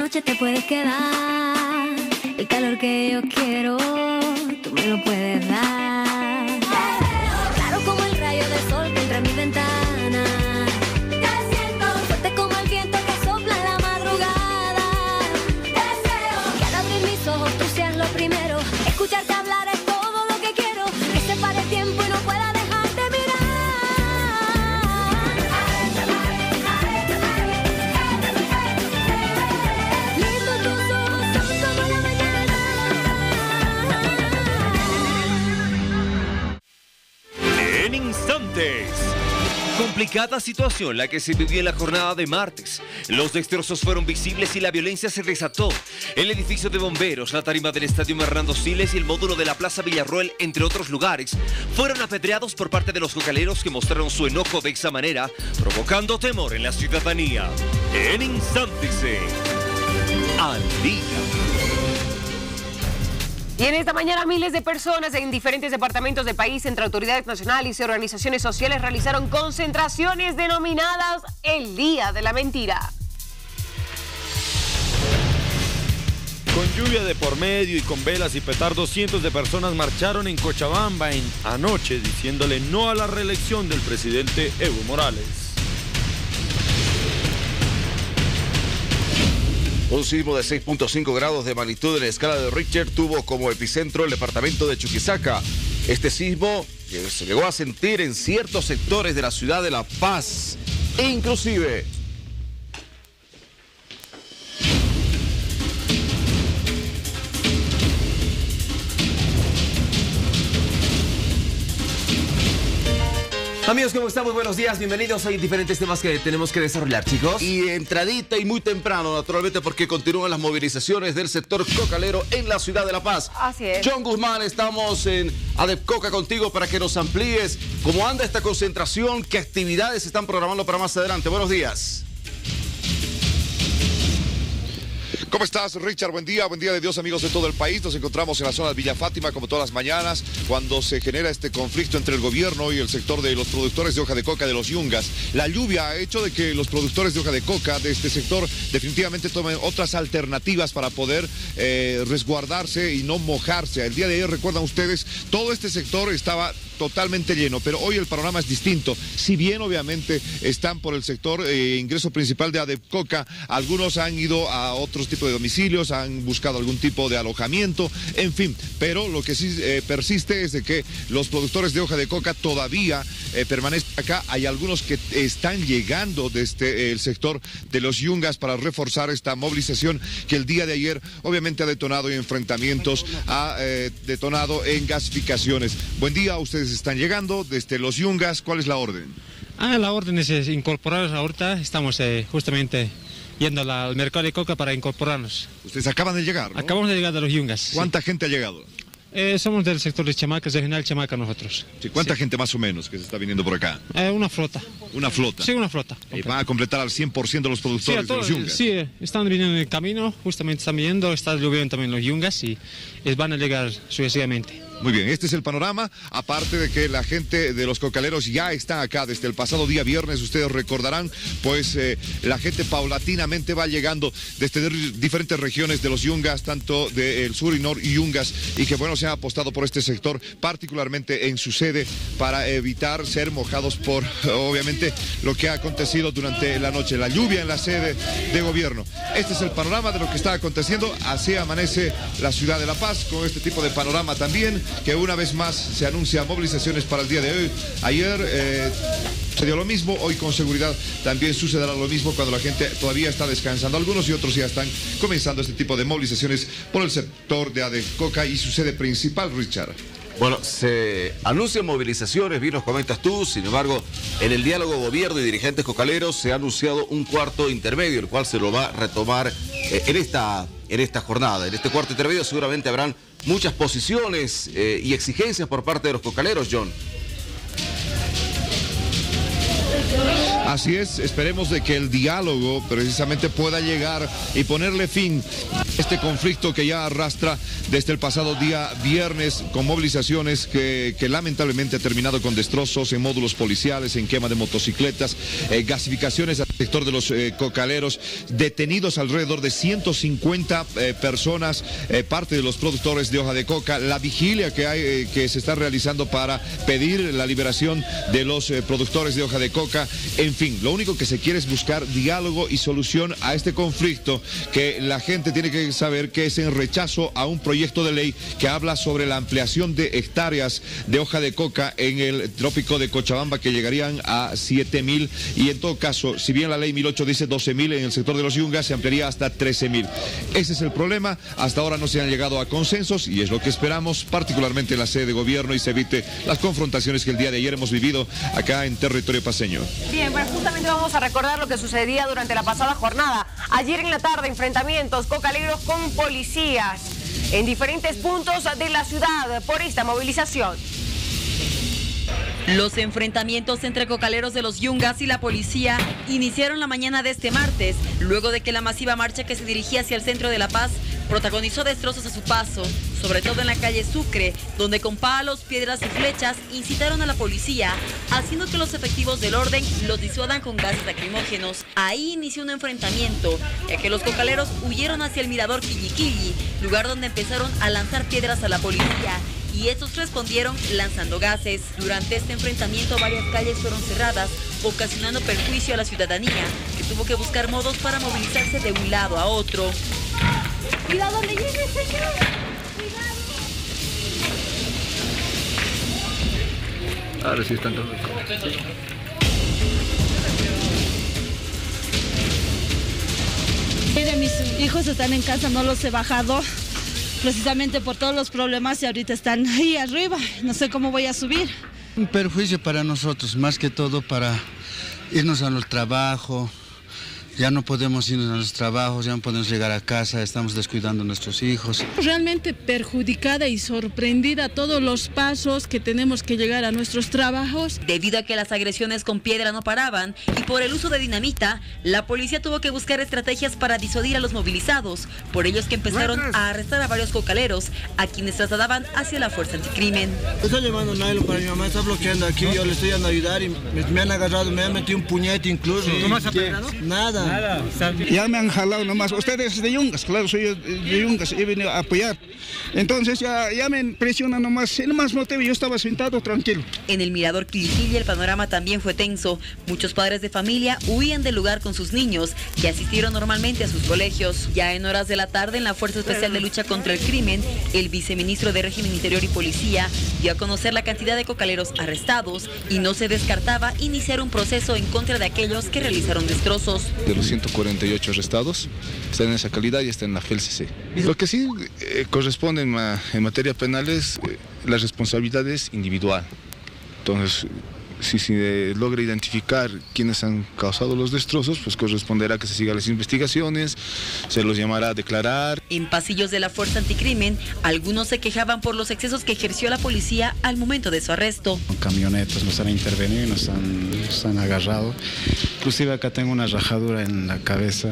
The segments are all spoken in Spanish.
noche te puedes quedar. El calor que yo quiero, tú me lo puedes dar. Claro como el rayo del sol que entra en mi ventana. Te siento fuerte como el viento que sopla en la madrugada. Deseo que al abrir mis ojos tú seas lo primero. Escucharte hablar es todo lo que quiero. Que se pare el tiempo y no pueda dejarte mirar. Lindo tus ojos son como la mañana. En instantes. Complicada situación la que se vivió en la jornada de martes. Los destrozos fueron visibles y la violencia se desató. El edificio de bomberos, la tarima del estadio Hernando Siles y el módulo de la Plaza Villarroel, entre otros lugares, fueron apedreados por parte de los cocaleros que mostraron su enojo de esa manera, provocando temor en la ciudadanía. En instantes, al día. Y en esta mañana miles de personas en diferentes departamentos del país, entre autoridades nacionales y organizaciones sociales, realizaron concentraciones denominadas el Día de la Mentira. Con lluvia de por medio y con velas y petardos, cientos de personas marcharon en Cochabamba anoche diciéndole no a la reelección del presidente Evo Morales. Un sismo de 6.5 grados de magnitud en la escala de Richter tuvo como epicentro el departamento de Chuquisaca. Este sismo se llegó a sentir en ciertos sectores de la ciudad de La Paz. Inclusive Amigos, ¿cómo están? Muy buenos días, bienvenidos. Hay diferentes temas que tenemos que desarrollar, chicos. y entradita y muy temprano, naturalmente, porque continúan las movilizaciones del sector cocalero en la ciudad de La Paz. Así es. John Guzmán, estamos en ADEPCOCA contigo para que nos amplíes cómo anda esta concentración, qué actividades se están programando para más adelante. Buenos días. ¿Cómo estás, Richard? Buen día de Dios, amigos de todo el país. Nos encontramos en la zona de Villa Fátima, como todas las mañanas, cuando se genera este conflicto entre el gobierno y el sector de los productores de hoja de coca de los Yungas. La lluvia ha hecho de que los productores de hoja de coca de este sector definitivamente tomen otras alternativas para poder resguardarse y no mojarse. El día de ayer, recuerdan ustedes, todo este sector estaba totalmente lleno, pero hoy el panorama es distinto. Si bien obviamente están por el sector ingreso principal de ADEPCOCA, algunos han ido a otros tipos de domicilios, han buscado algún tipo de alojamiento, en fin, pero lo que sí persiste es de que los productores de hoja de coca todavía permanecen acá. Hay algunos que están llegando desde el sector de los Yungas para reforzar esta movilización que el día de ayer obviamente ha detonado en enfrentamientos, ha detonado en gasificaciones. Buen día, ustedes están llegando desde los Yungas. ¿Cuál es la orden? La orden es incorporarnos ahorita. Estamos justamente yendo al mercado de coca para incorporarnos. Ustedes acaban de llegar, ¿no? Acabamos de llegar de los Yungas. ¿Cuánta gente ha llegado? Somos del sector de Chamaca, regional Chamaca nosotros. Sí, ¿cuánta gente más o menos que se está viniendo por acá? Una flota. ¿Una flota? Sí, una flota. ¿Van a completar al 100% los productores de los Yungas? Sí, están viniendo en el camino, justamente están viniendo, está lloviendo también los Yungas y van a llegar sucesivamente. Muy bien, este es el panorama, aparte de que la gente de los cocaleros ya está acá desde el pasado día viernes, ustedes recordarán, pues la gente paulatinamente va llegando desde diferentes regiones de los Yungas, tanto del sur y norte Yungas, y que bueno, se han apostado por este sector, particularmente en su sede, para evitar ser mojados por, obviamente, lo que ha acontecido durante la noche, la lluvia en la sede de gobierno. Este es el panorama de lo que está aconteciendo, así amanece la ciudad de La Paz, con este tipo de panorama también, que una vez más se anuncia movilizaciones para el día de hoy. Ayer sucedió lo mismo, hoy con seguridad también sucederá lo mismo cuando la gente todavía está descansando. Algunos y otros ya están comenzando este tipo de movilizaciones por el sector de ADEPCOCA y su sede principal, Richard. Bueno, se anuncian movilizaciones, bien nos comentas tú, sin embargo, en el diálogo gobierno y dirigentes cocaleros se ha anunciado un cuarto intermedio, el cual se lo va a retomar en esta jornada. En este cuarto intermedio seguramente habrán muchas posiciones y exigencias por parte de los cocaleros, John. Así es, esperemos de que el diálogo precisamente pueda llegar y ponerle fin a este conflicto que ya arrastra desde el pasado día viernes con movilizaciones que lamentablemente ha terminado con destrozos en módulos policiales, en quema de motocicletas, gasificaciones Sector de los cocaleros, detenidos alrededor de 150 personas, parte de los productores de hoja de coca. La vigilia que se está realizando para pedir la liberación de los productores de hoja de coca. En fin, lo único que se quiere es buscar diálogo y solución a este conflicto, que la gente tiene que saber que es en rechazo a un proyecto de ley que habla sobre la ampliación de hectáreas de hoja de coca en el trópico de Cochabamba, que llegarían a 7.000, y en todo caso, si bien la ley 1008 dice 12.000 en el sector de los yungas, se ampliaría hasta 13.000. Ese es el problema. Hasta ahora no se han llegado a consensos y es lo que esperamos, particularmente en la sede de gobierno, y se evite las confrontaciones que el día de ayer hemos vivido acá en territorio paceño. Bien, pues justamente vamos a recordar lo que sucedía durante la pasada jornada. Ayer en la tarde, enfrentamientos cocaleros con policías en diferentes puntos de la ciudad por esta movilización. Los enfrentamientos entre cocaleros de los yungas y la policía iniciaron la mañana de este martes, luego de que la masiva marcha que se dirigía hacia el centro de La Paz protagonizó destrozos a su paso, sobre todo en la calle Sucre, donde con palos, piedras y flechas incitaron a la policía, haciendo que los efectivos del orden los disuadan con gases lacrimógenos. Ahí inició un enfrentamiento, ya que los cocaleros huyeron hacia el mirador Quilliquilli, lugar donde empezaron a lanzar piedras a la policía, y estos respondieron lanzando gases. Durante este enfrentamiento varias calles fueron cerradas, ocasionando perjuicio a la ciudadanía, que tuvo que buscar modos para movilizarse de un lado a otro. Cuidado donde llegue, señor. Cuidado. Ahora sí están todos. Mire, mis hijos están en casa, no los he bajado. Precisamente por todos los problemas y ahorita están ahí arriba, no sé cómo voy a subir. Un perjuicio para nosotros, más que todo para irnos al trabajo. Ya no podemos irnos a los trabajos, ya no podemos llegar a casa, estamos descuidando a nuestros hijos. Realmente perjudicada y sorprendida todos los pasos que tenemos que llegar a nuestros trabajos. Debido a que las agresiones con piedra no paraban y por el uso de dinamita, la policía tuvo que buscar estrategias para disuadir a los movilizados. Por ello es que empezaron a arrestar a varios cocaleros, a quienes trasladaban hacia la fuerza anticrimen. Estoy llevando nylon para mi mamá, está bloqueando aquí, yo le estoy dando a ayudar y me han agarrado, me han metido un puñete incluso. ¿No más apedreado? Nada. Ya me han jalado nomás. Ustedes de Yungas, claro, soy de Yungas, he venido a apoyar. Entonces ya me presionan nomás motivo, yo estaba sentado tranquilo. En el mirador Quilliquilli el panorama también fue tenso. Muchos padres de familia huían del lugar con sus niños, que asistieron normalmente a sus colegios. Ya en horas de la tarde, en la Fuerza Especial de Lucha contra el Crimen, el viceministro de Régimen Interior y Policía dio a conocer la cantidad de cocaleros arrestados y no se descartaba iniciar un proceso en contra de aquellos que realizaron destrozos. De los 148 arrestados, están en esa calidad y están en la GELCC. Lo que sí corresponde en materia penal es la responsabilidad es individual. Entonces, si se logra identificar quiénes han causado los destrozos, pues corresponderá que se sigan las investigaciones, se los llamará a declarar. En pasillos de la Fuerza Anticrimen, algunos se quejaban por los excesos que ejerció la policía al momento de su arresto. Camionetas nos han intervenido y nos han agarrado. Inclusive acá tengo una rajadura en la cabeza.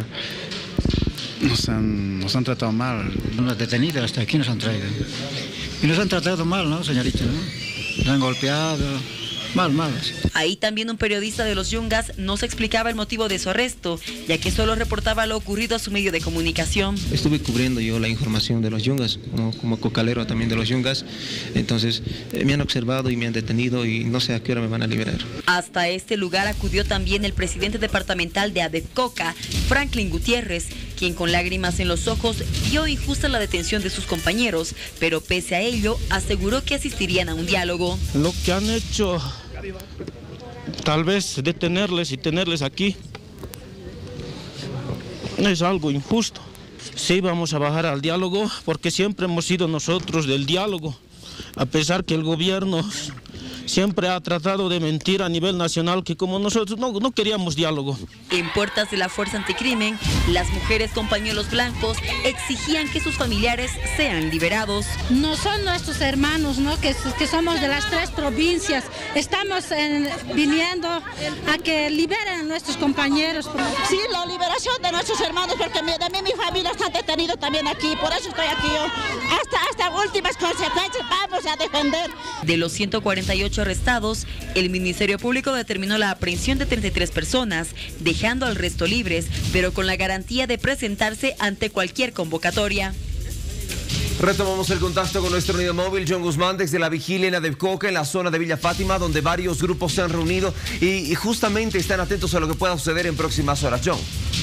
Nos han tratado mal. Unos detenidos hasta aquí nos han traído. Y nos han tratado mal, ¿no, señorita? ¿No? Nos han golpeado. Mal. Ahí también un periodista de los Yungas nos explicaba el motivo de su arresto, ya que solo reportaba lo ocurrido a su medio de comunicación. Estuve cubriendo yo la información de los Yungas, como cocalero también de los Yungas, entonces me han observado y me han detenido y no sé a qué hora me van a liberar. Hasta este lugar acudió también el presidente departamental de ADECOCA, Franklin Gutiérrez, quien con lágrimas en los ojos vio injusta la detención de sus compañeros, pero pese a ello aseguró que asistirían a un diálogo. Lo que han hecho, tal vez detenerles y tenerles aquí, es algo injusto. Sí, vamos a bajar al diálogo porque siempre hemos sido nosotros del diálogo, a pesar que el gobierno siempre ha tratado de mentir a nivel nacional que como nosotros no queríamos diálogo. En puertas de la Fuerza Anticrimen, las mujeres con pañuelos blancos exigían que sus familiares sean liberados. No son nuestros hermanos, ¿no? Que somos de las 3 provincias. Estamos viniendo a que liberen a nuestros compañeros. Sí, la liberación de nuestros hermanos, porque de mí mi familia está detenida también aquí, por eso estoy aquí yo. Hasta últimas consecuencias vamos a defender. De los 148 48 arrestados, el Ministerio Público determinó la aprehensión de 33 personas, dejando al resto libres, pero con la garantía de presentarse ante cualquier convocatoria. Retomamos el contacto con nuestro unidad móvil, John Guzmán, desde la vigilia en Adepcoca, en la zona de Villa Fátima, donde varios grupos se han reunido y justamente están atentos a lo que pueda suceder en próximas horas. John.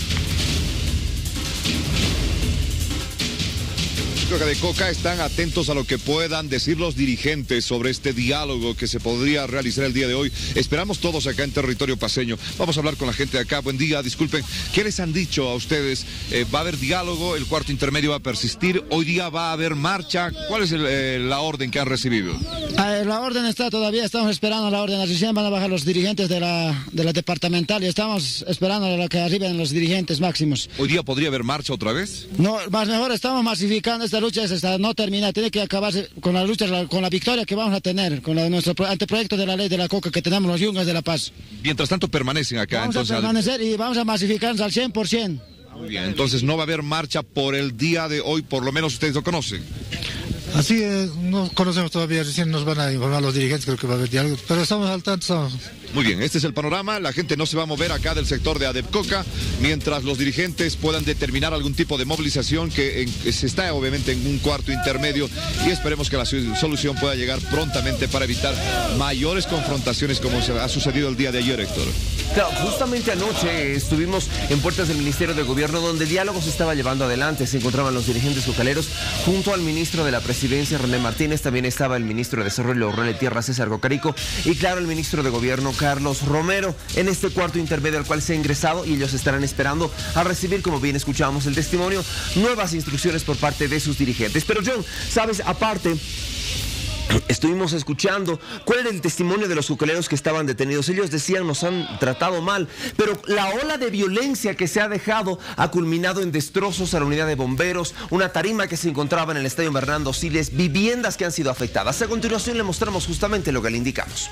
De Coca están atentos a lo que puedan decir los dirigentes sobre este diálogo que se podría realizar el día de hoy. Esperamos todos acá en territorio paceño. Vamos a hablar con la gente de acá. Buen día, disculpen. ¿Qué les han dicho a ustedes? ¿Va a haber diálogo? ¿El cuarto intermedio va a persistir? ¿Hoy día va a haber marcha? ¿Cuál es la orden que han recibido? La orden está todavía, estamos esperando la orden. Recién van a bajar los dirigentes de la departamental y estamos esperando a que arriben los dirigentes máximos. ¿Hoy día podría haber marcha otra vez? No, más mejor estamos masificando esta lucha, no termina, tiene que acabarse con la lucha, con la victoria que vamos a tener, con nuestro anteproyecto de la ley de la coca que tenemos los Yungas de La Paz. Mientras tanto permanecen acá. Vamos a permanecer y vamos a masificarnos al 100%. Muy bien, entonces no va a haber marcha por el día de hoy, por lo menos ustedes lo conocen. Así es, no conocemos todavía, recién nos van a informar los dirigentes, creo que va a haber diálogo, pero estamos al tanto. Muy bien, este es el panorama, la gente no se va a mover acá del sector de Adepcoca, mientras los dirigentes puedan determinar algún tipo de movilización que se está obviamente en un cuarto intermedio y esperemos que la solución pueda llegar prontamente para evitar mayores confrontaciones como ha sucedido el día de ayer, Héctor. Claro, justamente anoche estuvimos en puertas del Ministerio de Gobierno donde el diálogo se estaba llevando adelante. Se encontraban los dirigentes cocaleros junto al ministro de la Presidencia, René Martínez. También estaba el ministro de Desarrollo Rural y Tierra, César Cocarico. Y claro, el ministro de Gobierno, Carlos Romero, en este cuarto intermedio al cual se ha ingresado y ellos estarán esperando a recibir, como bien escuchábamos el testimonio, nuevas instrucciones por parte de sus dirigentes. Pero John, sabes, aparte, estuvimos escuchando cuál era el testimonio de los cocaleros que estaban detenidos. Ellos decían, nos han tratado mal, pero la ola de violencia que se ha dejado ha culminado en destrozos a la unidad de bomberos, una tarima que se encontraba en el estadio Bernardo Siles, viviendas que han sido afectadas. A continuación le mostramos justamente lo que le indicamos.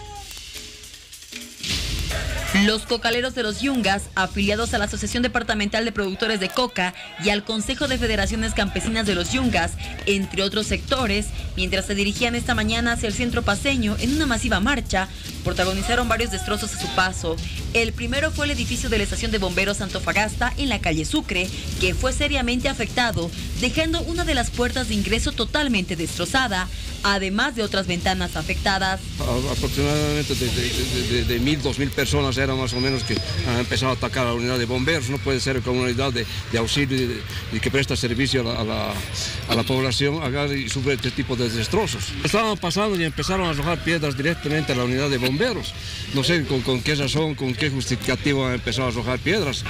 Los cocaleros de los Yungas, afiliados a la Asociación Departamental de Productores de Coca y al Consejo de Federaciones Campesinas de los Yungas, entre otros sectores, mientras se dirigían esta mañana hacia el centro paceño en una masiva marcha, protagonizaron varios destrozos a su paso. El primero fue el edificio de la Estación de Bomberos Antofagasta en la calle Sucre, que fue seriamente afectado, dejando una de las puertas de ingreso totalmente destrozada, además de otras ventanas afectadas. Aproximadamente de 1.000, 2.000 personas eran más o menos que han empezado a atacar a la unidad de bomberos. No puede ser que una unidad de auxilio y que presta servicio a la población haga y sufre este tipo de destrozos. Estaban pasando y empezaron a arrojar piedras directamente a la unidad de bomberos. No sé con qué razón, con qué justificativo han empezado a arrojar piedras.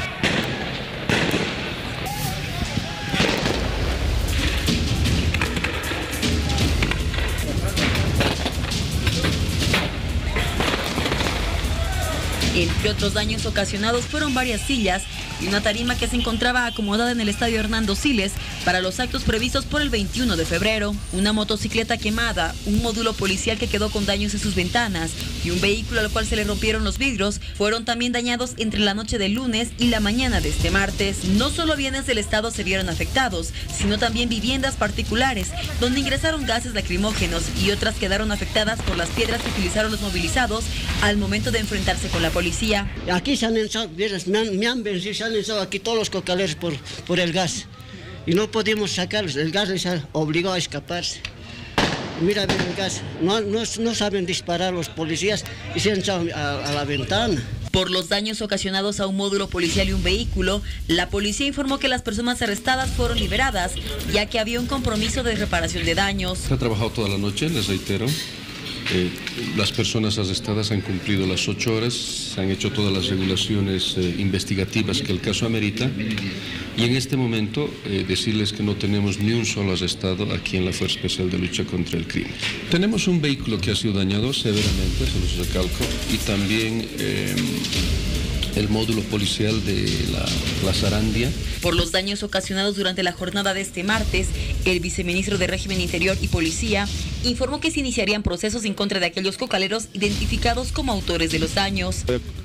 Entre otros daños ocasionados fueron varias sillas y una tarima que se encontraba acomodada en el estadio Hernando Siles para los actos previstos por el 21 de febrero. Una motocicleta quemada, un módulo policial que quedó con daños en sus ventanas y un vehículo al cual se le rompieron los vidrios fueron también dañados entre la noche del lunes y la mañana de este martes. No solo bienes del Estado se vieron afectados, sino también viviendas particulares, donde ingresaron gases lacrimógenos y otras quedaron afectadas por las piedras que utilizaron los movilizados al momento de enfrentarse con la policía. Aquí se han echado, me han vencido, se han echado aquí todos los cocaleros por el gas. Y no podíamos sacarlos, el gas les ha obligado a escaparse. Mira bien el gas, no saben disparar los policías y se han echado a la ventana. Por los daños ocasionados a un módulo policial y un vehículo, la policía informó que las personas arrestadas fueron liberadas, ya que había un compromiso de reparación de daños. Se ha trabajado toda la noche, les reitero. Las personas arrestadas han cumplido las 8 horas, se han hecho todas las regulaciones investigativas que el caso amerita y en este momento decirles que no tenemos ni un solo arrestado aquí en la Fuerza Especial de Lucha contra el Crimen. Tenemos un vehículo que ha sido dañado severamente, se los recalco, y también el módulo policial de la Plaza Arandia. Por los daños ocasionados durante la jornada de este martes, el viceministro de Régimen Interior y Policía informó que se iniciarían procesos en contra de aquellos cocaleros identificados como autores de los daños.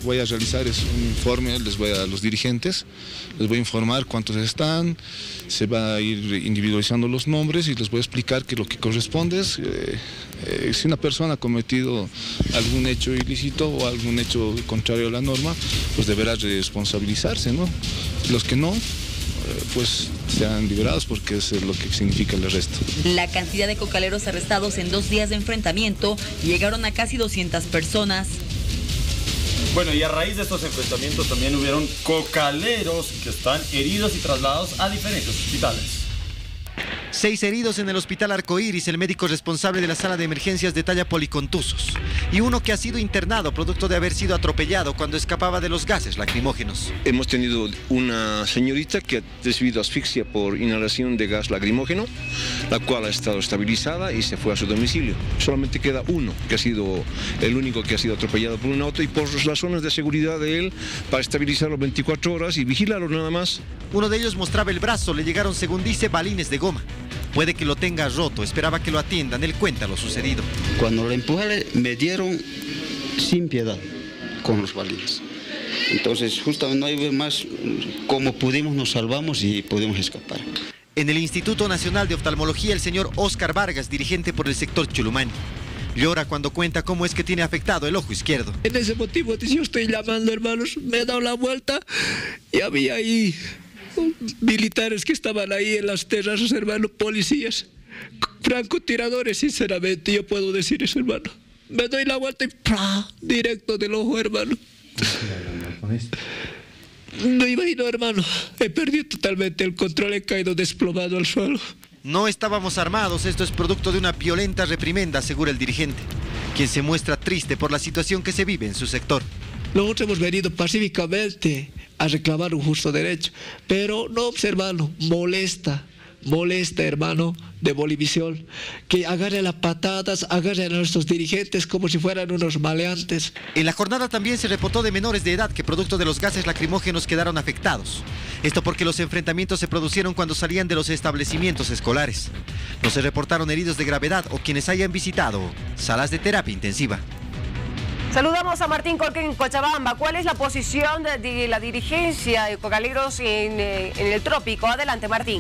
voy a realizar es un informe, a los dirigentes, les voy a informar cuántos están, se va a ir individualizando los nombres y les voy a explicar que lo que corresponde es, si una persona ha cometido algún hecho ilícito o algún hecho contrario a la norma, pues deberá responsabilizarse, ¿no? Los que no, pues sean liberados, porque es lo que significa el arresto. La cantidad de cocaleros arrestados en 2 días de enfrentamiento llegaron a casi 200 personas. Bueno, y a raíz de estos enfrentamientos también hubieron cocaleros que están heridos y trasladados a diferentes hospitales. 6 heridos en el hospital Arcoíris, el médico responsable de la sala de emergencias detalla policontusos. Y uno que ha sido internado producto de haber sido atropellado cuando escapaba de los gases lacrimógenos. Hemos tenido una señorita que ha recibido asfixia por inhalación de gas lacrimógeno, la cual ha estado estabilizada y se fue a su domicilio. Solamente queda uno, que ha sido el único que ha sido atropellado por un auto, y por razones de seguridad de él, para estabilizarlo 24 horas y vigilarlo nada más. Uno de ellos mostraba el brazo, le llegaron, según dice, balines de goma. Puede que lo tenga roto, esperaba que lo atiendan, él cuenta lo sucedido. Cuando lo empujé me dieron sin piedad con los balines. Entonces justamente no hay más, como pudimos nos salvamos y pudimos escapar. En el Instituto Nacional de Oftalmología, el señor Óscar Vargas, dirigente por el sector Chulumani, llora cuando cuenta cómo es que tiene afectado el ojo izquierdo. En ese motivo yo estoy llamando, hermanos, me he dado la vuelta y había ahí militares que estaban ahí en las terrazas, hermano, policías, francotiradores, sinceramente, yo puedo decir eso, hermano. Me doy la vuelta y ¡plá! Directo del ojo, hermano. No imagino, hermano, he perdido totalmente el control, he caído desplomado al suelo. No estábamos armados, esto es producto de una violenta reprimenda, asegura el dirigente, quien se muestra triste por la situación que se vive en su sector. Nosotros hemos venido pacíficamente a reclamar un justo derecho, pero no, hermano, molesta, hermano, de Bolivisión, que agarre las patadas, agarre a nuestros dirigentes como si fueran unos maleantes. En la jornada también se reportó de menores de edad que producto de los gases lacrimógenos quedaron afectados. Esto porque los enfrentamientos se producieron cuando salían de los establecimientos escolares. No se reportaron heridos de gravedad o quienes hayan visitado salas de terapia intensiva. Saludamos a Martín Colque en Cochabamba. ¿Cuál es la posición de la dirigencia de cocaleros en el trópico? Adelante, Martín.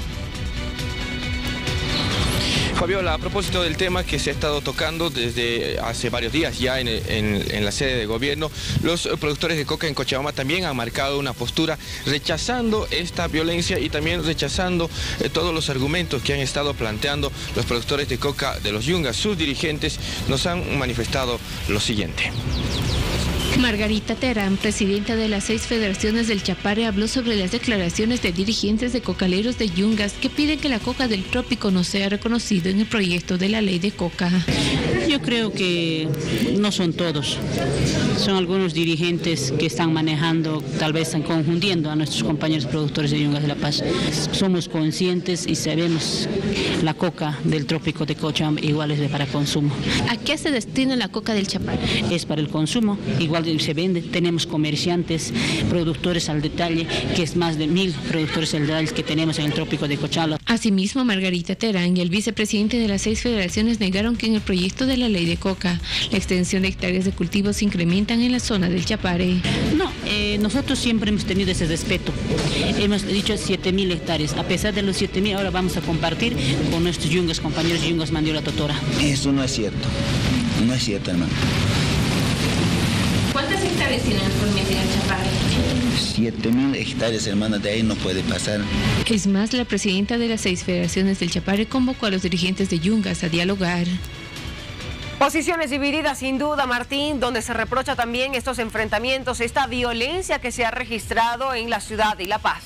Fabiola, a propósito del tema que se ha estado tocando desde hace varios días ya en la sede de gobierno, los productores de coca en Cochabamba también han marcado una postura rechazando esta violencia y también rechazando todos los argumentos que han estado planteando los productores de coca de los Yungas. Sus dirigentes nos han manifestado lo siguiente. Margarita Terán, presidenta de las 6 federaciones del Chapare, habló sobre las declaraciones de dirigentes de cocaleros de Yungas que piden que la coca del trópico no sea reconocido en el proyecto de la ley de coca. Yo creo que no son todos, son algunos dirigentes que están manejando, tal vez están confundiendo a nuestros compañeros productores de Yungas de La Paz. Somos conscientes y sabemos la coca del trópico de Cochabamba igual es para consumo. ¿A qué se destina la coca del Chapare? Es para el consumo, igual se vende, tenemos comerciantes, productores al detalle, que es más de 1000 productores al detalle que tenemos en el trópico de Cochabamba. Asimismo, Margarita Terán y el vicepresidente de las 6 federaciones negaron que en el proyecto de la ley de coca, la extensión de hectáreas de cultivos se incrementan en la zona del Chapare. No, nosotros siempre hemos tenido ese respeto. Hemos dicho 7000 hectáreas. A pesar de los 7000, ahora vamos a compartir con nuestros Yungas, compañeros Yungas Mandiola Totora. Eso no es cierto. No es cierto, hermano. ¿Cuántas hectáreas tienen actualmente en el Chapare? 7000 hectáreas, hermana, de ahí no puede pasar. Es más, la presidenta de las 6 federaciones del Chapare convocó a los dirigentes de Yungas a dialogar. Posiciones divididas sin duda, Martín, donde se reprocha también estos enfrentamientos, esta violencia que se ha registrado en la ciudad de La Paz.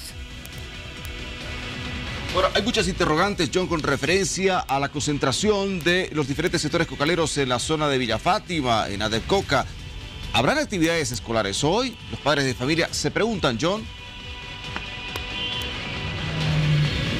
Bueno, hay muchas interrogantes, John, con referencia a la concentración de los diferentes sectores cocaleros en la zona de Villa Fátima, en Adepcoca. ¿Habrán actividades escolares hoy? Los padres de familia se preguntan, John.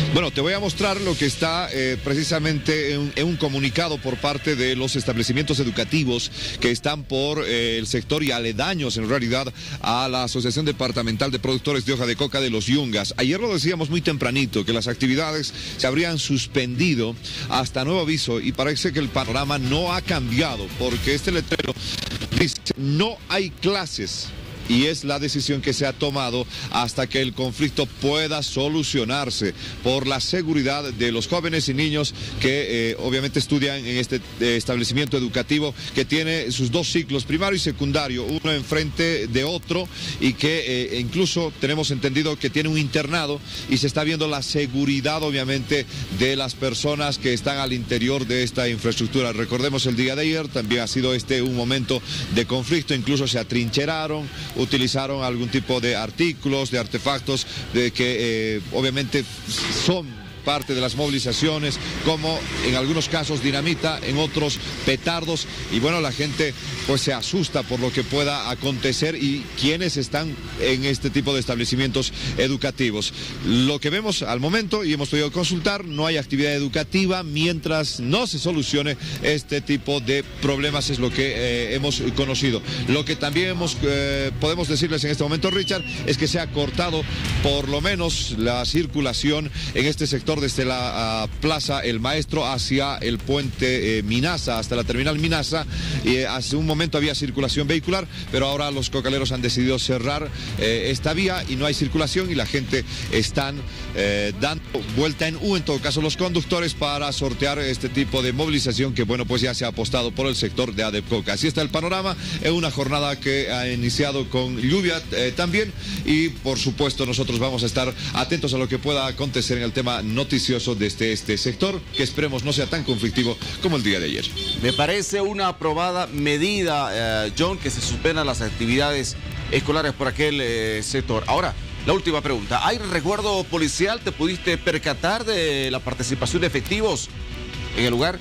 Bueno, te voy a mostrar lo que está precisamente en un comunicado por parte de los establecimientos educativos que están por el sector y aledaños en realidad a la Asociación Departamental de Productores de Hoja de Coca de los Yungas. Ayer lo decíamos muy tempranito que las actividades se habrían suspendido hasta nuevo aviso y parece que el panorama no ha cambiado porque este letrero dice no hay clases. Y es la decisión que se ha tomado hasta que el conflicto pueda solucionarse por la seguridad de los jóvenes y niños que obviamente estudian en este establecimiento educativo que tiene sus dos ciclos, primario y secundario, uno enfrente de otro y que incluso tenemos entendido que tiene un internado y se está viendo la seguridad obviamente de las personas que están al interior de esta infraestructura. Recordemos el día de ayer también ha sido un momento de conflicto, incluso se atrincheraron, utilizaron algún tipo de artículos, de artefactos de que obviamente son parte de las movilizaciones, como en algunos casos dinamita, en otros petardos, y bueno, la gente pues se asusta por lo que pueda acontecer y quienes están en este tipo de establecimientos educativos. Lo que vemos al momento, y hemos podido consultar, no hay actividad educativa mientras no se solucione este tipo de problemas, es lo que hemos conocido. Lo que también podemos decirles en este momento, Richard, es que se ha cortado por lo menos la circulación en este sector desde la plaza El Maestro hacia el puente Minaza, hasta la terminal Minaza. Hace un momento había circulación vehicular, pero ahora los cocaleros han decidido cerrar esta vía y no hay circulación y la gente están dando vuelta en U, en todo caso los conductores, para sortear este tipo de movilización que bueno, pues ya se ha apostado por el sector de Adepcoca. Así está el panorama, es una jornada que ha iniciado con lluvia también y por supuesto nosotros vamos a estar atentos a lo que pueda acontecer en el tema noticioso de este sector, que esperemos no sea tan conflictivo como el día de ayer. Me parece una aprobada medida, John, que se suspendan las actividades escolares por aquel sector. Ahora, la última pregunta. ¿Hay resguardo policial? ¿Te pudiste percatar de la participación de efectivos en el lugar?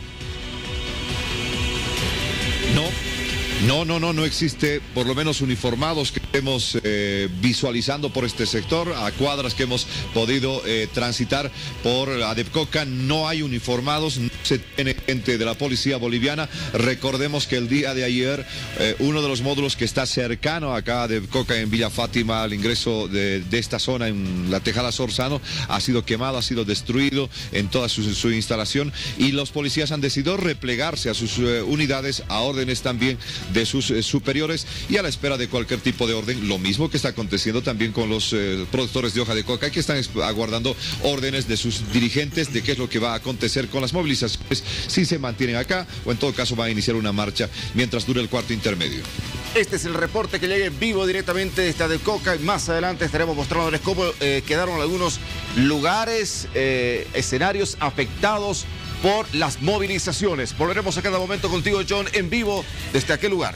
No existe, por lo menos uniformados que estemos visualizando por este sector, a cuadras que hemos podido transitar por Adepcoca, no hay uniformados, no se tiene gente de la policía boliviana. Recordemos que el día de ayer uno de los módulos que está cercano acá a Adepcoca, en Villa Fátima, al ingreso de esta zona en la Tejada Sorzano, ha sido quemado, ha sido destruido en toda su instalación y los policías han decidido replegarse a sus unidades, a órdenes también de sus superiores y a la espera de cualquier tipo de orden. Lo mismo que está aconteciendo también con los productores de hoja de coca, que están aguardando órdenes de sus dirigentes de qué es lo que va a acontecer con las movilizaciones, si se mantienen acá o en todo caso va a iniciar una marcha mientras dure el cuarto intermedio. Este es el reporte que llega en vivo directamente desde Adepcoca y más adelante estaremos mostrándoles cómo quedaron algunos lugares, escenarios afectados por las movilizaciones. Volveremos a cada momento contigo, John, en vivo desde aquel lugar.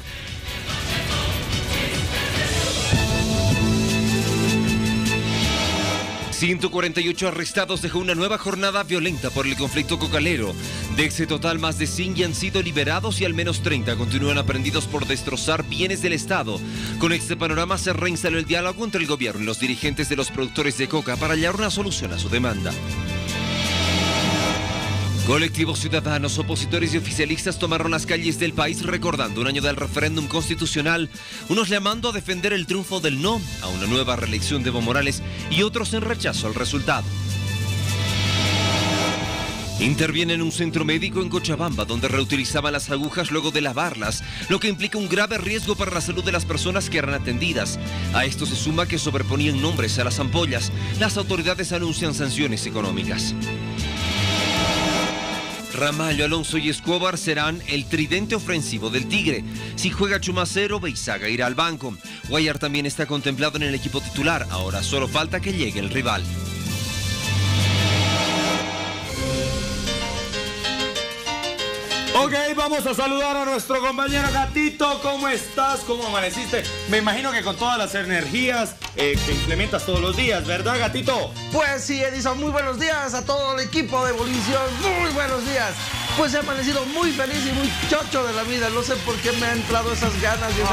...148 arrestados dejó una nueva jornada violenta por el conflicto cocalero. De ese total, más de 100 ya han sido liberados y al menos 30 continúan aprehendidos por destrozar bienes del Estado. Con este panorama se reinstaló el diálogo entre el gobierno y los dirigentes de los productores de coca para hallar una solución a su demanda. Colectivos ciudadanos, opositores y oficialistas tomaron las calles del país recordando un año del referéndum constitucional, unos llamando a defender el triunfo del no a una nueva reelección de Evo Morales y otros en rechazo al resultado. Interviene en un centro médico en Cochabamba donde reutilizaban las agujas luego de lavarlas, lo que implica un grave riesgo para la salud de las personas que eran atendidas. A esto se suma que sobreponían nombres a las ampollas. Las autoridades anuncian sanciones económicas. Ramallo, Alonso y Escobar serán el tridente ofensivo del Tigre. Si juega Chumacero, Beizaga irá al banco. Guayar también está contemplado en el equipo titular. Ahora solo falta que llegue el rival. Ok, vamos a saludar a nuestro compañero Gatito. ¿Cómo estás? ¿Cómo amaneciste? Me imagino que con todas las energías que implementas todos los días, ¿verdad, Gatito? Pues sí, Edison, muy buenos días a todo el equipo de Bolivisión. Muy buenos días. Pues he amanecido muy feliz y muy chocho de la vida. No sé por qué me han entrado esas ganas y esa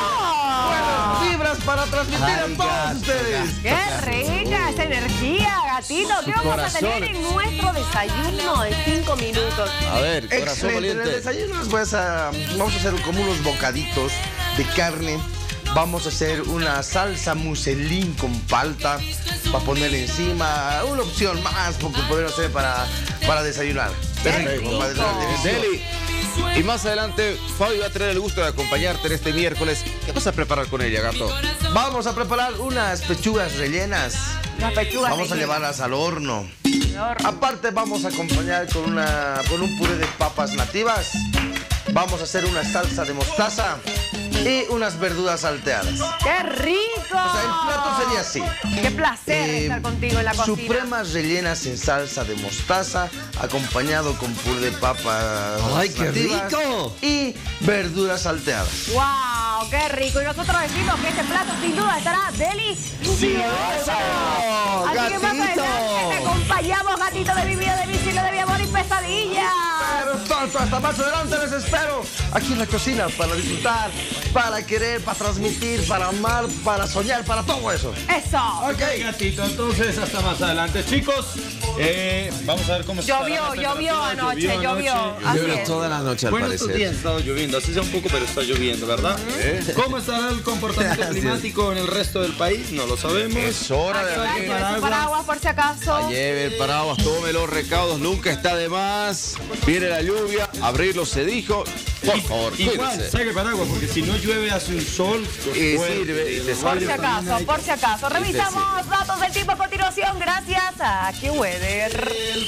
alegría. Buenas vibras para transmitir a todos ustedes. ¡Qué rica esa energía, Gatito, ¿qué vamos a tener en nuestro desayuno en 5 minutos? A ver, corazón Excelente. valiente. En el desayuno vamos a hacer como unos bocaditos de carne. Vamos a hacer una salsa muselín con palta para ponerle encima. Una opción más porque podemos hacer para desayunar. Perfecto. Deli. Y más adelante, Fabi va a tener el gusto de acompañarte en este miércoles. ¿Qué vas a preparar con ella, gato? Vamos a preparar unas pechugas rellenas. Vamos a llevarlas al horno. Aparte vamos a acompañar con un puré de papas nativas. Vamos a hacer una salsa de mostaza y unas verduras salteadas. ¡Qué rico! O sea, el plato sería así. ¡Qué placer estar contigo en la cocina! Supremas rellenas en salsa de mostaza, acompañado con puré de papas. ¡Ay, qué nativas rico! Y verduras salteadas. ¡Wow! ¡Qué rico! Y nosotros decimos que este plato sin duda estará delicioso. Así que más adelante te acompañamos, gatito de mi vida, de mi estilo de mi amor y pesadilla. Pero tonto, hasta más adelante les espero aquí en la cocina para disfrutar, para querer, para transmitir, para amar, para soñar, para todo eso. ¡Eso! Ok, gatito, entonces hasta más adelante. Chicos, vamos a ver cómo está. Llovió anoche. Llovió toda la noche, al bueno, parecer. estos días ha estado lloviendo, así sea un poco, pero está lloviendo, ¿verdad? ¿Cómo estará el comportamiento climático en el resto del país? No lo sabemos. Es hora de Lleve su paraguas por si acaso. Lleve el paraguas, tome los recaudos, nunca está de más. Viene la lluvia, abrirlo se dijo. Por favor, igual, cuídense. saque paraguas, porque si no llueve hace un sol. Y sirve, y te Por si acaso. Revisamos datos del tiempo a continuación gracias a AccuWeather.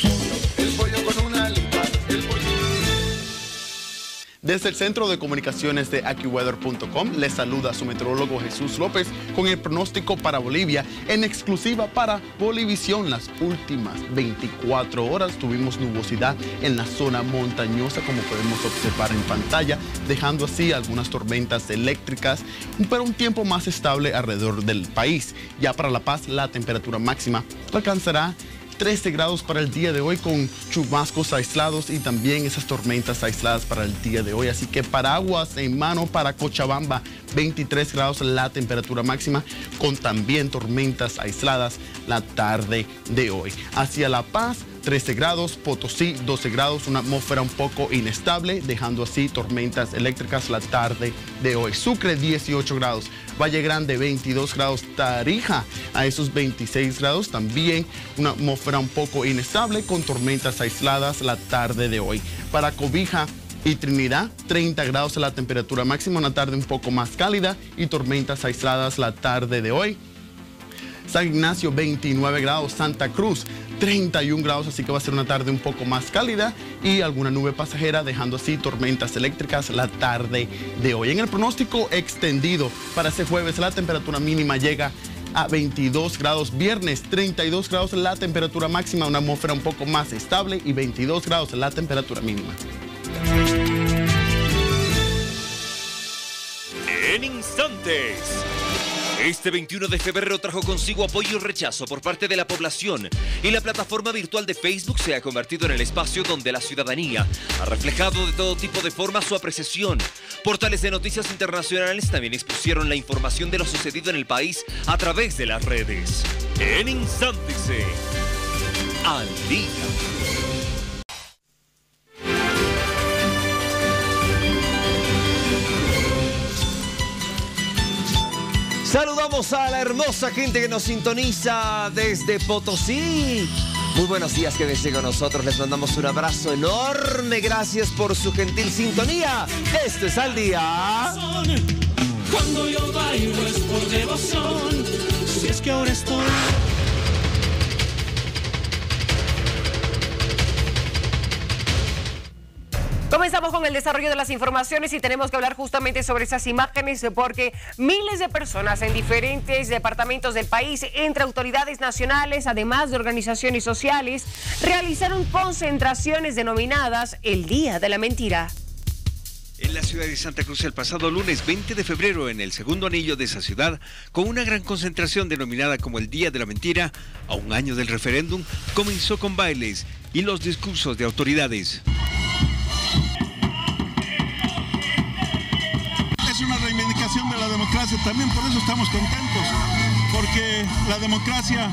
Desde el Centro de Comunicaciones de AccuWeather.com les saluda su meteorólogo Jesús López con el pronóstico para Bolivia en exclusiva para Bolivisión. Las últimas 24 horas tuvimos nubosidad en la zona montañosa, como podemos observar en pantalla, dejando así algunas tormentas eléctricas, pero un tiempo más estable alrededor del país. Ya para La Paz, la temperatura máxima alcanzará 13 grados para el día de hoy con chubascos aislados y también esas tormentas aisladas para el día de hoy. Así que paraguas en mano para Cochabamba, 23 grados la temperatura máxima con también tormentas aisladas la tarde de hoy. Hacia La Paz, 13 grados, Potosí 12 grados, una atmósfera un poco inestable, dejando así tormentas eléctricas la tarde de hoy. Sucre 18 grados, Valle Grande 22 grados, Tarija a esos 26 grados, también una atmósfera un poco inestable con tormentas aisladas la tarde de hoy. Para Cobija y Trinidad, 30 grados la temperatura máxima, una tarde un poco más cálida y tormentas aisladas la tarde de hoy. San Ignacio 29 grados, Santa Cruz 31 grados, así que va a ser una tarde un poco más cálida y alguna nube pasajera, dejando así tormentas eléctricas la tarde de hoy. En el pronóstico extendido para este jueves, la temperatura mínima llega a 22 grados, viernes 32 grados la temperatura máxima, una atmósfera un poco más estable y 22 grados la temperatura mínima. En instantes. Este 21 de febrero trajo consigo apoyo y rechazo por parte de la población y la plataforma virtual de Facebook se ha convertido en el espacio donde la ciudadanía ha reflejado de todo tipo de formas su apreciación. Portales de noticias internacionales también expusieron la información de lo sucedido en el país a través de las redes. En instantes, al día. Saludamos a la hermosa gente que nos sintoniza desde Potosí. Muy buenos días, quédense con nosotros. Les mandamos un abrazo enorme. Gracias por su gentil sintonía. Esto es Al Día. Cuando yo bailo es por devoción. Si es que ahora estoy... Comenzamos con el desarrollo de las informaciones y tenemos que hablar justamente sobre esas imágenes porque miles de personas en diferentes departamentos del país, entre autoridades nacionales, además de organizaciones sociales, realizaron concentraciones denominadas el Día de la Mentira. En la ciudad de Santa Cruz el pasado lunes 20 de febrero, en el segundo anillo de esa ciudad, con una gran concentración denominada como el Día de la Mentira, a un año del referéndum, comenzó con bailes y los discursos de autoridades. Es una reivindicación de la democracia, también por eso estamos contentos, porque la democracia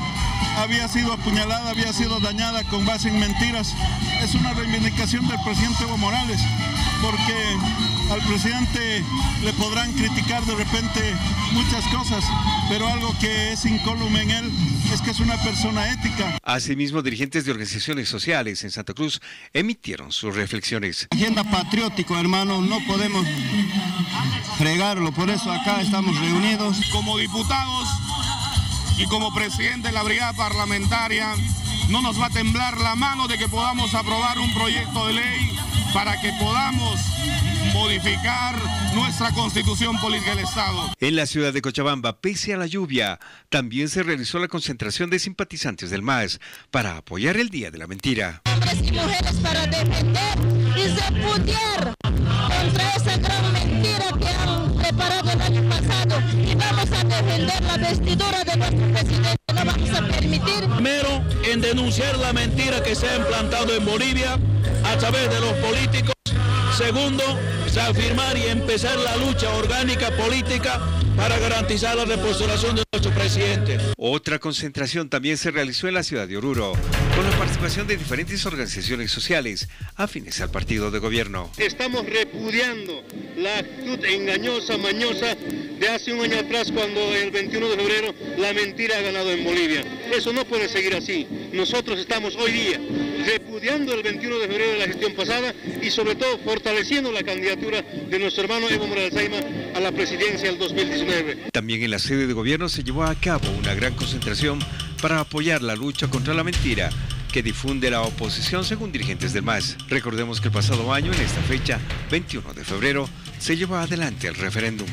había sido apuñalada, había sido dañada con base en mentiras. Es una reivindicación del presidente Evo Morales, porque al presidente le podrán criticar de repente muchas cosas, pero algo que es incólume en él es que es una persona ética. Asimismo, dirigentes de organizaciones sociales en Santa Cruz emitieron sus reflexiones. Agenda patriótico, hermano, no podemos fregarlo, por eso acá estamos reunidos. Como diputados y como presidente de la brigada parlamentaria, no nos va a temblar la mano de que podamos aprobar un proyecto de ley para que podamos modificar nuestra constitución política del Estado. En la ciudad de Cochabamba, pese a la lluvia, también se realizó la concentración de simpatizantes del MAS para apoyar el Día de la Mentira. Hombres y mujeres para defender y repudiar contra esa gran mentira que han preparado el año pasado, y vamos a defender la vestidura de nuestro presidente. No vamos a permitir. Primero, en denunciar la mentira que se ha implantado en Bolivia a través de los políticos. Segundo, reafirmar y empezar la lucha orgánica política para garantizar la repostulación de nuestro presidente. Otra concentración también se realizó en la ciudad de Oruro, con la participación de diferentes organizaciones sociales afines al partido de gobierno. Estamos repudiando la actitud engañosa, mañosa de hace un año atrás, cuando el 21 de febrero la mentira ha ganado en Bolivia. Eso no puede seguir así. Nosotros estamos hoy día repudiando el 21 de febrero de la gestión pasada y sobre todo fortaleciendo la candidatura de nuestro hermano Evo Morales Ayma a la presidencia del 2019. También en la sede de gobierno se llevó a cabo una gran concentración para apoyar la lucha contra la mentira que difunde la oposición, según dirigentes del MAS. Recordemos que el pasado año, en esta fecha, 21 de febrero, se llevó adelante el referéndum.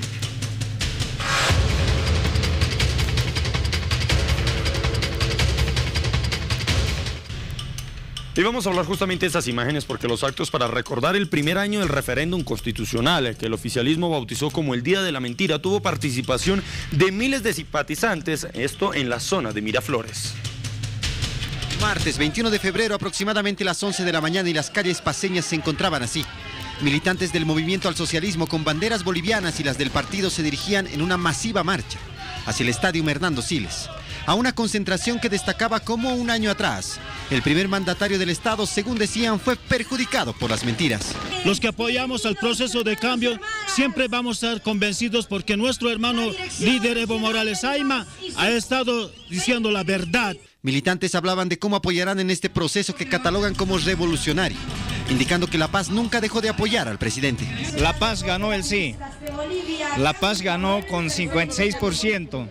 Y vamos a hablar justamente de estas imágenes porque los actos para recordar el primer año del referéndum constitucional que el oficialismo bautizó como el Día de la Mentira tuvo participación de miles de simpatizantes, esto en la zona de Miraflores. Martes 21 de febrero, aproximadamente las 11 de la mañana, y las calles paceñas se encontraban así. Militantes del movimiento al socialismo con banderas bolivianas y las del partido se dirigían en una masiva marcha hacia el estadio Hernando Siles, a una concentración que destacaba como un año atrás el primer mandatario del Estado, según decían, fue perjudicado por las mentiras. Los que apoyamos al proceso de cambio siempre vamos a estar convencidos porque nuestro hermano líder Evo Morales Ayma ha estado diciendo la verdad. Militantes hablaban de cómo apoyarán en este proceso que catalogan como revolucionario, indicando que La Paz nunca dejó de apoyar al presidente. La Paz ganó el sí. La Paz ganó con 56%.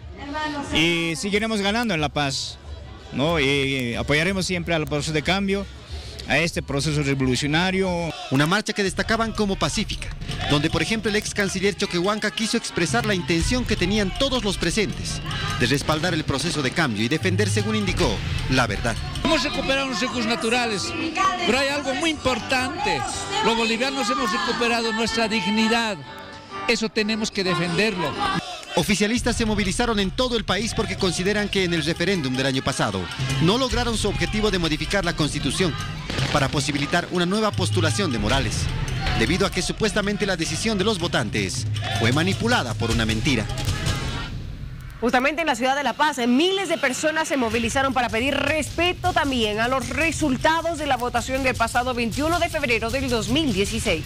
Y seguiremos ganando en La Paz, ¿no? Y apoyaremos siempre al proceso de cambio, a este proceso revolucionario. Una marcha que destacaban como pacífica, donde por ejemplo el ex canciller Choquehuanca quiso expresar la intención que tenían todos los presentes de respaldar el proceso de cambio y defender, según indicó, la verdad. Hemos recuperado los recursos naturales, pero hay algo muy importante. Los bolivianos hemos recuperado nuestra dignidad. Eso tenemos que defenderlo. Oficialistas se movilizaron en todo el país porque consideran que en el referéndum del año pasado no lograron su objetivo de modificar la Constitución para posibilitar una nueva postulación de Morales, debido a que supuestamente la decisión de los votantes fue manipulada por una mentira. Justamente en la ciudad de La Paz, miles de personas se movilizaron para pedir respeto también a los resultados de la votación del pasado 21 de febrero del 2016.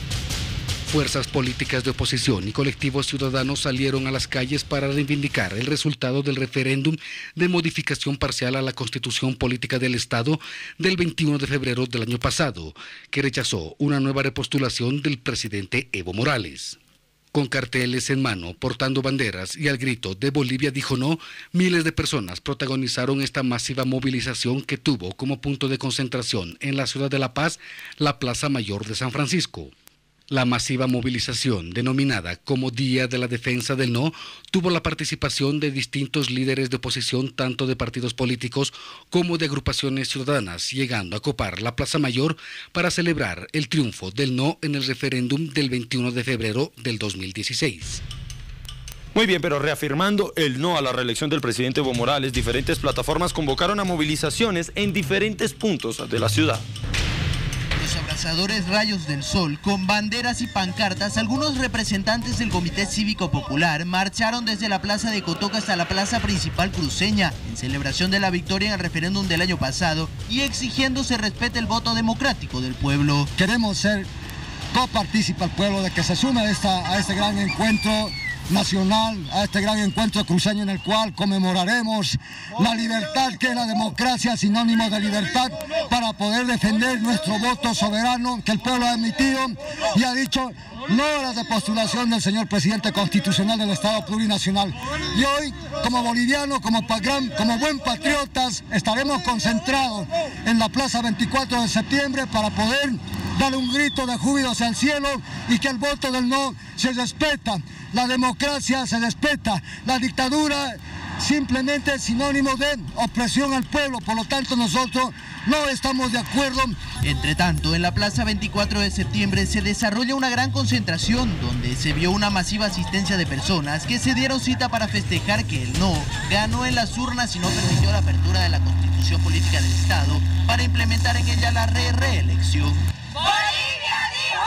Fuerzas políticas de oposición y colectivos ciudadanos salieron a las calles para reivindicar el resultado del referéndum de modificación parcial a la Constitución Política del Estado del 21 de febrero del año pasado, que rechazó una nueva repostulación del presidente Evo Morales. Con carteles en mano, portando banderas y al grito de Bolivia dijo no, miles de personas protagonizaron esta masiva movilización que tuvo como punto de concentración en la ciudad de La Paz la Plaza Mayor de San Francisco. La masiva movilización, denominada como Día de la Defensa del No, tuvo la participación de distintos líderes de oposición, tanto de partidos políticos como de agrupaciones ciudadanas, llegando a copar la Plaza Mayor para celebrar el triunfo del no en el referéndum del 21 de febrero del 2016. Muy bien, pero reafirmando el no a la reelección del presidente Evo Morales, diferentes plataformas convocaron a movilizaciones en diferentes puntos de la ciudad. abrasadores rayos del sol, con banderas y pancartas, algunos representantes del Comité Cívico Popular marcharon desde la Plaza de Cotoca hasta la plaza principal cruceña, en celebración de la victoria en el referéndum del año pasado y exigiendo se respete el voto democrático del pueblo. Queremos ser copartícipe al pueblo de que se sume a este gran encuentro nacional, a este gran encuentro cruceño en el cual conmemoraremos la libertad, que es la democracia, sinónimo de libertad, para poder defender nuestro voto soberano que el pueblo ha emitido y ha dicho no a la depostulación del señor presidente constitucional del Estado plurinacional. Y hoy, como bolivianos, como buen patriotas, estaremos concentrados en la Plaza 24 de septiembre para poder dar un grito de júbilo hacia el cielo y que el voto del no se respeta. La democracia se respeta, la dictadura simplemente es sinónimo de opresión al pueblo, por lo tanto nosotros no estamos de acuerdo. Entre tanto, en la Plaza 24 de septiembre se desarrolla una gran concentración donde se vio una masiva asistencia de personas que se dieron cita para festejar que el no ganó en las urnas y no permitió la apertura de la Constitución Política del Estado para implementar en ella la reelección. ¡Bolivia dijo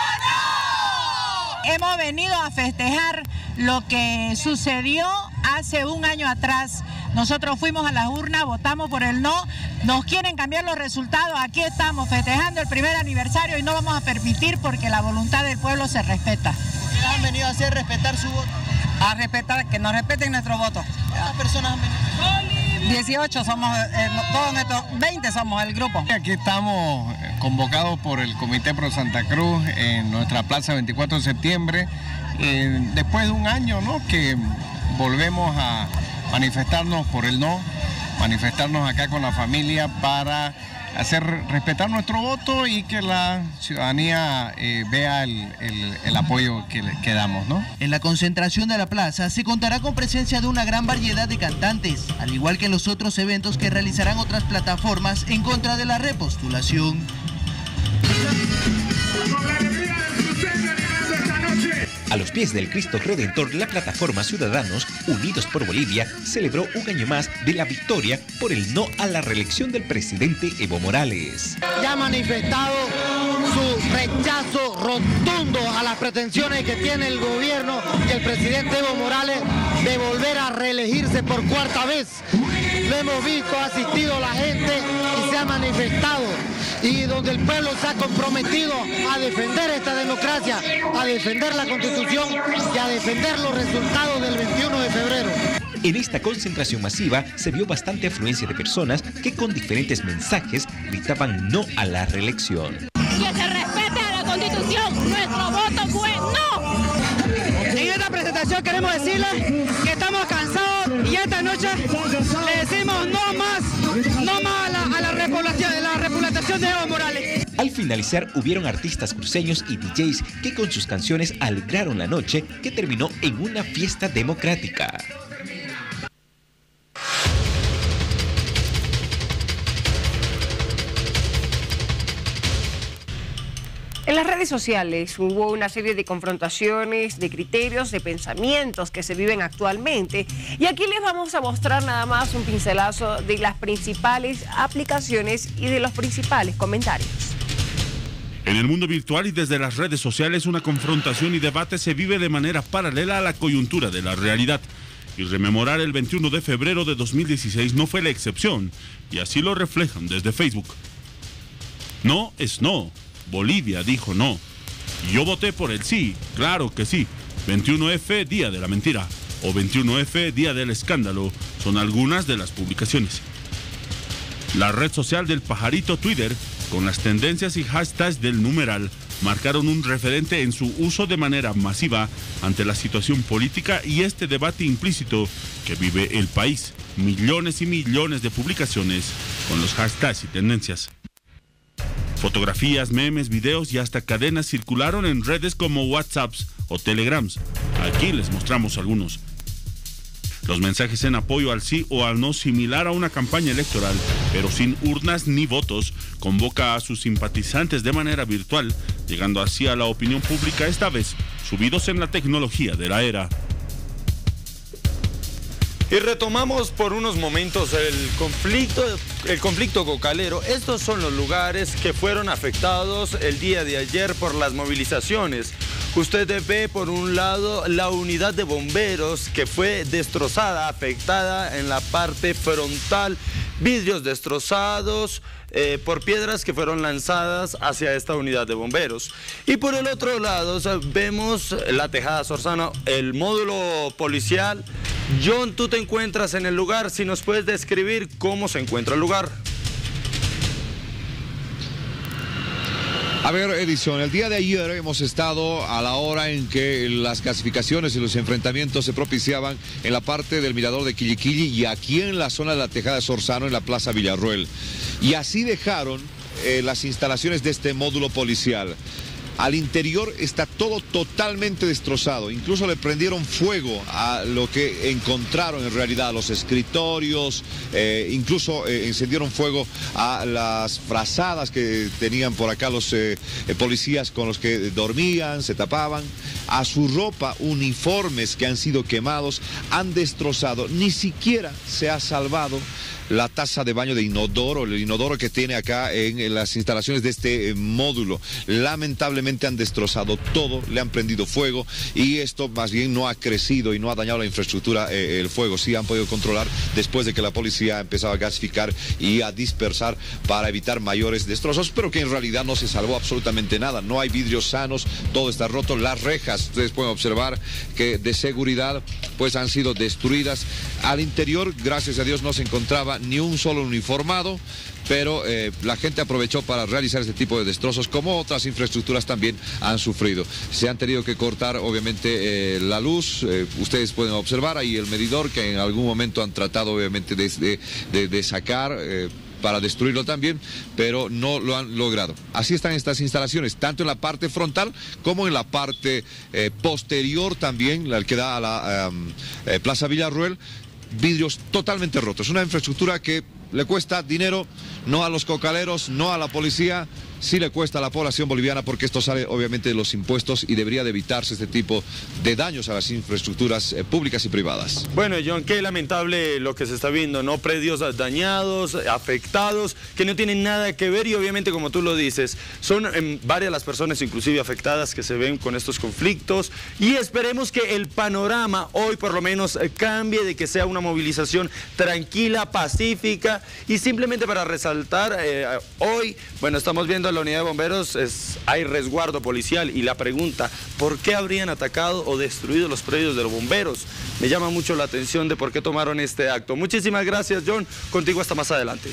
no! Hemos venido a festejar lo que sucedió hace un año atrás. Nosotros fuimos a las urnas, votamos por el no, nos quieren cambiar los resultados, aquí estamos festejando el primer aniversario y no vamos a permitir porque la voluntad del pueblo se respeta. ¿Qué han venido a hacer? ¿Respetar su voto? A respetar, que nos respeten nuestro voto. ¿Cuántas personas han venido? 18 somos, todos estos 20 somos el grupo. Aquí estamos convocados por el Comité Pro Santa Cruz en nuestra Plaza 24 de septiembre, después de un año, ¿no?, que volvemos a manifestarnos por el no, manifestarnos acá con la familia para hacer respetar nuestro voto y que la ciudadanía vea el apoyo que damos, ¿no? En la concentración de la plaza se contará con presencia de una gran variedad de cantantes, al igual que en los otros eventos que realizarán otras plataformas en contra de la repostulación. A los pies del Cristo Redentor, la plataforma Ciudadanos Unidos por Bolivia celebró un año más de la victoria por el no a la reelección del presidente Evo Morales. Ya ha manifestado su rechazo rotundo a las pretensiones que tiene el gobierno y el presidente Evo Morales de volver a reelegirse por cuarta vez. Lo hemos visto, ha asistido la gente y se ha manifestado, y donde el pueblo se ha comprometido a defender esta democracia, a defender la Constitución y a defender los resultados del 21 de febrero. En esta concentración masiva se vio bastante afluencia de personas que con diferentes mensajes gritaban no a la reelección. Que se respete a la Constitución, nuestro voto fue no. En esta presentación queremos decirles que estamos cansados y esta noche le decimos no más a la repoblación de Evo Morales. Al finalizar hubieron artistas cruceños y DJs que con sus canciones alegraron la noche, que terminó en una fiesta democrática. En las redes sociales hubo una serie de confrontaciones, de criterios, de pensamientos que se viven actualmente. Y aquí les vamos a mostrar nada más un pincelazo de las principales aplicaciones y de los principales comentarios. En el mundo virtual y desde las redes sociales, una confrontación y debate se vive de manera paralela a la coyuntura de la realidad. Y rememorar el 21 de febrero de 2016 no fue la excepción, y así lo reflejan desde Facebook. No es no. Bolivia dijo no. Yo voté por el sí, claro que sí. 21F, día de la mentira. O 21F, día del escándalo, son algunas de las publicaciones. La red social del pajarito Twitter, con las tendencias y hashtags del numeral, marcaron un referente en su uso de manera masiva ante la situación política y este debate implícito que vive el país. Millones y millones de publicaciones con los hashtags y tendencias. Fotografías, memes, videos y hasta cadenas circularon en redes como WhatsApps o Telegrams. Aquí les mostramos algunos. Los mensajes en apoyo al sí o al no, similar a una campaña electoral, pero sin urnas ni votos, convoca a sus simpatizantes de manera virtual, llegando así a la opinión pública, esta vez subidos en la tecnología de la era. Y retomamos por unos momentos el conflicto cocalero. Estos son los lugares que fueron afectados el día de ayer por las movilizaciones. Usted ve por un lado la unidad de bomberos que fue destrozada, afectada en la parte frontal, vidrios destrozados por piedras que fueron lanzadas hacia esta unidad de bomberos. Y por el otro lado vemos la Tejada Sorzano, el módulo policial. John, tú te encuentras en el lugar, si nos puedes describir cómo se encuentra el lugar. A ver, Edison, el día de ayer hemos estado a la hora en que las clasificaciones y los enfrentamientos se propiciaban en la parte del mirador de Quiliquili y aquí en la zona de la Tejada de Sorzano, en la Plaza Villarruel. Y así dejaron las instalaciones de este módulo policial. Al interior está todo totalmente destrozado, incluso le prendieron fuego a lo que encontraron en realidad, a los escritorios, incluso encendieron fuego a las frazadas que tenían por acá los policías con los que dormían, se tapaban, a su ropa, uniformes que han sido quemados, han destrozado, ni siquiera se ha salvado la taza de baño de inodoro, el inodoro que tiene acá en las instalaciones de este módulo. Lamentablemente han destrozado todo, le han prendido fuego y esto más bien no ha crecido y no ha dañado la infraestructura, el fuego. Sí han podido controlar después de que la policía ha empezado a gasificar y a dispersar para evitar mayores destrozos, pero que en realidad no se salvó absolutamente nada. No hay vidrios sanos, todo está roto. Las rejas, ustedes pueden observar que de seguridad pues han sido destruidas. Al interior, gracias a Dios, no se encontraba ni un solo uniformado, pero la gente aprovechó para realizar este tipo de destrozos, como otras infraestructuras también han sufrido. Se han tenido que cortar, obviamente, la luz. Ustedes pueden observar ahí el medidor que en algún momento han tratado, obviamente, de sacar para destruirlo también, pero no lo han logrado. Así están estas instalaciones, tanto en la parte frontal como en la parte posterior también, la que da a la Plaza Villarruel. Vidrios totalmente rotos, una infraestructura que le cuesta dinero, no a los cocaleros, no a la policía, sí le cuesta a la población boliviana porque esto sale obviamente de los impuestos y debería de evitarse este tipo de daños a las infraestructuras públicas y privadas. Bueno, John, qué lamentable lo que se está viendo, ¿no? Predios dañados, afectados, que no tienen nada que ver y obviamente, como tú lo dices, son varias las personas inclusive afectadas que se ven con estos conflictos y esperemos que el panorama hoy por lo menos cambie, de que sea una movilización tranquila, pacífica y simplemente para resaltar, hoy, bueno, estamos viendo la unidad de bomberos, hay resguardo policial y la pregunta, ¿por qué habrían atacado o destruido los predios de los bomberos? Me llama mucho la atención de por qué tomaron este acto. Muchísimas gracias, John. Contigo hasta más adelante.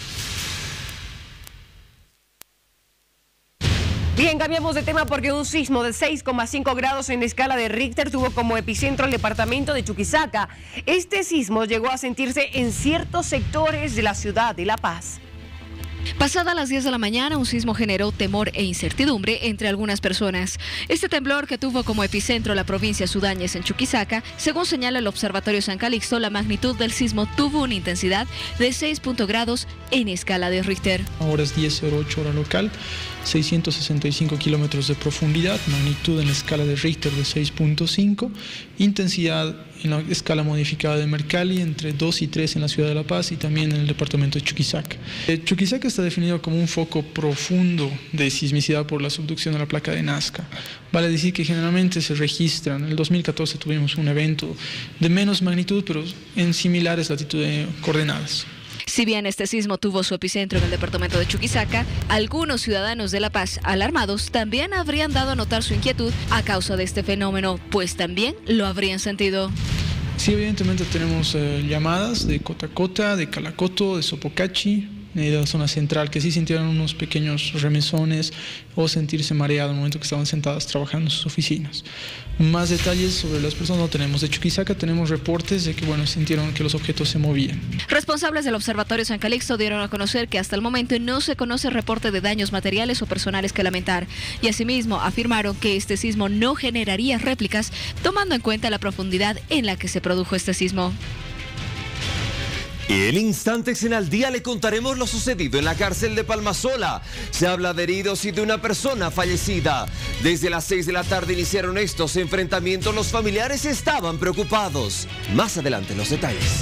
Bien, cambiamos de tema porque un sismo de 6,5 grados en escala de Richter tuvo como epicentro el departamento de Chuquisaca. Este sismo llegó a sentirse en ciertos sectores de la ciudad de La Paz. Pasada las 10 de la mañana, un sismo generó temor e incertidumbre entre algunas personas. Este temblor, que tuvo como epicentro la provincia Sudáñez en Chuquisaca, según señala el Observatorio San Calixto, la magnitud del sismo tuvo una intensidad de 6,0 grados en escala de Richter. Ahora es 10:08 hora local, 665 kilómetros de profundidad, magnitud en la escala de Richter de 6,5, intensidad en la escala modificada de Mercalli entre 2 y 3 en la ciudad de La Paz y también en el departamento de Chuquisaca. Chuquisaca está definido como un foco profundo de sismicidad por la subducción de la placa de Nazca. Vale decir que generalmente se registran. En el 2014 tuvimos un evento de menos magnitud, pero en similares latitud de coordenadas. Si bien este sismo tuvo su epicentro en el departamento de Chuquisaca, algunos ciudadanos de La Paz, alarmados, también habrían dado a notar su inquietud a causa de este fenómeno, pues también lo habrían sentido. Sí, evidentemente tenemos llamadas de Cotacota, de Calacoto, de Sopocachi, de la zona central, que sí sintieron unos pequeños remesones o sentirse mareado en el momento que estaban sentadas trabajando en sus oficinas. Más detalles sobre las personas no tenemos. De Chuquisaca tenemos reportes de que, bueno, sintieron que los objetos se movían. Responsables del Observatorio San Calixto dieron a conocer que hasta el momento no se conoce reporte de daños materiales o personales que lamentar. Y asimismo afirmaron que este sismo no generaría réplicas, tomando en cuenta la profundidad en la que se produjo este sismo. En instantes en Al Día le contaremos lo sucedido en la cárcel de Palmasola. Se habla de heridos y de una persona fallecida. Desde las 6 de la tarde iniciaron estos enfrentamientos. Los familiares estaban preocupados. Más adelante los detalles.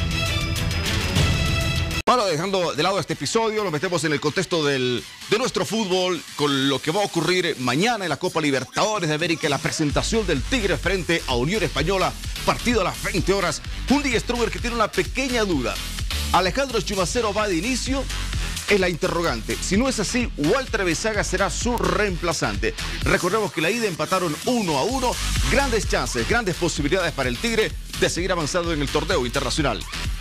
Bueno, dejando de lado este episodio, lo metemos en el contexto de nuestro fútbol, con lo que va a ocurrir mañana en la Copa Libertadores de América, la presentación del Tigre frente a Unión Española, partido a las 20 horas. Un Die Strummer que tiene una pequeña duda. ¿Alejandro Chumacero va de inicio? Es la interrogante. Si no es así, Walter Besaga será su reemplazante. Recordemos que la ida empataron 1-1. Grandes chances, grandes posibilidades para el Tigre de seguir avanzando en el torneo internacional.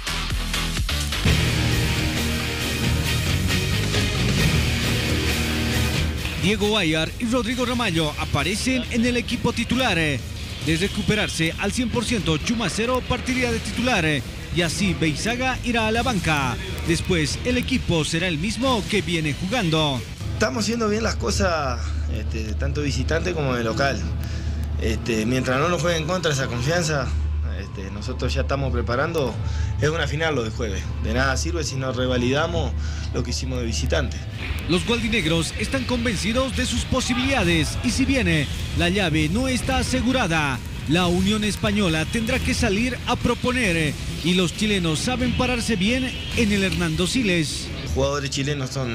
Diego Guayar y Rodrigo Ramallo aparecen en el equipo titular. De recuperarse al 100%, Chumacero partiría de titular y así Beizaga irá a la banca. Después el equipo será el mismo que viene jugando. Estamos haciendo bien las cosas, tanto visitante como de local. Mientras no nos juegue en contra esa confianza, nosotros ya estamos preparando. Es una final lo de jueves. De nada sirve si no revalidamos lo que hicimos de visitante. Los gualdinegros están convencidos de sus posibilidades y si bien la llave no está asegurada, la Unión Española tendrá que salir a proponer y los chilenos saben pararse bien en el Hernando Siles. Los jugadores chilenos son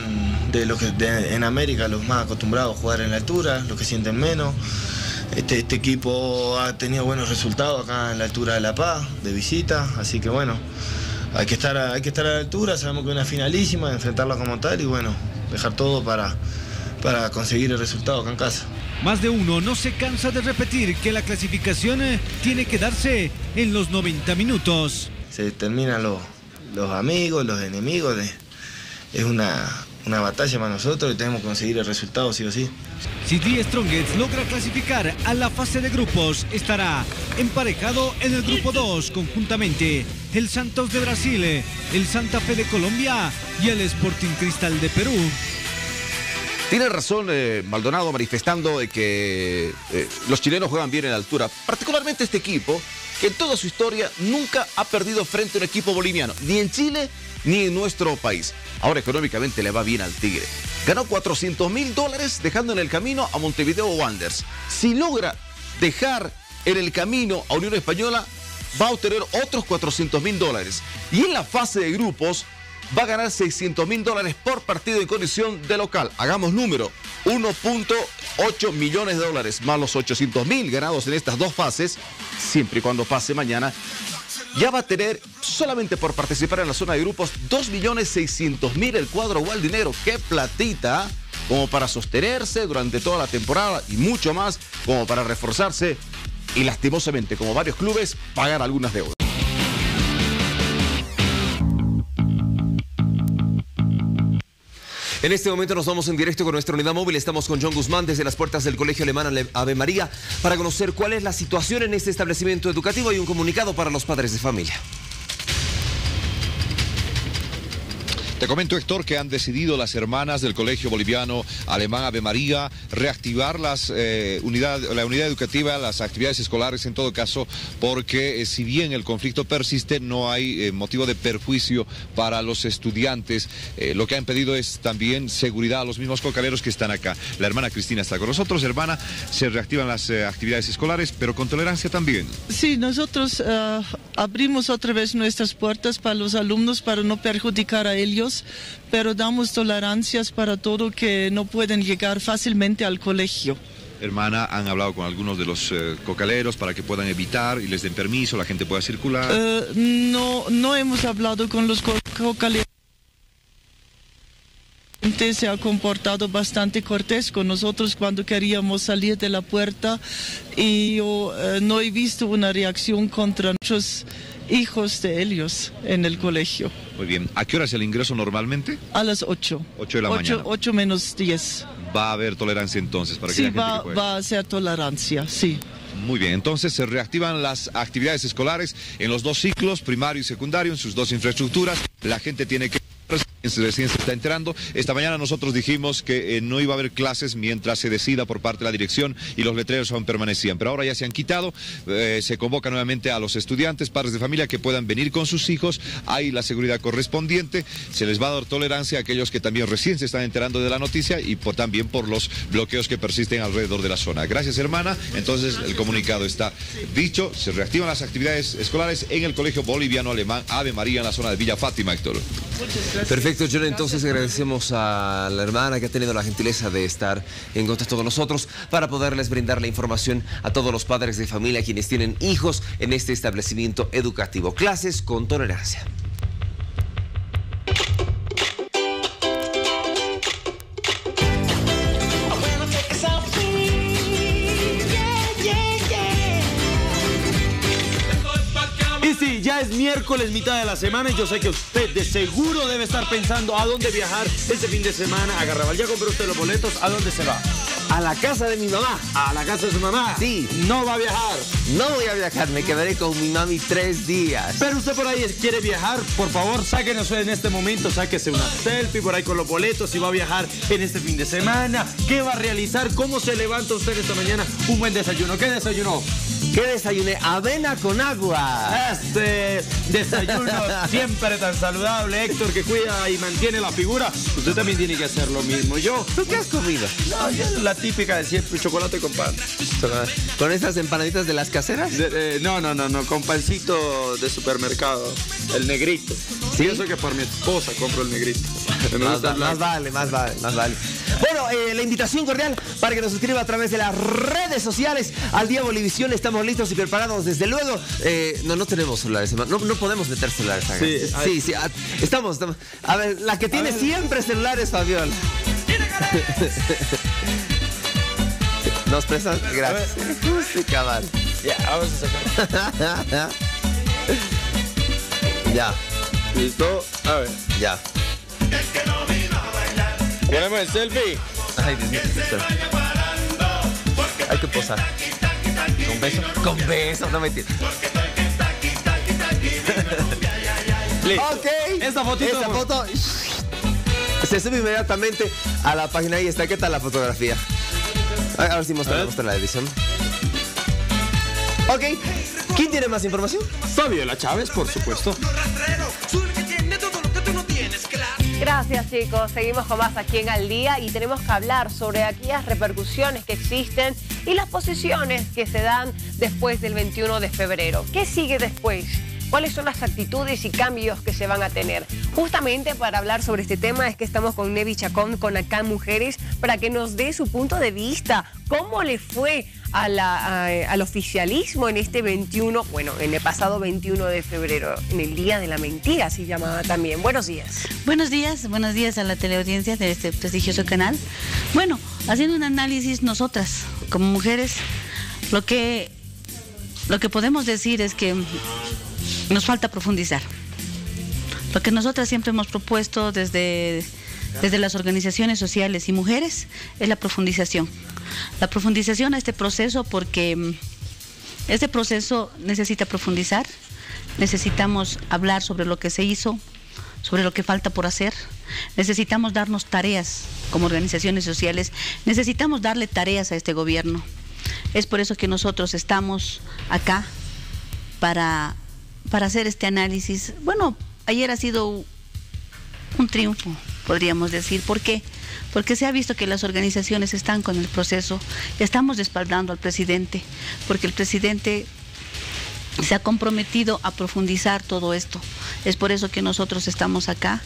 en América los más acostumbrados a jugar en la altura, los que sienten menos. Este equipo ha tenido buenos resultados acá en la altura de La Paz, de visita, así que bueno, hay que estar a la altura, sabemos que es una finalísima, enfrentarla como tal y bueno, dejar todo para conseguir el resultado acá en casa. Más de uno no se cansa de repetir que la clasificación tiene que darse en los 90 minutos. Se terminan los amigos, los enemigos, es una batalla para nosotros y tenemos que conseguir el resultado sí o sí. Si Die Strongets logra clasificar a la fase de grupos, estará emparejado en el grupo 2 conjuntamente el Santos de Brasil, el Santa Fe de Colombia y el Sporting Cristal de Perú. Tiene razón Maldonado manifestando de que los chilenos juegan bien en la altura, particularmente este equipo que en toda su historia nunca ha perdido frente a un equipo boliviano, ni en Chile ni en nuestro país. Ahora económicamente le va bien al Tigre. Ganó $400.000 dejando en el camino a Montevideo Wanderers. Si logra dejar en el camino a Unión Española, va a obtener otros $400.000. Y en la fase de grupos va a ganar $600.000 por partido en condición de local. Hagamos número, $1.8 millones más los $800.000 ganados en estas dos fases, siempre y cuando pase mañana. Ya va a tener, solamente por participar en la zona de grupos, $2.600.000 el cuadro gualdinegro. ¡Qué platita! Como para sostenerse durante toda la temporada y mucho más como para reforzarse y lastimosamente, como varios clubes, pagar algunas deudas. En este momento nos vamos en directo con nuestra unidad móvil. Estamos con John Guzmán desde las puertas del Colegio Alemán Ave María para conocer cuál es la situación en este establecimiento educativo y un comunicado para los padres de familia. Te comento, Héctor, que han decidido las hermanas del Colegio Boliviano Alemán Ave María reactivar la unidad educativa, las actividades escolares en todo caso, porque si bien el conflicto persiste, no hay motivo de perjuicio para los estudiantes. Lo que han pedido es también seguridad a los mismos cocaleros que están acá. La hermana Cristina está con nosotros. Hermana, se reactivan las actividades escolares, pero con tolerancia también. Sí, nosotros abrimos otra vez nuestras puertas para los alumnos para no perjudicar a ellos, pero damos tolerancias para todo que no pueden llegar fácilmente al colegio. Hermana, ¿han hablado con algunos de los cocaleros para que puedan evitar y les den permiso, la gente pueda circular? No hemos hablado con los cocaleros. La gente se ha comportado bastante cortés con nosotros cuando queríamos salir de la puerta y yo no he visto una reacción contra muchos hijos de ellos en el colegio. Muy bien. ¿A qué hora es el ingreso normalmente? A las 8. 8 de la mañana. 8 menos 10. Va a haber tolerancia entonces para que la gente que juegue. Va a ser tolerancia, sí. Muy bien, entonces se reactivan las actividades escolares en los dos ciclos, primario y secundario, en sus dos infraestructuras. La gente tiene que recién se está enterando. Esta mañana nosotros dijimos que no iba a haber clases mientras se decida por parte de la dirección y los letreros aún permanecían, pero ahora ya se han quitado. Se convoca nuevamente a los estudiantes, padres de familia que puedan venir con sus hijos. Hay la seguridad correspondiente. Se les va a dar tolerancia a aquellos que también recién se están enterando de la noticia y también por los bloqueos que persisten alrededor de la zona. Gracias, hermana. Entonces el comunicado está dicho. Se reactivan las actividades escolares en el Colegio Boliviano Alemán Ave María en la zona de Villa Fátima, Héctor. Perfecto, John. Entonces agradecemos a la hermana que ha tenido la gentileza de estar en contacto con nosotros para poderles brindar la información a todos los padres de familia quienes tienen hijos en este establecimiento educativo. Clases con tolerancia. Ya es miércoles, mitad de la semana, y yo sé que usted de seguro debe estar pensando a dónde viajar este fin de semana. A Garrabal, ya compró usted los boletos, ¿a dónde se va? A la casa de mi mamá. ¿A la casa de su mamá? Sí. ¿No va a viajar? No voy a viajar, me quedaré con mi mami 3 días. Pero usted por ahí quiere viajar, por favor, sáquenos en este momento, sáquese una selfie por ahí con los boletos, si va a viajar en este fin de semana, qué va a realizar, cómo se levanta usted esta mañana. Un buen desayuno. ¿Qué desayunó? ¿Qué desayuné? Avena con agua. Este desayuno siempre tan saludable, Héctor, que cuida y mantiene la figura. Usted también tiene que hacer lo mismo. ¿Tú qué has comido? No, yo la típica de siempre, chocolate con pan. ¿Con esas empanaditas de las caseras? No, con pancito de supermercado, el negrito. Sí, eso que por mi esposa compro el negrito. Más vale. Bueno, la invitación cordial para que nos suscriba a través de las redes sociales al Día Bolivisión. Estamos listos y preparados, desde luego. No tenemos celulares, no podemos meter celulares acá. Sí, estamos. A ver, la que tiene siempre celulares, Fabiola. ¿Nos prestas? Gracias. Sí, cabal. Ya, vamos a sacar. Ya. ¿Listo? A ver. Ya. ¿Ponemos el selfie? Ay, Dios mío. Hay que posar. ¿Con beso? Con beso, no me entiendes. Ok. Esta foto se sube inmediatamente a la página. Ahí está. ¿Qué tal la fotografía? A ver si mostramos la edición. Ok. ¿Quién tiene más información? Fabiola Chávez, por supuesto. Gracias, chicos. Seguimos con más aquí en Al Día y tenemos que hablar sobre aquellas repercusiones que existen y las posiciones que se dan después del 21 de febrero. ¿Qué sigue después? ¿Cuáles son las actitudes y cambios que se van a tener? Justamente para hablar sobre este tema es que estamos con Nevi Chacón, con ACAM Mujeres, para que nos dé su punto de vista. ¿Cómo le fue al oficialismo en este 21, en el pasado 21 de febrero, en el Día de la Mentira, así llamaba también? Buenos días. Buenos días a la teleaudiencia de este prestigioso canal. Bueno, haciendo un análisis nosotras, como mujeres, lo que podemos decir es que nos falta profundizar. Lo que nosotras siempre hemos propuesto desde las organizaciones sociales y mujeres es la profundización. La profundización a este proceso, porque este proceso necesita profundizar. Necesitamos hablar sobre lo que se hizo, sobre lo que falta por hacer. Necesitamos darnos tareas como organizaciones sociales. Necesitamos darle tareas a este gobierno. Es por eso que nosotros estamos acá para hacer este análisis. Bueno, ayer ha sido un triunfo, podríamos decir. ¿Por qué? Porque se ha visto que las organizaciones están con el proceso, estamos respaldando al presidente, porque el presidente se ha comprometido a profundizar todo esto. Es por eso que nosotros estamos acá.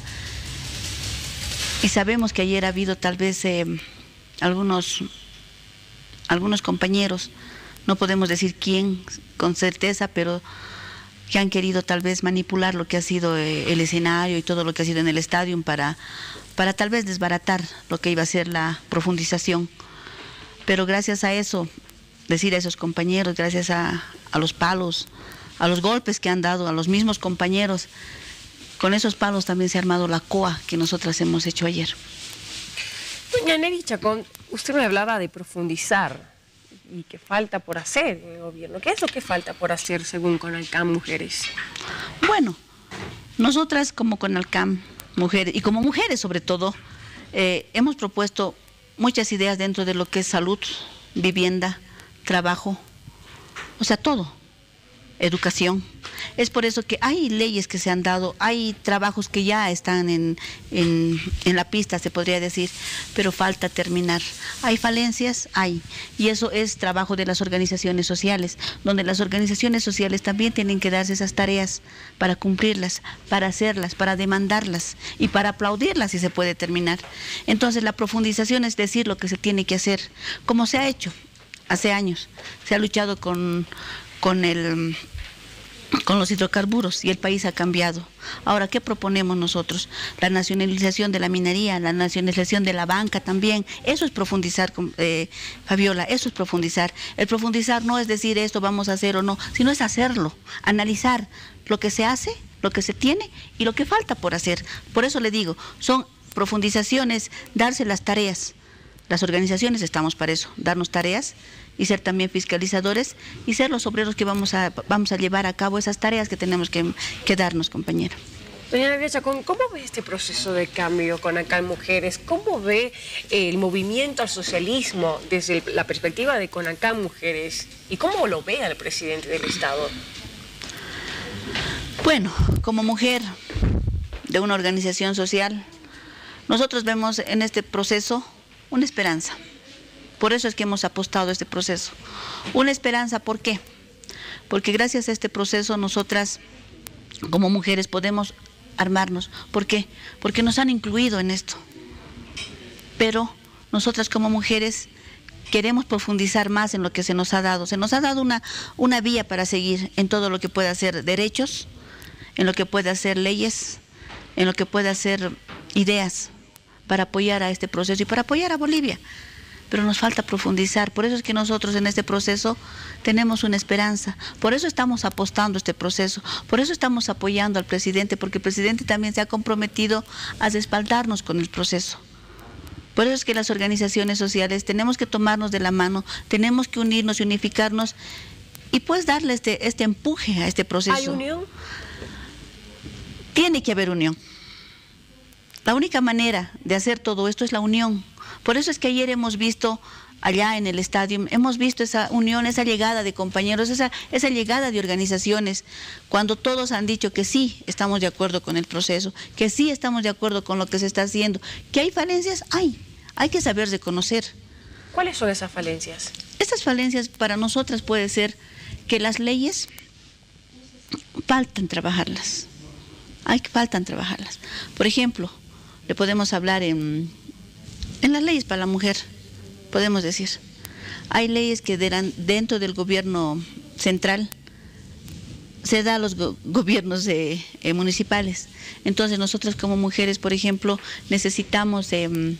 Y sabemos que ayer ha habido tal vez algunos compañeros, no podemos decir quién con certeza, pero que han querido tal vez manipular lo que ha sido el escenario y todo lo que ha sido en el estadio para tal vez desbaratar lo que iba a ser la profundización. Pero gracias a eso, decir a esos compañeros, gracias a los palos, a los golpes que han dado a los mismos compañeros, con esos palos también se ha armado la COA que nosotras hemos hecho ayer. Doña Nevi Chacón, usted me hablaba de profundizar y que falta por hacer en el gobierno. ¿Qué es lo que falta por hacer según CONALCAM Mujeres? Bueno, nosotras como CONALCAM mujeres, y como mujeres sobre todo, hemos propuesto muchas ideas dentro de lo que es salud, vivienda, trabajo, o sea, todo, educación. Es por eso que hay leyes que se han dado, hay trabajos que ya están en la pista, se podría decir, pero falta terminar. Hay falencias, hay, y eso es trabajo de las organizaciones sociales, donde las organizaciones sociales también tienen que darse esas tareas para cumplirlas, para hacerlas, para demandarlas y para aplaudirlas si se puede terminar. Entonces la profundización es decir lo que se tiene que hacer, como se ha hecho hace años. Se ha luchado con los hidrocarburos y el país ha cambiado. Ahora, ¿qué proponemos nosotros? La nacionalización de la minería, la nacionalización de la banca también. Eso es profundizar, Fabiola, eso es profundizar. El profundizar no es decir esto vamos a hacer o no, sino es hacerlo, analizar lo que se hace, lo que se tiene y lo que falta por hacer. Por eso le digo, son profundizaciones, darse las tareas. Las organizaciones estamos para eso, darnos tareas y ser también fiscalizadores y ser los obreros que vamos a llevar a cabo esas tareas que tenemos que darnos, compañera. Doña Nadia Chacón, ¿cómo ve este proceso de cambio con Conacall Mujeres? ¿Cómo ve el movimiento al socialismo desde la perspectiva de Conacall Mujeres? ¿Y cómo lo ve al presidente del Estado? Bueno, como mujer de una organización social, nosotros vemos en este proceso una esperanza. Por eso es que hemos apostado a este proceso. Una esperanza, ¿por qué? Porque gracias a este proceso nosotras como mujeres podemos armarnos. ¿Por qué? Porque nos han incluido en esto. Pero nosotras como mujeres queremos profundizar más en lo que se nos ha dado. Se nos ha dado una vía para seguir en todo lo que pueda ser derechos, en lo que pueda ser leyes, en lo que pueda ser ideas para apoyar a este proceso y para apoyar a Bolivia. Pero nos falta profundizar, por eso es que nosotros en este proceso tenemos una esperanza, por eso estamos apostando a este proceso, por eso estamos apoyando al presidente, porque el presidente también se ha comprometido a respaldarnos con el proceso. Por eso es que las organizaciones sociales tenemos que tomarnos de la mano, tenemos que unirnos y unificarnos y pues darle este empuje a este proceso. ¿Hay unión? Tiene que haber unión. La única manera de hacer todo esto es la unión. Por eso es que ayer hemos visto allá en el estadio, hemos visto esa unión, esa llegada de compañeros, esa llegada de organizaciones, cuando todos han dicho que sí estamos de acuerdo con el proceso, que sí estamos de acuerdo con lo que se está haciendo, que hay falencias, hay que saber reconocer. ¿Cuáles son esas falencias? Estas falencias para nosotras puede ser que las leyes faltan trabajarlas, faltan trabajarlas. Por ejemplo, le podemos hablar en las leyes para la mujer, podemos decir. Hay leyes que dentro del gobierno central se da a los gobiernos municipales. Entonces nosotros como mujeres, por ejemplo, necesitamos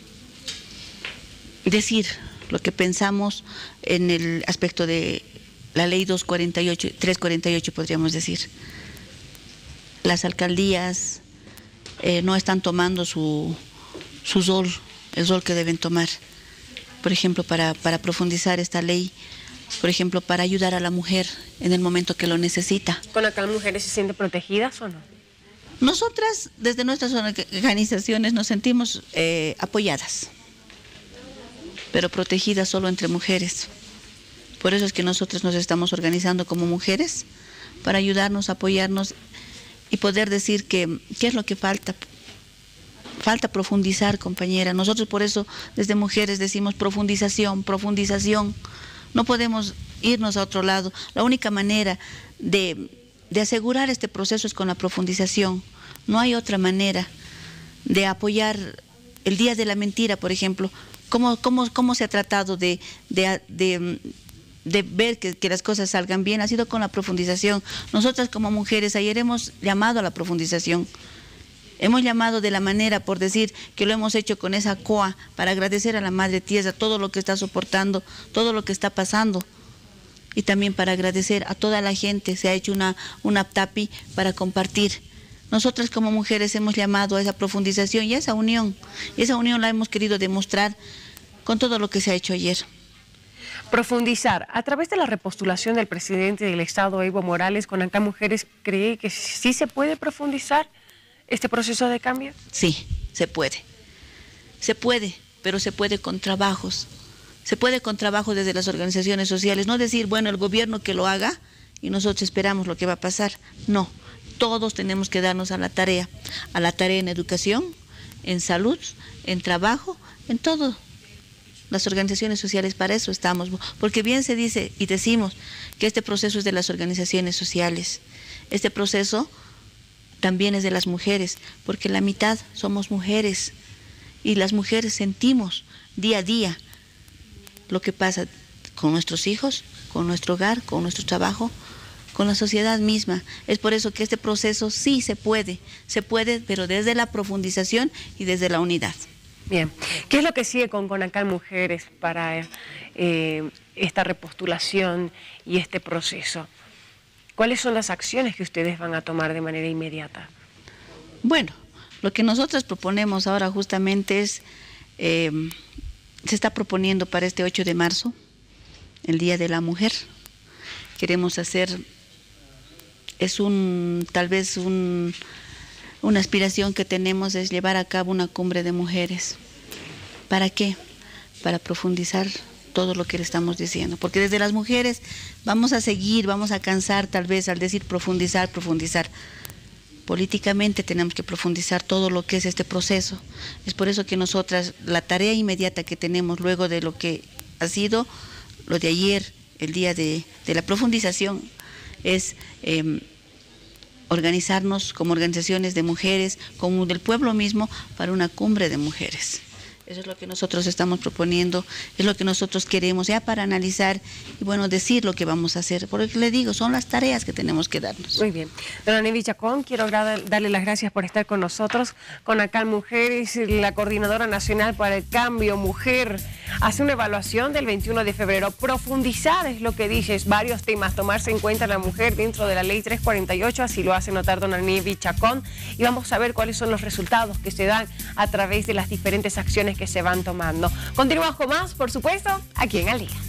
decir lo que pensamos en el aspecto de la ley 348, podríamos decir. Las alcaldías no están tomando su rol, el rol que deben tomar, por ejemplo, para profundizar esta ley, por ejemplo, para ayudar a la mujer en el momento que lo necesita. ¿Conacall Mujeres se sienten protegidas o no? Nosotras, desde nuestras organizaciones, nos sentimos apoyadas, pero protegidas solo entre mujeres. Por eso es que nosotros nos estamos organizando como mujeres para ayudarnos, apoyarnos y poder decir qué es lo que falta. Falta profundizar, compañera. Nosotros por eso desde mujeres decimos profundización, profundización. No podemos irnos a otro lado. La única manera de asegurar este proceso es con la profundización. No hay otra manera de apoyar el Día de la Mentira, por ejemplo. ¿Cómo se ha tratado de ver que las cosas salgan bien? Ha sido con la profundización. Nosotras como mujeres ayer hemos llamado a la profundización. Hemos llamado de la manera, por decir, que lo hemos hecho con esa COA, para agradecer a la Madre Tierra todo lo que está soportando, todo lo que está pasando. Y también para agradecer a toda la gente, se ha hecho una TAPI para compartir. Nosotras como mujeres hemos llamado a esa profundización y a esa unión. Y esa unión la hemos querido demostrar con todo lo que se ha hecho ayer. Profundizar. A través de la repostulación del presidente del Estado, Evo Morales, Conacall Mujeres cree que sí se puede profundizar este proceso de cambio? Sí, se puede. Se puede, pero se puede con trabajos. Se puede con trabajo desde las organizaciones sociales. No decir, bueno, el gobierno que lo haga y nosotros esperamos lo que va a pasar. No, todos tenemos que darnos a la tarea en educación, en salud, en trabajo, en todo. Las organizaciones sociales para eso estamos, porque bien se dice y decimos que este proceso es de las organizaciones sociales. Este proceso también es de las mujeres, porque la mitad somos mujeres y las mujeres sentimos día a día lo que pasa con nuestros hijos, con nuestro hogar, con nuestro trabajo, con la sociedad misma. Es por eso que este proceso sí se puede, pero desde la profundización y desde la unidad. Bien, ¿qué es lo que sigue con CONACAL Mujeres para esta repostulación y este proceso? ¿Cuáles son las acciones que ustedes van a tomar de manera inmediata? Bueno, lo que nosotros proponemos ahora justamente es, se está proponiendo para este 8 de marzo, el Día de la Mujer. Queremos hacer, una aspiración que tenemos es llevar a cabo una cumbre de mujeres. ¿Para qué? Para profundizar todo lo que le estamos diciendo. Porque desde las mujeres vamos a cansar tal vez al decir profundizar. Políticamente tenemos que profundizar todo lo que es este proceso. Es por eso que nosotras, la tarea inmediata que tenemos luego de lo que ha sido lo de ayer, el día de la profundización, es organizarnos como organizaciones de mujeres, como del pueblo mismo, para una cumbre de mujeres. Eso es lo que nosotros estamos proponiendo, es lo que nosotros queremos ya para analizar y bueno, decir lo que vamos a hacer. Por lo que le digo, son las tareas que tenemos que darnos. Muy bien. Dona Nevi Chacón, quiero darle las gracias por estar con nosotros. CONACAL Mujeres, la Coordinadora Nacional para el Cambio Mujer, hace una evaluación del 21 de febrero. Profundizar es lo que dices, varios temas, tomarse en cuenta la mujer dentro de la ley 348, así lo hace notar Dona Nevi Chacón, y vamos a ver cuáles son los resultados que se dan a través de las diferentes acciones que se van tomando. Continuamos con más, por supuesto, aquí en Al Día.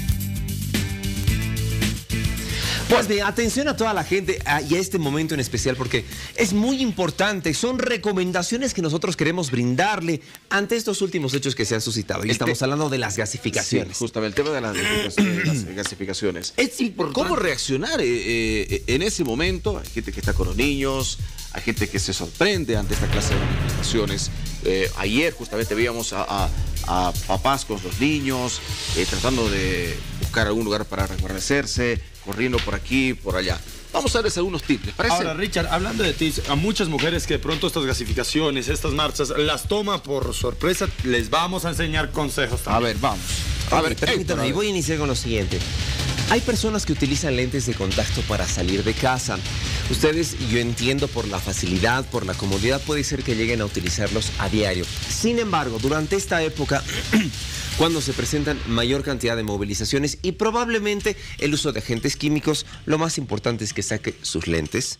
Pues bien, atención a toda la gente y a este momento en especial porque es muy importante, son recomendaciones que nosotros queremos brindarle ante estos últimos hechos que se han suscitado. Y estamos hablando de las gasificaciones. Sí, justamente el tema de las gasificaciones. Es importante. ¿Cómo reaccionar en ese momento? Hay gente que está con los niños, hay gente que se sorprende ante esta clase de manifestaciones. Ayer justamente veíamos a papás con los niños tratando de buscar algún lugar para resguardecerse, corriendo por aquí, por allá. Vamos a darles algunos tips, ¿les parece? Ahora, Richard, hablando de tips, a muchas mujeres que de pronto estas gasificaciones, estas marchas, las toma por sorpresa, les vamos a enseñar consejos también. A ver, vamos. A ver, permítame, y voy a iniciar con lo siguiente. Hay personas que utilizan lentes de contacto para salir de casa. Ustedes, yo entiendo por la facilidad, por la comodidad, puede ser que lleguen a utilizarlos a diario. Sin embargo, durante esta época, cuando se presentan mayor cantidad de movilizaciones y probablemente el uso de agentes químicos, lo más importante es que saque sus lentes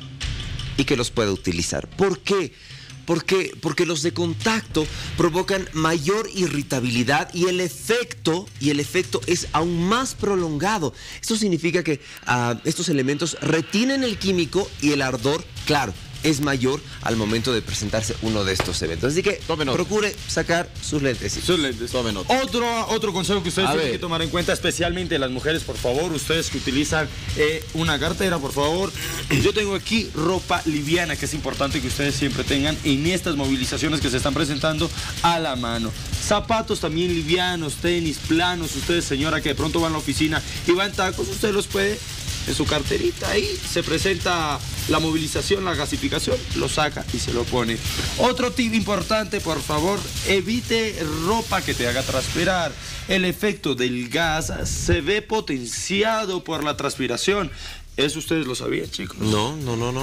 y que los pueda utilizar. ¿Por qué? Porque los de contacto provocan mayor irritabilidad y el efecto es aún más prolongado. Esto significa que estos elementos retienen el químico y el ardor, claro, es mayor al momento de presentarse uno de estos eventos. Así que procure sacar sus lentes. Sus lentes. Tome nota. Otro consejo que ustedes tienen que tomar en cuenta, especialmente las mujeres, por favor, ustedes que utilizan una cartera, por favor. Yo tengo aquí ropa liviana, que es importante que ustedes siempre tengan en estas movilizaciones que se están presentando a la mano. Zapatos también livianos, tenis planos. Ustedes, señora, que de pronto van a la oficina y van en tacos, usted los puede en su carterita, ahí se presenta la movilización, la gasificación, lo saca y se lo pone. Otro tip importante, por favor, evite ropa que te haga transpirar. El efecto del gas se ve potenciado por la transpiración. ¿Eso ustedes lo sabían, chicos? No.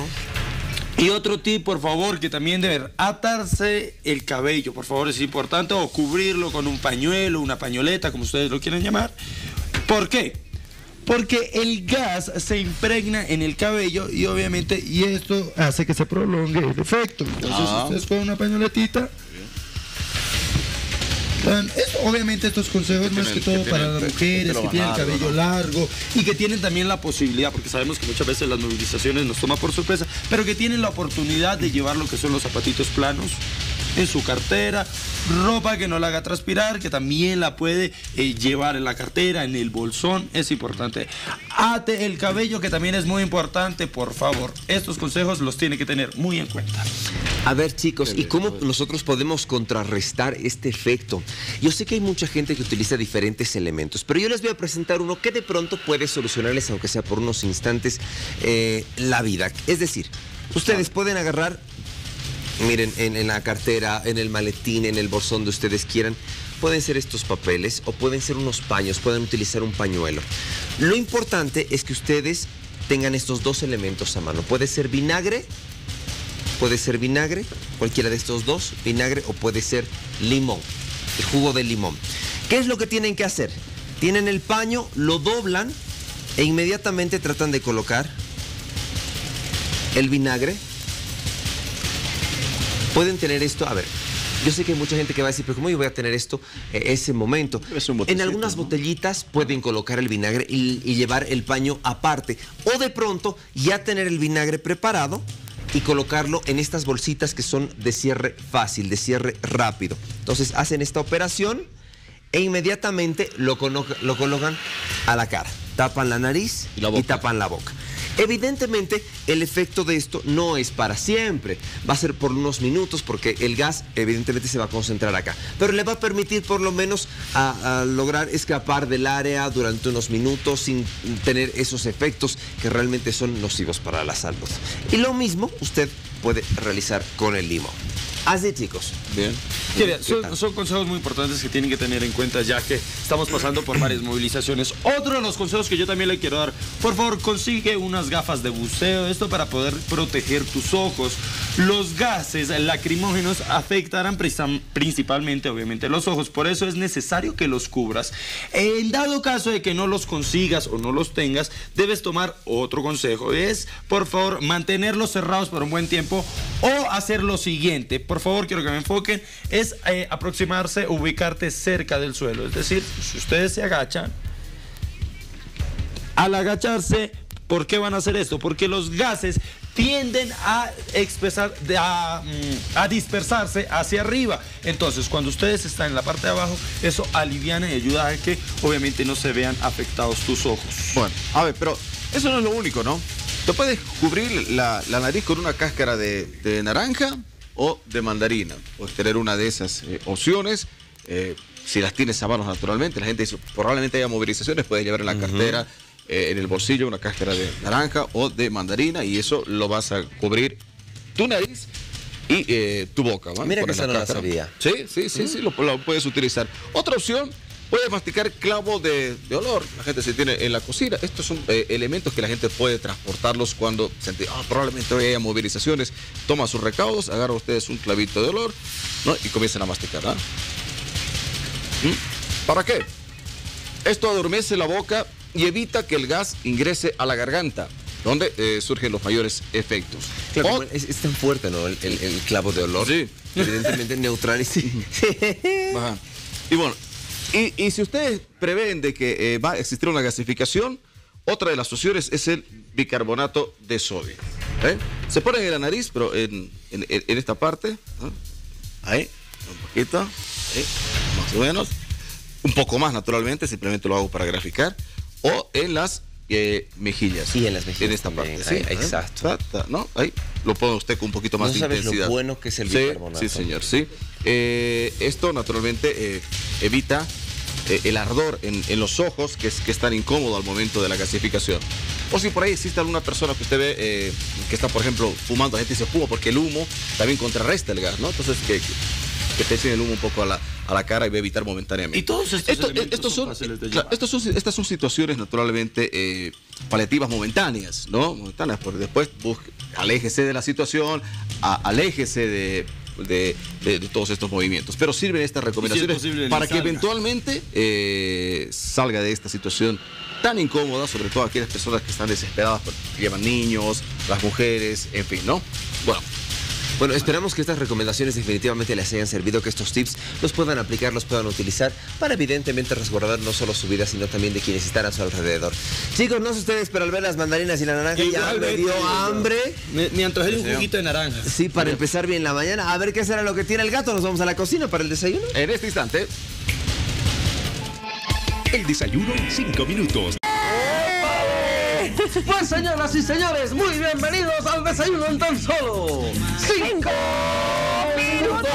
Y otro tip, por favor, que también deben atarse el cabello, por favor, es importante, o cubrirlo con un pañuelo, una pañoleta, como ustedes lo quieran llamar. ¿Por qué? Porque el gas se impregna en el cabello y obviamente, y esto hace que se prolongue el efecto. Entonces ustedes ponen una pañoletita Obviamente estos consejos más que todo para las mujeres que tienen el cabello largo y que tienen también la posibilidad, porque sabemos que muchas veces las movilizaciones nos toma por sorpresa, pero que tienen la oportunidad de llevar lo que son los zapatitos planos en su cartera, ropa que no la haga transpirar, que también la puede llevar en la cartera, en el bolsón, es importante. Ate el cabello, que también es muy importante, por favor. Estos consejos los tiene que tener muy en cuenta. A ver, chicos, ¿y cómo nosotros podemos contrarrestar este efecto? Yo sé que hay mucha gente que utiliza diferentes elementos, pero yo les voy a presentar uno que de pronto puede solucionarles, aunque sea por unos instantes, la vida. Es decir, ustedes pueden agarrar, miren, en la cartera, en el maletín, en el bolsón de ustedes quieran, pueden ser estos papeles o pueden ser unos paños, pueden utilizar un pañuelo. Lo importante es que ustedes tengan estos dos elementos a mano. Puede ser vinagre, cualquiera de estos dos, vinagre, o puede ser limón, el jugo de limón. ¿Qué es lo que tienen que hacer? Tienen el paño, lo doblan e inmediatamente tratan de colocar el vinagre. Pueden tener esto, a ver, yo sé que hay mucha gente que va a decir, pero ¿cómo yo voy a tener esto ese momento? En algunas botellitas pueden colocar el vinagre y llevar el paño aparte. O de pronto ya tener el vinagre preparado y colocarlo en estas bolsitas que son de cierre fácil, de cierre rápido. Entonces hacen esta operación e inmediatamente lo colocan a la cara. Tapan la nariz y tapan la boca. Evidentemente, el efecto de esto no es para siempre. Va a ser por unos minutos porque el gas evidentemente se va a concentrar acá. Pero le va a permitir por lo menos a lograr escapar del área durante unos minutos sin tener esos efectos que realmente son nocivos para la salud. Y lo mismo usted puede realizar con el limón. Así, chicos. Bien. Son consejos muy importantes que tienen que tener en cuenta, ya que estamos pasando por varias movilizaciones. Otro de los consejos que yo también le quiero dar: por favor, consigue unas gafas de buceo, esto para poder proteger tus ojos. Los gases lacrimógenos afectarán principalmente, obviamente, los ojos, por eso es necesario que los cubras. En dado caso de que no los consigas o no los tengas, debes tomar otro consejo, es, por favor, mantenerlos cerrados por un buen tiempo o hacer lo siguiente. Por favor, quiero que me enfoquen, es aproximarse, ubicarte cerca del suelo. Es decir, si ustedes se agachan, al agacharse, ¿por qué van a hacer esto? Porque los gases tienden a dispersarse hacia arriba. Entonces, cuando ustedes están en la parte de abajo, eso aliviana y ayuda a que obviamente no se vean afectados tus ojos. Bueno, a ver, pero eso no es lo único, ¿no? Te puedes cubrir la nariz con una cáscara de naranja o de mandarina. Puedes tener una de esas opciones. Si las tienes a mano naturalmente, la gente dice, probablemente haya movilizaciones, puedes llevar en la cartera, en el bolsillo, una cáscara de naranja o de mandarina, y eso lo vas a cubrir tu nariz y tu boca. ¿Va? Mira que esa no la sabía. Sí, lo puedes utilizar. Otra opción, puedes masticar clavo de olor. La gente se tiene en la cocina. Estos son elementos que la gente puede transportarlos cuando probablemente haya movilizaciones. Toma sus recaudos, agarra ustedes un clavito de olor, ¿no? Y comienzan a masticar. ¿No? ¿Para qué? Esto adormece la boca y evita que el gas ingrese a la garganta, donde surgen los mayores efectos. Claro, es tan fuerte, ¿no? El clavo de olor. Sí. Evidentemente neutraliza. Y bueno, y si ustedes prevén de que va a existir una gasificación, otra de las opciones es el bicarbonato de sodio. Se ponen en la nariz, pero en esta parte, ¿no? Ahí, un poquito, ahí, más o menos, un poco más naturalmente, simplemente lo hago para graficar, o en las mejillas. Sí, en las mejillas. En esta parte, sí, exacto. ¿No? Ahí lo pone usted con un poquito más de sabes intensidad. Lo bueno que es el bicarbonato. Sí, señor, sí. Esto naturalmente evita el ardor en los ojos, que es tan incómodo al momento de la gasificación. O si por ahí existe alguna persona que usted ve que está, por ejemplo, fumando, la gente dice fuma porque el humo también contrarresta el gas, ¿no? Entonces que te echen el humo un poco a la cara y va a evitar momentáneamente. Y todos estas son situaciones naturalmente paliativas momentáneas, ¿no? Momentáneas, porque después aléjese de la situación, aléjese de todos estos movimientos. Pero sirven estas recomendaciones para que eventualmente salga de esta situación tan incómoda, sobre todo aquellas personas que están desesperadas porque llevan niños, las mujeres, en fin, ¿no? Bueno, Bueno, esperamos que estas recomendaciones definitivamente les hayan servido, que estos tips los puedan aplicar, los puedan utilizar para evidentemente resguardar no solo su vida, sino también de quienes están a su alrededor. Chicos, no sé ustedes, pero al ver las mandarinas y la naranja ya me dio hambre. Me antojé de un juguito de naranja. Sí, para empezar bien la mañana. A ver qué será lo que tiene el gato. Nos vamos a la cocina para el desayuno. En este instante. El desayuno en 5 minutos. Pues señoras y señores, muy bienvenidos al desayuno en tan solo 5 minutos.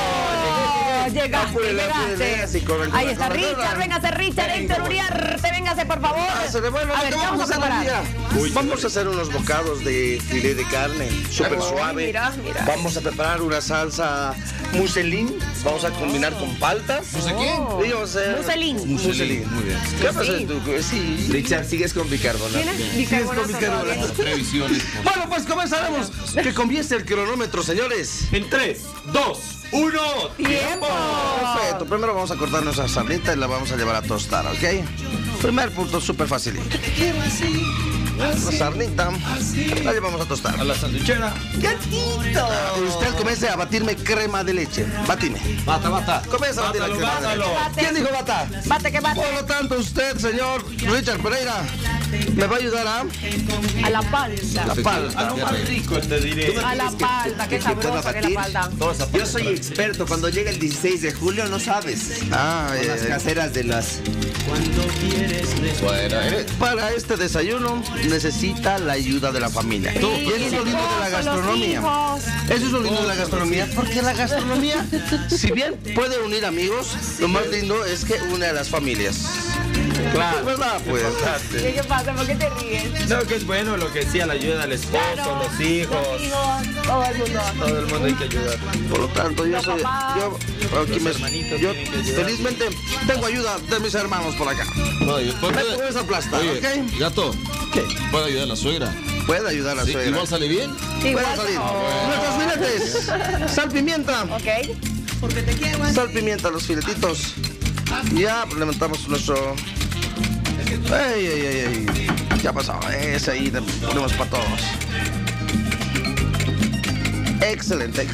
Llegaste. Ahí está Richard, véngase Richard, Héctor Uriarte, véngase por favor. A ver, ¿qué vamos a preparar? Vamos a hacer unos bocados de filé de carne, súper suave. Mira. Vamos a preparar una salsa muselín. Vamos a combinar con palta. ¿No sé qué? Muselín. Muy bien. ¿Qué pasa tú? Sí. Richard, sigues con bicarbonato. Sigues con bicarbonato. Previsiones. Bueno, pues comenzaremos. Que comience el cronómetro, señores. En 3, 2, 1, ¡tiempo! Perfecto. Primero vamos a cortar nuestra sardita y la vamos a llevar a tostar, ¿ok? Primer punto, súper facilito. La sardita la llevamos a tostar. A la sandwichera. ¡Gatito! Usted comience a batirme crema de leche. Batime. Bata. Comienza a batir la crema de leche. ¿Quién dijo bata? Bate que bate. Por lo tanto, usted, señor Richard Pereira, me va a ayudar a la palta. La palta. Algo más rico te diré. A la palta, qué sabrosa que es la palta. Yo soy experto. Cuando llega el 16 de julio, no sabes. Con las caseras de las... Bueno, para este desayuno necesita la ayuda de la familia. Y eso es lo lindo de la gastronomía. Eso es lo lindo de la gastronomía, porque la gastronomía, si bien puede unir amigos, lo más lindo es que une a las familias. Claro, ¿verdad? Pues. ¿Qué pasa? ¿Por qué te ríes? No, que es bueno lo que decía, la ayuda del esposo, los hijos. Todo el mundo. Todo el mundo hay que ayudar. Por lo tanto, yo felizmente tengo ayuda de mis hermanos por acá. No, y después me puedes aplastar, ¿ok? Gato, ¿qué? ¿Puede ayudar a la suegra? Puede ayudar a la suegra. ¿Igual sale bien? Puede salir. Nuestros filetes. Sal, pimienta. Ok. Sal, pimienta, los filetitos. Ya levantamos nuestro... ¡Ey! Ya pasó. Ese ahí le ponemos para todos. Excelente.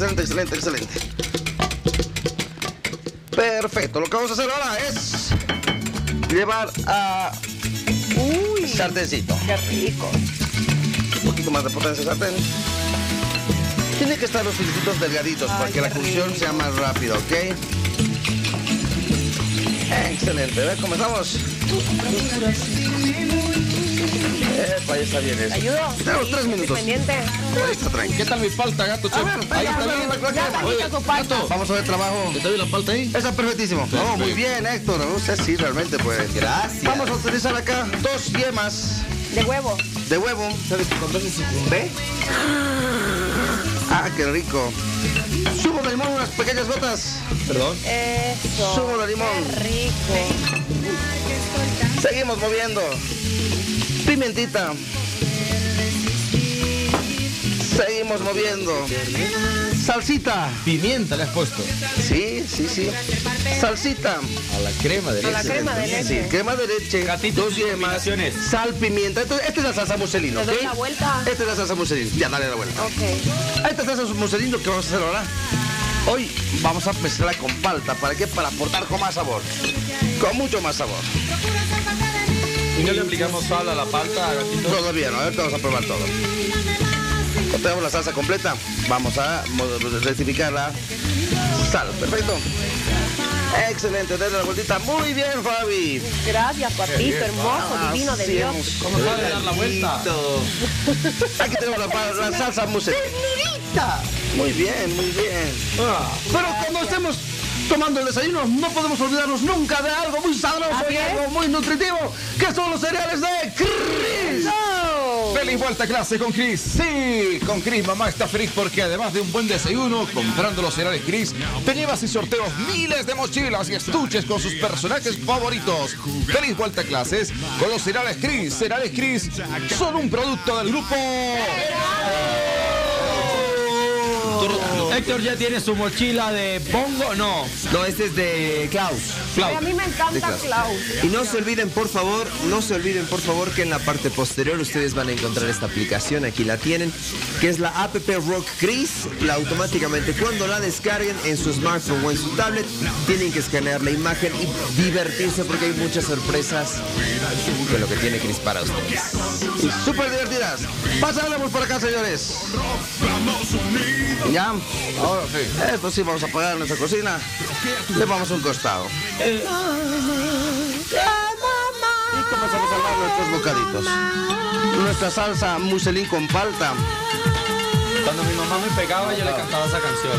Perfecto. Lo que vamos a hacer ahora es llevar a... sartencito. Qué rico. Un poquito más de potencia sartén. Tiene que estar los filetitos delgaditos para que la cocción sea más rápida, ¿ok? Excelente, ¿ves? Comenzamos. Ahí está bien eso. ¿Ayudo? Tenemos 3 minutos. Pendiente. Ahí está, tranquilo. ¿Qué tal mi palta, gato? A ver, ahí está bien. Ya está su palta. Vamos a ver trabajo. ¿Está bien la palta ahí? Está perfectísimo. Oh, muy bien, Héctor. Usted sí, realmente, pues. Gracias. Vamos a utilizar acá 2 yemas. De huevo. De huevo. ¿Sabes con dónde se cumbe? Ah, qué rico. Zumo de limón, unas pequeñas gotas. Perdón. Eso. Zumo de limón. Qué rico. Seguimos moviendo. Pimentita. Seguimos moviendo. Salsita. Pimienta le has puesto. Sí. Salsita. A la crema de leche. A la crema de leche. Sí, crema de leche. Gatito, 2 yemas. Sal, pimienta. Esta es la salsa muselina, ¿ok? ¿Le doy la vuelta? Esta es la salsa muselina. Ya, dale la vuelta. Ok. Esta es la salsa muselina, lo que vamos a hacer ahora. Hoy vamos a mezclarla con palta. ¿Para qué? Para aportar con más sabor. Con mucho más sabor. ¿Y no le aplicamos sal a la palta, gatito? Todavía no, ahorita vamos a probar todo. Cuando tenemos la salsa completa, vamos a rectificar la sal. Perfecto. Excelente, denle la vueltita. Muy bien, Fabi. Gracias, papito, hermoso, divino de Dios. ¿Cómo sabe dar la vuelta? Aquí tenemos la salsa muselina. Muy bien. Pero cuando estemos tomando el desayuno, no podemos olvidarnos nunca de algo muy sabroso y algo muy nutritivo, que son los cereales de Cris. ¡Feliz vuelta a clase con Cris! Sí, con Cris mamá está feliz porque además de un buen desayuno, comprando los cereales Cris, te llevas y sorteos miles de mochilas y estuches con sus personajes favoritos. ¡Feliz vuelta a clases con los cereales Cris! Cereales Cris son un producto del grupo... Héctor ya tiene su mochila de Bongo, no. No, este es de Klaus. Ay, a mí me encanta Klaus. Y no se olviden, por favor, que en la parte posterior ustedes van a encontrar esta aplicación, aquí la tienen, que es la app Rock Chris. Automáticamente cuando la descarguen en su smartphone o en su tablet, tienen que escanear la imagen y divertirse porque hay muchas sorpresas con lo que tiene Chris para ustedes. Súper divertidas. Pasamos por acá, señores. Ya, ahora sí. Esto sí, vamos a apagar nuestra cocina. Le vamos a un costado. Y comenzamos a armar nuestros bocaditos. Nuestra salsa muselín con palta. Cuando mi mamá me pegaba, yo le cantaba esa canción.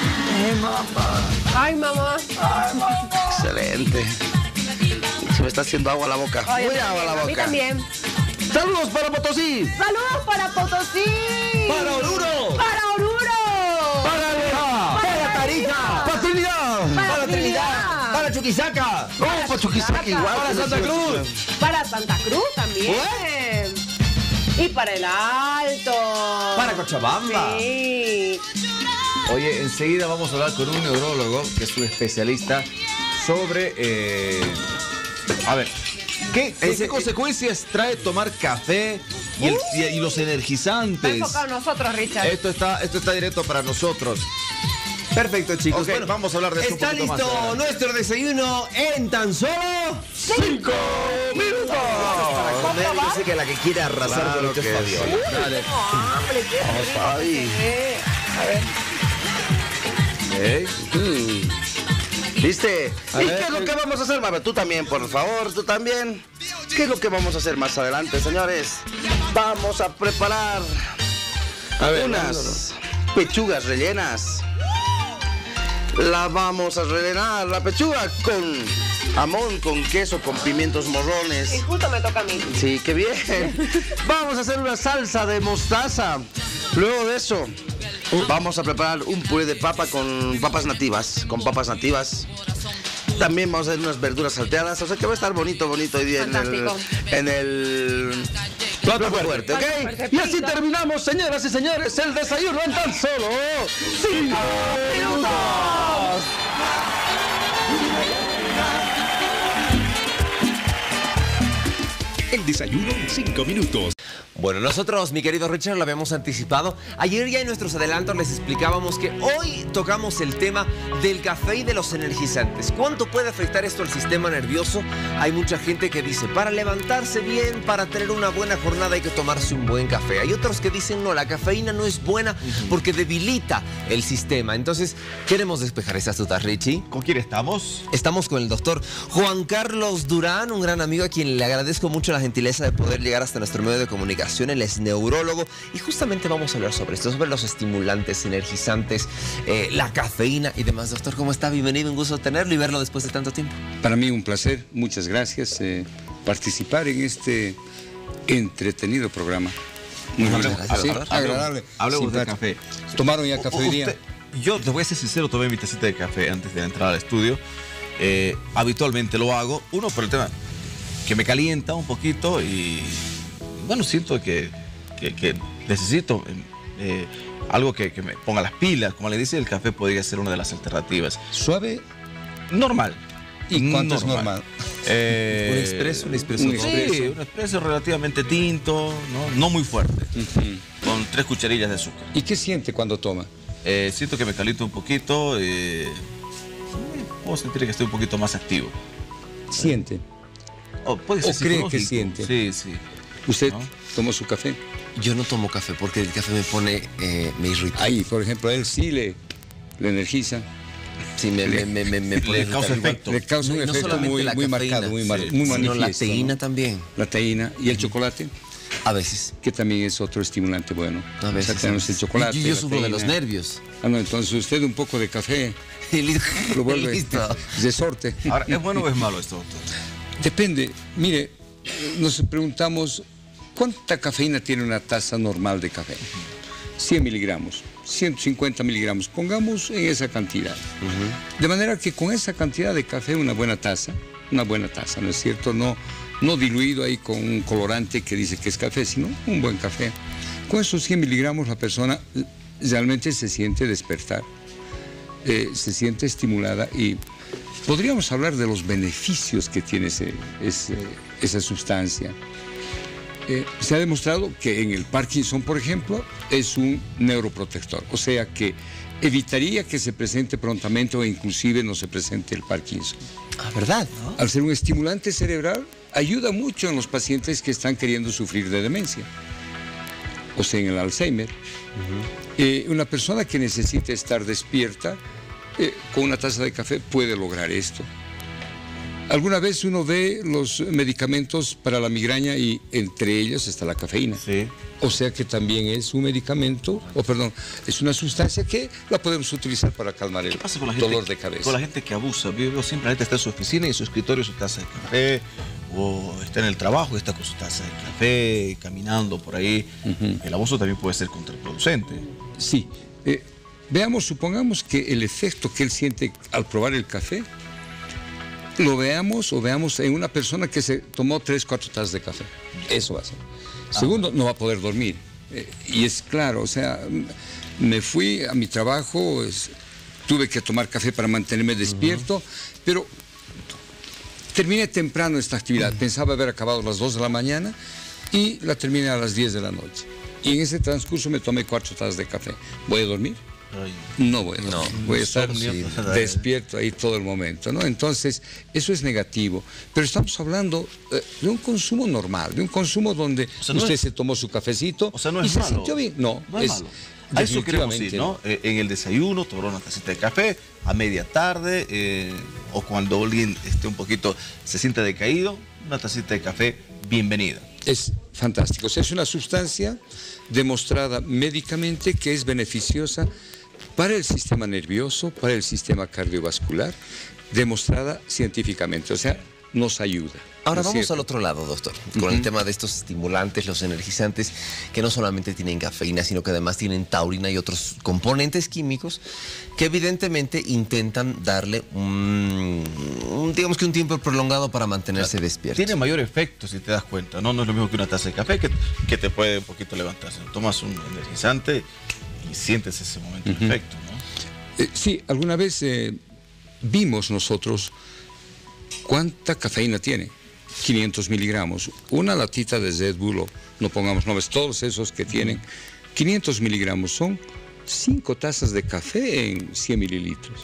Ay, mamá. Excelente. Se me está haciendo agua a la boca. Ay, muy agua a la boca. A mí también. ¡Saludos para Potosí! ¡Saludos para Potosí! ¡Para Oruro! ¡Para Oruro! ¡Para Leja! ¡Para Tarija! ¡Para Trinidad! ¡Para Trinidad! ¡Para Chuquisaca! ¡Oh, para Chuquisaca igual! ¡Para Santa Cruz! ¡Para Santa Cruz también! Y para el Alto. Para Cochabamba. Sí. Oye, enseguida vamos a hablar con un neurólogo que es un especialista sobre... a ver, ¿qué consecuencias trae tomar café y los energizantes? Está enfocado en nosotros, Richard. Esto está directo para nosotros. Perfecto, chicos. Okay. Bueno, vamos a hablar de esto un ¿Está poquito listo más nuestro desayuno en tan solo 5 minutos? Para comer, yo sé que la que quiere arrasar Claro con lo que es que Fabiola. sí. Dale. Hombre, qué rico. Ahí. A ver. ¿Viste? ¿Y qué es lo que vamos a hacer, Mara? Tú también, por favor, tú también. ¿Qué es lo que vamos a hacer más adelante, señores? Vamos a preparar unas pechugas rellenas. La vamos a rellenar, la pechuga, con jamón, con queso, con pimientos morrones. Y justo me toca a mí. Sí, qué bien. Vamos a hacer una salsa de mostaza. Luego de eso, vamos a preparar un puré de papa con papas nativas. También vamos a hacer unas verduras salteadas. O sea que va a estar bonito hoy día en el plato fuerte, ¿ok? Y así terminamos, señoras y señores, el desayuno en tan solo 5 minutos. El desayuno en 5 minutos. Bueno, nosotros, mi querido Richard, lo habíamos anticipado. Ayer ya en nuestros adelantos les explicábamos que hoy tocamos el tema del café y de los energizantes. ¿Cuánto puede afectar esto al sistema nervioso? Hay mucha gente que dice, para levantarse bien, para tener una buena jornada hay que tomarse un buen café. Hay otros que dicen, no, la cafeína no es buena porque debilita el sistema. Entonces, queremos despejar esas dudas, Richie. ¿Con quién estamos? Estamos con el doctor Juan Carlos Durán, un gran amigo a quien le agradezco mucho la gentileza de poder llegar hasta nuestro medio de comunicación. Él es neurólogo y justamente vamos a hablar sobre esto, sobre los estimulantes, energizantes, la cafeína y demás. Doctor, ¿cómo está? Bienvenido, un gusto tenerlo y verlo después de tanto tiempo. Para mí un placer, muchas gracias, participar en este entretenido programa. Muy gracias, sí, doctor. agradable. Hablemos de café. ¿Tomaron ya café hoy día? Yo te voy a ser sincero, tomé mi tacita de café antes de entrar al estudio. Habitualmente lo hago, uno por el tema que me calienta un poquito y bueno, siento que necesito algo que me ponga las pilas. Como le dice, el café podría ser una de las alternativas. ¿Suave? Normal. ¿Y cuánto es normal? Un expreso. Sí, un expreso relativamente tinto, no muy fuerte, con 3 cucharillas de azúcar. ¿Y qué siente cuando toma? Siento que me caliento un poquito, puedo sentir que estoy un poquito más activo. ¿Siente? Puede ser ¿O cree que siente? Sí. ¿Usted tomó su café? Yo no tomo café porque el café me pone, me irrita. Ahí, por ejemplo, a él sí le energiza. Sí, me pone causa efecto. Le causa un efecto muy marcado, muy manifiesto. Sino la teína también. La teína. ¿Y el chocolate? A veces. Que también es otro estimulante bueno. A veces. O sea, tenemos el chocolate. Yo sufro de los nervios. Ah, no, entonces usted un poco de café lo vuelve resorte. Ahora, ¿es bueno o es malo esto, doctor? Depende. Mire, nos preguntamos, ¿cuánta cafeína tiene una taza normal de café? 100 miligramos, 150 miligramos, pongamos en esa cantidad. De manera que con esa cantidad de café, una buena taza, ¿no es cierto? No diluido ahí con un colorante que dice que es café, sino un buen café. Con esos 100 miligramos la persona realmente se siente despertar, se siente estimulada y podríamos hablar de los beneficios que tiene esa sustancia. Se ha demostrado que en el Parkinson, por ejemplo, es un neuroprotector, o sea que evitaría que se presente prontamente o inclusive no se presente el Parkinson. Ah, ¿verdad? ¿No? Al ser un estimulante cerebral, ayuda mucho en los pacientes que están queriendo sufrir de demencia, o sea, en el Alzheimer. Una persona que necesite estar despierta, con una taza de café puede lograr esto. Alguna vez uno ve los medicamentos para la migraña y entre ellos está la cafeína. Sí. O sea que también es un medicamento, es una sustancia que la podemos utilizar para calmar el dolor de cabeza. Con la gente que abusa, yo veo siempre la gente está en su oficina y en su escritorio su taza de café, o está en el trabajo y está con su taza de café, caminando por ahí. El abuso también puede ser contraproducente. Sí. Supongamos que el efecto que él siente al probar el café, lo veamos en una persona que se tomó 3, 4 tazas de café. Eso va a ser. Segundo, no va a poder dormir. Y es claro, o sea, me fui a mi trabajo, tuve que tomar café para mantenerme despierto, pero terminé temprano esta actividad. Pensaba haber acabado a las 2 de la mañana y la terminé a las 10 de la noche. Y en ese transcurso me tomé 4 tazas de café. ¿Voy a dormir? No voy a dormir. Voy a estar despierto ahí todo el momento, ¿no? Entonces, eso es negativo. Pero estamos hablando de un consumo normal, de un consumo donde usted se tomó su cafecito y se sintió bien. No es malo. A eso queremos ir, ¿no? En el desayuno, tomar una tacita de café, a media tarde, o cuando alguien se siente decaído, una tacita de café, bienvenida. Es fantástico. O sea, es una sustancia demostrada médicamente que es beneficiosa para el sistema nervioso, para el sistema cardiovascular, demostrada científicamente. O sea, nos ayuda. Ahora vamos al otro lado, doctor, con el tema de estos estimulantes, los energizantes, que no solamente tienen cafeína, sino que además tienen taurina y otros componentes químicos que evidentemente intentan darle digamos que un tiempo prolongado para mantenerse despierto. Tiene mayor efecto, si te das cuenta, ¿no? No es lo mismo que una taza de café que te puede un poquito levantarse. Tomas un energizante y sientes ese momento de efecto, ¿no? Sí, alguna vez vimos nosotros cuánta cafeína tiene. 500 miligramos. Una latita de Red Bull, no pongamos nombres, todos esos que tienen 500 miligramos son 5 tazas de café en 100 mililitros.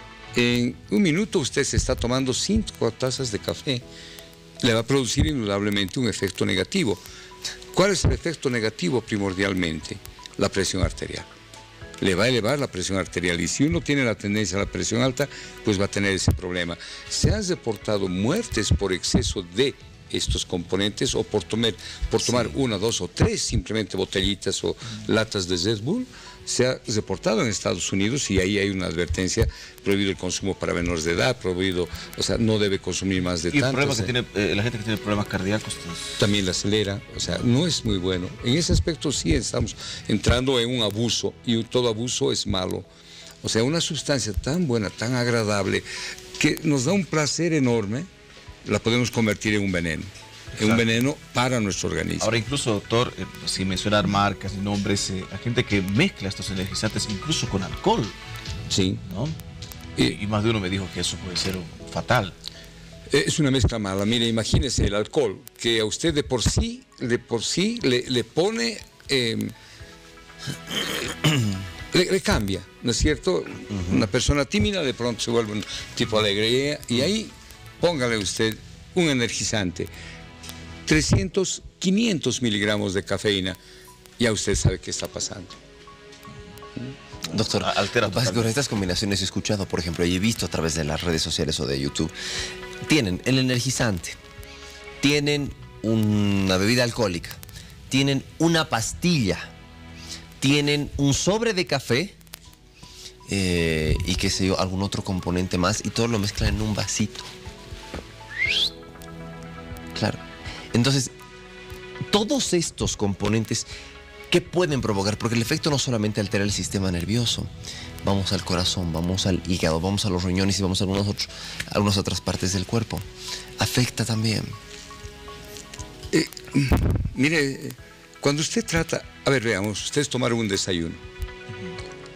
En un minuto usted se está tomando 5 tazas de café. Le va a producir indudablemente un efecto negativo. ¿Cuál es el efecto negativo primordialmente? La presión arterial. Le va a elevar la presión arterial y si uno tiene la tendencia a la presión alta, pues va a tener ese problema. Se han reportado muertes por exceso de estos componentes o por tomar 1, 2 o 3 simplemente botellitas o latas de Red Bull. Se ha reportado en Estados Unidos y ahí hay una advertencia: prohibido el consumo para menores de edad, prohibido, o sea, no debe consumir más de tanto. Y el problema que tiene la gente que tiene problemas cardíacos también la acelera, o sea, no es muy bueno. En ese aspecto sí estamos entrando en un abuso y todo abuso es malo. O sea, una sustancia tan buena, tan agradable, que nos da un placer enorme, la podemos convertir en un veneno. Es un veneno para nuestro organismo. Ahora, incluso, doctor, sin mencionar marcas ni nombres, hay gente que mezcla estos energizantes incluso con alcohol. Sí. ¿No? Y más de uno me dijo que eso puede ser fatal. Es una mezcla mala. Mire, imagínese el alcohol, que a usted de por sí le pone... le cambia, ¿no es cierto? Una persona tímida de pronto se vuelve un tipo alegre. Y ahí póngale usted un energizante. 300, 500 miligramos de cafeína, ya usted sabe qué está pasando. Doctor, con estas combinaciones he escuchado, por ejemplo, y he visto a través de las redes sociales o de YouTube, tienen el energizante, tienen una bebida alcohólica, tienen una pastilla, tienen un sobre de café y qué sé yo, algún otro componente más, y todo lo mezclan en un vasito. Claro. Entonces, todos estos componentes, ¿qué pueden provocar? Porque el efecto no solamente altera el sistema nervioso, vamos al corazón, vamos al hígado, vamos a los riñones y vamos a algunas otras partes del cuerpo. Afecta también. Mire, cuando usted trata... A ver, veamos, ustedes tomaron un desayuno.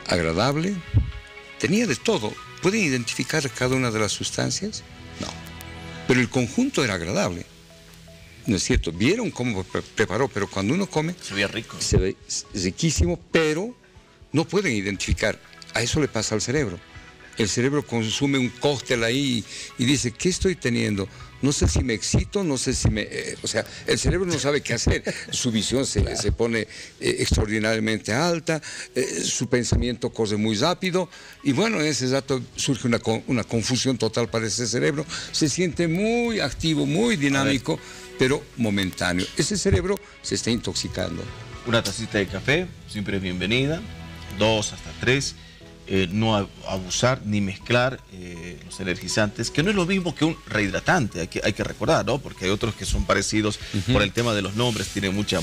agradable, tenía de todo. ¿Pueden identificar cada una de las sustancias? No. Pero el conjunto era agradable. ¿No es cierto? Vieron cómo preparó, pero cuando uno come... Se veía rico. Se ve riquísimo, pero no pueden identificar. A eso le pasa al cerebro. El cerebro consume un cóctel ahí y dice, ¿qué estoy teniendo? No sé si me excito, no sé si me... o sea, el cerebro no sabe qué hacer. Su visión se pone extraordinariamente alta, su pensamiento corre muy rápido y bueno, en ese rato surge una confusión total para ese cerebro. Se siente muy activo, muy dinámico, pero momentáneo. Ese cerebro se está intoxicando. Una tacita de café, siempre es bienvenida, 2 hasta 3. No abusar ni mezclar los energizantes, que no es lo mismo que un rehidratante, hay que recordar, ¿no? Porque hay otros que son parecidos por el tema de los nombres, tienen mucha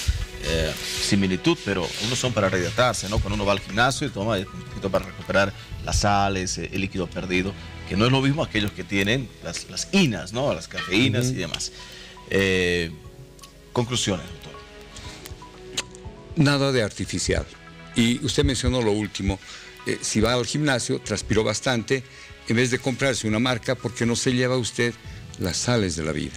similitud, pero unos son para rehidratarse, ¿no? Cuando uno va al gimnasio y toma un poquito para recuperar las sales, el líquido perdido, que no es lo mismo aquellos que tienen las inas, ¿no? Las cafeínas y demás. Conclusiones, doctor. Nada de artificial. Y usted mencionó lo último. Si va al gimnasio, transpiró bastante, en vez de comprarse una marca, ¿por qué no se lleva usted las sales de la vida?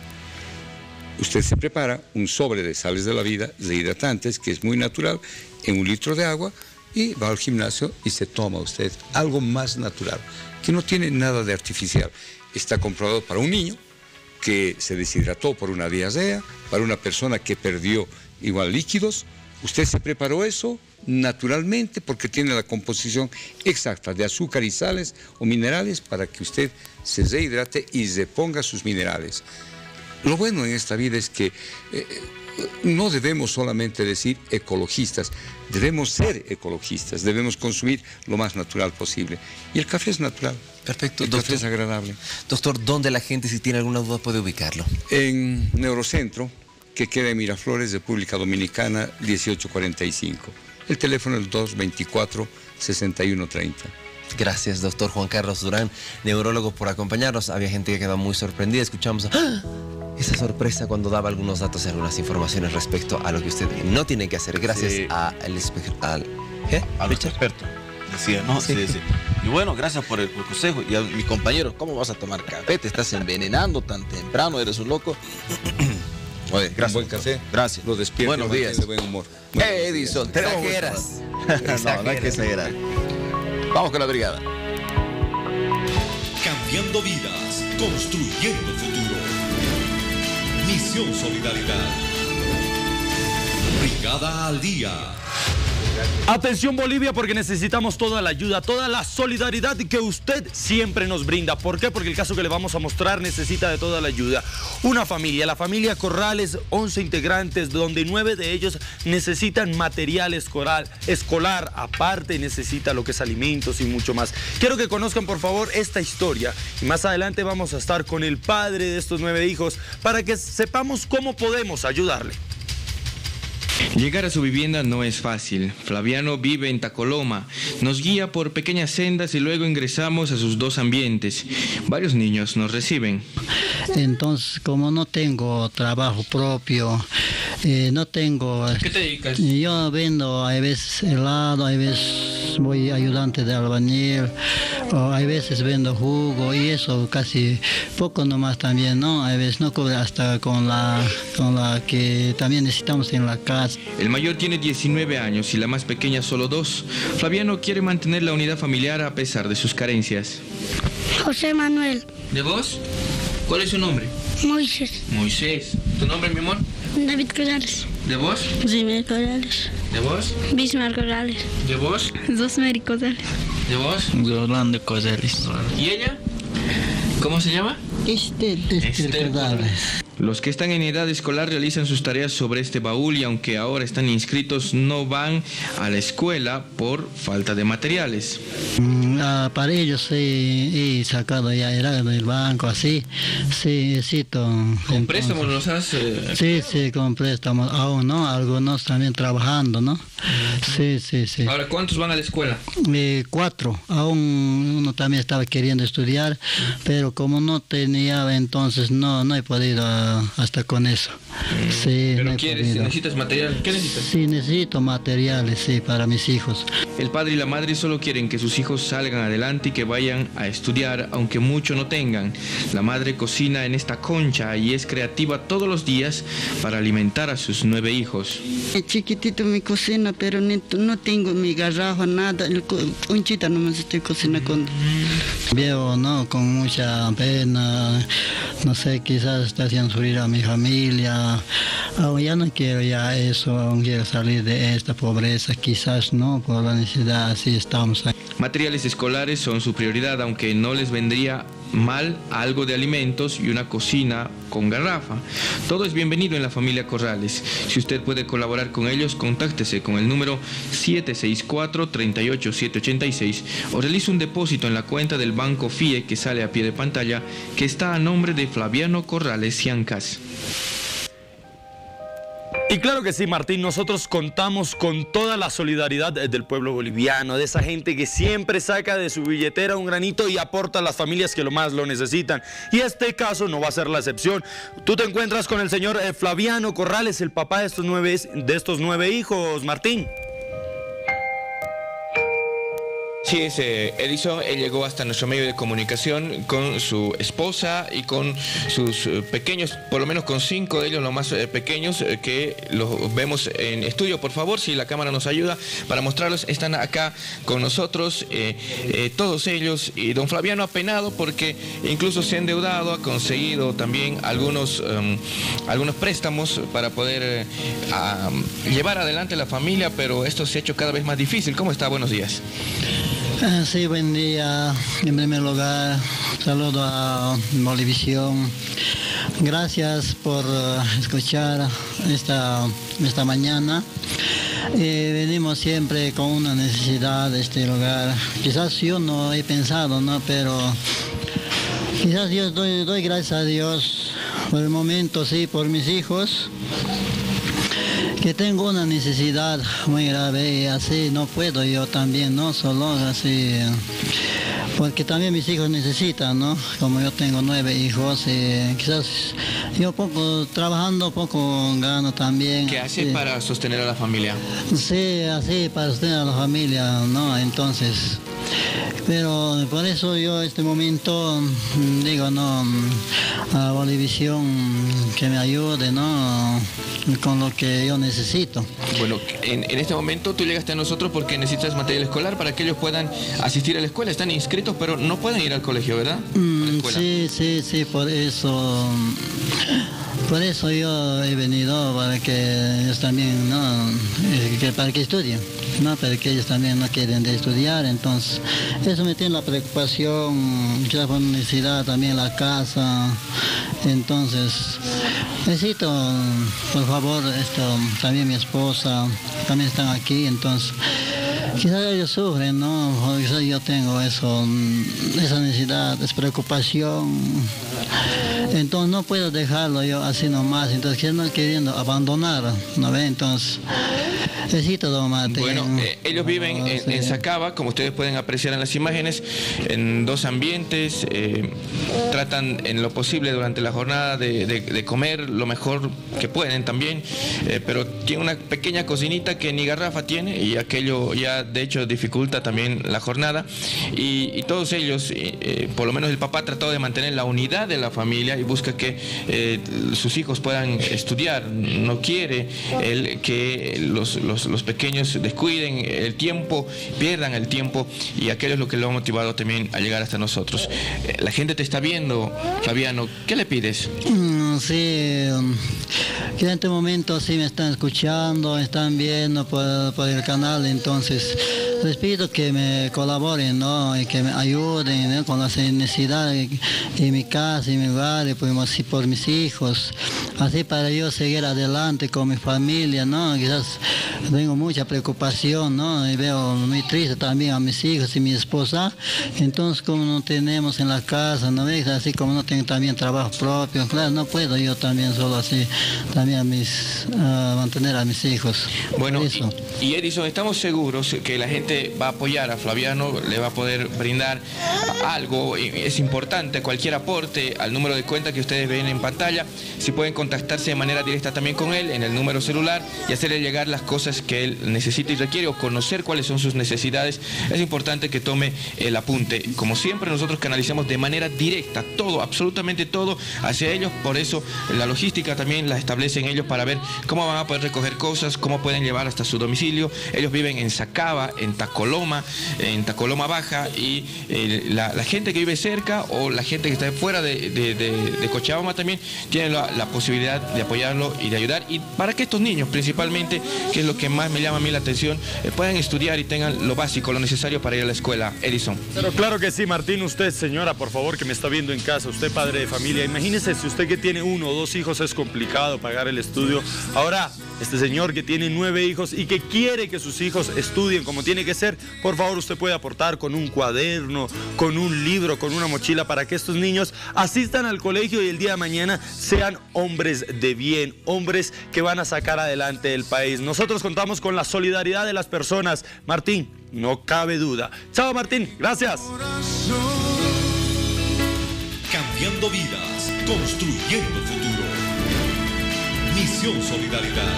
Usted se prepara un sobre de sales de la vida, de hidratantes, que es muy natural, en 1 litro de agua, y va al gimnasio y se toma usted algo más natural, que no tiene nada de artificial. Está comprobado para un niño que se deshidrató por una diarrea, para una persona que perdió igual líquidos. Usted se preparó eso naturalmente porque tiene la composición exacta de azúcar y sales o minerales para que usted se rehidrate y reponga sus minerales. Lo bueno en esta vida es que no debemos solamente decir ecologistas, debemos ser ecologistas, debemos consumir lo más natural posible. Y el café es natural. Perfecto, el café es agradable. Doctor, ¿dónde la gente, si tiene alguna duda, puede ubicarlo? En Neurocentro, que queda en Miraflores, República Dominicana, 1845. El teléfono es 224-6130. Gracias, doctor Juan Carlos Durán, neurólogo, por acompañarnos. Había gente que quedó muy sorprendida. Escuchamos esa sorpresa cuando daba algunos datos y algunas informaciones respecto a lo que usted no tiene que hacer. Gracias a nuestro experto. Decía, ¿no? Sí. Y bueno, gracias por el consejo. Y a mi compañero, ¿cómo vas a tomar café? Te estás envenenando tan temprano, eres un loco. Oye, gracias. Un buen café. Gracias. Lo despierta. Buenos días. De buen humor. Edison, te exageras. No, no hay que exagerar. Vamos con la brigada. Cambiando vidas, construyendo futuro. Misión Solidaridad. Brigada al día. Atención Bolivia, porque necesitamos toda la ayuda, toda la solidaridad que usted siempre nos brinda. ¿Por qué? Porque el caso que le vamos a mostrar necesita de toda la ayuda. Una familia, la familia Corrales, 11 integrantes, donde 9 de ellos necesitan material escolar, aparte necesita lo que es alimentos y mucho más. Quiero que conozcan por favor esta historia y más adelante vamos a estar con el padre de estos 9 hijos para que sepamos cómo podemos ayudarle. Llegar a su vivienda no es fácil. Flaviano vive en Tacoloma. Nos guía por pequeñas sendas y luego ingresamos a sus 2 ambientes. Varios niños nos reciben. Entonces, como no tengo trabajo propio, no tengo... ¿Qué te dedicas? Yo vendo a veces helado, a veces voy ayudante de albañil, o a veces vendo jugo y eso casi poco nomás también, ¿no? A veces no cubre hasta con la que también necesitamos en la casa. El mayor tiene 19 años y la más pequeña solo 2. Flaviano quiere mantener la unidad familiar a pesar de sus carencias. José Manuel. ¿De vos? ¿Cuál es su nombre? Moisés. Moisés. ¿Tu nombre, mi amor? David Corrales. ¿De vos? Jimmy Corrales. ¿De vos? Bismarck Corrales. ¿De vos? Rosemary Corrales. ¿De vos? Orlando Corrales. ¿Y ella? ¿Cómo se llama? Esther Corrales. Los que están en edad escolar realizan sus tareas sobre este baúl y aunque ahora están inscritos no van a la escuela por falta de materiales. Para ellos he sacado ya del banco, así, sí, necesito. ¿Con préstamos los has...? Sí, con préstamos, aún no, algunos también trabajando, ¿no? Sí. Ahora, ¿cuántos van a la escuela? 4, aún uno también estaba queriendo estudiar, pero como no tenía, entonces no he podido hasta con eso. Sí, ¿Pero necesitas material? ¿Qué necesitas? Sí, necesito materiales, sí, para mis hijos. El padre y la madre solo quieren que sus hijos salgan adelante y que vayan a estudiar, aunque mucho no tengan. La madre cocina en esta concha y es creativa todos los días para alimentar a sus 9 hijos. Chiquitito mi cocina, pero no tengo mi garrafa, nada. El conchita nomás estoy cocinando. Veo, ¿no?, con mucha pena, no sé, quizás está haciendo sufrir a mi familia. Ya no quiero ya eso, aún quiero salir de esta pobreza, quizás no, por la necesidad, así estamos. Materiales escolares son su prioridad, aunque no les vendría mal algo de alimentos y una cocina con garrafa. Todo es bienvenido en la familia Corrales. Si usted puede colaborar con ellos, contáctese con el número 764-38786 o realice un depósito en la cuenta del Banco FIE que sale a pie de pantalla, que está a nombre de Flaviano Corrales Ciancas. Y claro que sí, Martín, nosotros contamos con toda la solidaridad del pueblo boliviano, de esa gente que siempre saca de su billetera un granito y aporta a las familias que lo más lo necesitan. Y este caso no va a ser la excepción. Tú te encuentras con el señor Flaviano Corrales, el papá de estos 9 hijos, Martín. Sí, es Edison. Él llegó hasta nuestro medio de comunicación con su esposa y con sus pequeños, por lo menos con 5 de ellos, los más pequeños, que los vemos en estudio. Por favor, si la cámara nos ayuda para mostrarlos, están acá con nosotros, todos ellos. Y don Flaviano apenado porque incluso se ha endeudado, ha conseguido también algunos préstamos para poder llevar adelante la familia, pero esto se ha hecho cada vez más difícil. ¿Cómo está? Buenos días. Sí, buen día. En primer lugar, saludo a Bolivisión. Gracias por escuchar esta mañana. Venimos siempre con una necesidad de este lugar. Quizás yo no he pensado, ¿no? Pero quizás yo doy gracias a Dios por el momento, sí, por mis hijos, que tengo una necesidad muy grave y así no puedo yo también, no solo así, porque también mis hijos necesitan, ¿no? Como yo tengo 9 hijos, quizás yo trabajando poco gano también. ¿Qué hace para sostener a la familia? Sí, así para sostener a la familia, ¿no? Entonces, pero por eso yo este momento digo, no, a Bolivisión que me ayude, ¿no?, con lo que yo necesito. Bueno, en este momento tú llegaste a nosotros porque necesitas material escolar para que ellos puedan asistir a la escuela. Están inscritos, pero no pueden ir al colegio, ¿verdad? Sí, por eso yo he venido, para que ellos también, ¿no?, para que estudien, ¿no?, para que ellos también no quieren de estudiar. Entonces, eso me tiene la preocupación, quizás por necesidad también la casa. Entonces, necesito, por favor, también mi esposa, también están aquí, entonces, quizás ellos sufren, ¿no? Quizás yo tengo esa necesidad, esa preocupación. Entonces no puedo dejarlo yo así nomás, entonces no queriendo abandonar, ¿no ve? Entonces necesito tomar. Bueno, ellos viven en Sacaba, como ustedes pueden apreciar en las imágenes, en 2 ambientes, tratan en lo posible durante la jornada de comer lo mejor que pueden también, pero tiene una pequeña cocinita que ni garrafa tiene y aquello ya de hecho dificulta también la jornada, y todos ellos, por lo menos el papá ha tratado de mantener la unidad de la familia y busca que sus hijos puedan estudiar. No quiere él que los pequeños descuiden el tiempo, pierdan el tiempo, y aquello es lo que lo ha motivado también a llegar hasta nosotros. La gente te está viendo, Fabiano, ¿qué le pides? Sí, que en este momento sí me están escuchando, me están viendo por el canal, entonces les pido que me colaboren, ¿no?, y que me ayuden, ¿no?, con las necesidades de mi casa y mi hogar, y pues, así por mis hijos, así para yo seguir adelante con mi familia, ¿no? Quizás tengo mucha preocupación, ¿no?, y veo muy triste también a mis hijos y mi esposa. Entonces, como no tenemos en la casa, ¿no ves? Así como no tengo también trabajo propio, claro, no puedo yo también solo así también mantener a mis hijos. Bueno, y Edison, estamos seguros que la gente realmente va a apoyar a Flaviano, le va a poder brindar algo. Es importante cualquier aporte al número de cuenta que ustedes ven en pantalla. Si pueden contactarse de manera directa también con él en el número celular y hacerle llegar las cosas que él necesita y requiere, o conocer cuáles son sus necesidades. Es importante que tome el apunte. Como siempre, nosotros canalizamos de manera directa todo, absolutamente todo hacia ellos. Por eso la logística también la establecen ellos para ver cómo van a poder recoger cosas, cómo pueden llevar hasta su domicilio. Ellos viven en Sacaba, en Tacoloma Baja, y la gente que vive cerca o la gente que está fuera de Cochabamba también tiene la posibilidad de apoyarlo y de ayudar, y para que estos niños principalmente, que es lo que más me llama a mí la atención, puedan estudiar y tengan lo básico, lo necesario para ir a la escuela. Edison. Pero claro que sí, Martín. Usted, señora, por favor, que me está viendo en casa, usted padre de familia, imagínese si usted que tiene 1 o 2 hijos es complicado pagar el estudio. Ahora, este señor que tiene 9 hijos y que quiere que sus hijos estudien como tiene que ser, por favor, usted puede aportar con un cuaderno, con un libro, con una mochila, para que estos niños asistan al colegio y el día de mañana sean hombres de bien, hombres que van a sacar adelante el país. Nosotros contamos con la solidaridad de las personas. Martín, no cabe duda. Chao, Martín. Gracias. Cambiando vidas, construyendo futuro. Misión Solidaridad.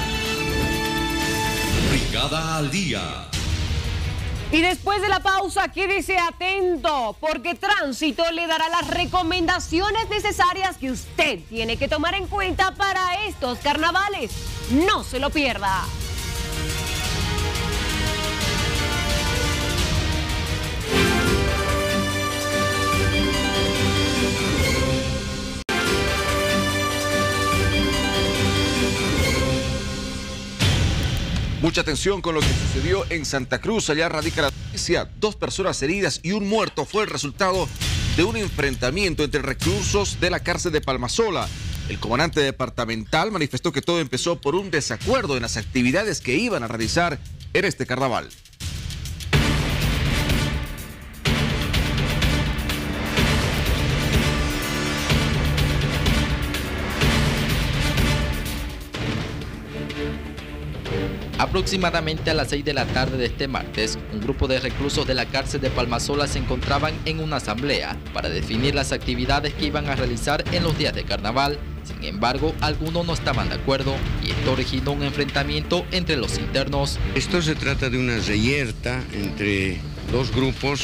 Brigada al Día. Y después de la pausa, quédese atento, porque Tránsito le dará las recomendaciones necesarias que usted tiene que tomar en cuenta para estos carnavales. No se lo pierda. Mucha atención con lo que sucedió en Santa Cruz. Allá radica la noticia. 2 personas heridas y 1 muerto fue el resultado de un enfrentamiento entre reclusos de la cárcel de Palmasola. El comandante departamental manifestó que todo empezó por un desacuerdo en las actividades que iban a realizar en este carnaval. Aproximadamente a las 6 de la tarde de este martes, un grupo de reclusos de la cárcel de Palmasola se encontraban en una asamblea para definir las actividades que iban a realizar en los días de carnaval. Sin embargo, algunos no estaban de acuerdo y esto originó un enfrentamiento entre los internos. Esto se trata de una reyerta entre 2 grupos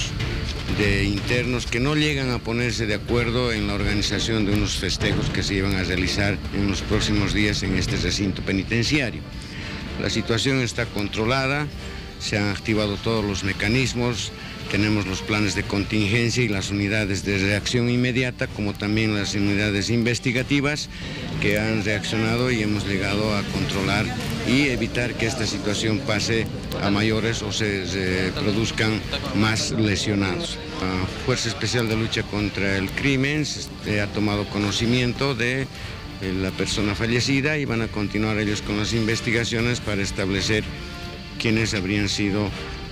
de internos que no llegan a ponerse de acuerdo en la organización de unos festejos que se iban a realizar en los próximos días en este recinto penitenciario. La situación está controlada, se han activado todos los mecanismos, tenemos los planes de contingencia y las unidades de reacción inmediata, como también las unidades investigativas que han reaccionado y hemos llegado a controlar y evitar que esta situación pase a mayores o se produzcan más lesionados. La Fuerza Especial de Lucha contra el Crimen ha tomado conocimiento de la persona fallecida y van a continuar ellos con las investigaciones para establecer quiénes habrían sido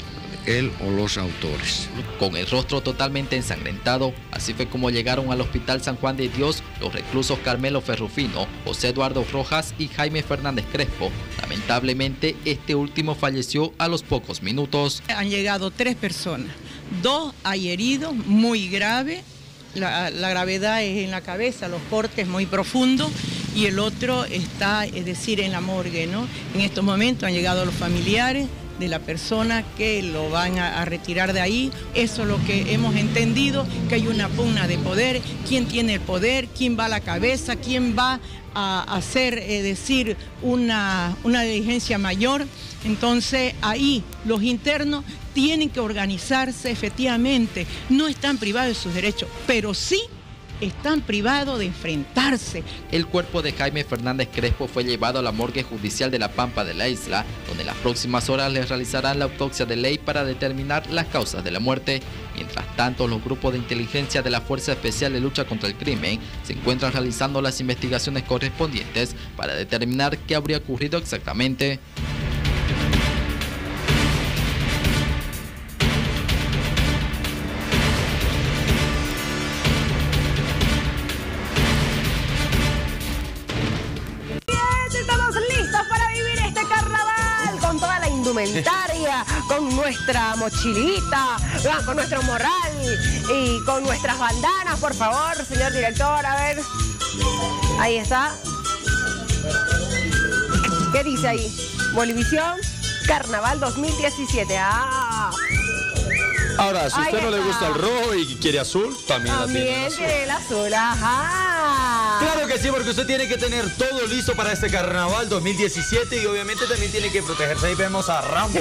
él o los autores. Con el rostro totalmente ensangrentado, así fue como llegaron al Hospital San Juan de Dios los reclusos Carmelo Ferrufino, José Eduardo Rojas y Jaime Fernández Crespo. Lamentablemente, este último falleció a los pocos minutos. Han llegado 3 personas, 2 hay heridos muy graves. La gravedad es en la cabeza, los cortes muy profundos, y el otro está, es decir, en la morgue, ¿no? En estos momentos han llegado los familiares de la persona que lo van a retirar de ahí. Eso es lo que hemos entendido, que hay una pugna de poder, quién tiene el poder, quién va a la cabeza, quién va a hacer, decir, una diligencia mayor. Entonces ahí los internos tienen que organizarse efectivamente, no están privados de sus derechos, pero sí están privados de enfrentarse. El cuerpo de Jaime Fernández Crespo fue llevado a la morgue judicial de La Pampa de la isla, donde en las próximas horas les realizarán la autopsia de ley para determinar las causas de la muerte. Mientras tanto, los grupos de inteligencia de la Fuerza Especial de Lucha contra el Crimen se encuentran realizando las investigaciones correspondientes para determinar qué habría ocurrido exactamente. indumentaria, con nuestra mochilita, con nuestro morral y con nuestras bandanas, por favor, señor director, a ver. Ahí está. ¿Qué dice ahí? Bolivisión, Carnaval 2017. Ahora, si a usted Ahí no le está. gusta el rojo y quiere azul, también la tiene. También tiene el azul, ajá. Claro que sí, porque usted tiene que tener todo listo para este Carnaval 2017 y obviamente también tiene que protegerse. Ahí vemos a Rambo.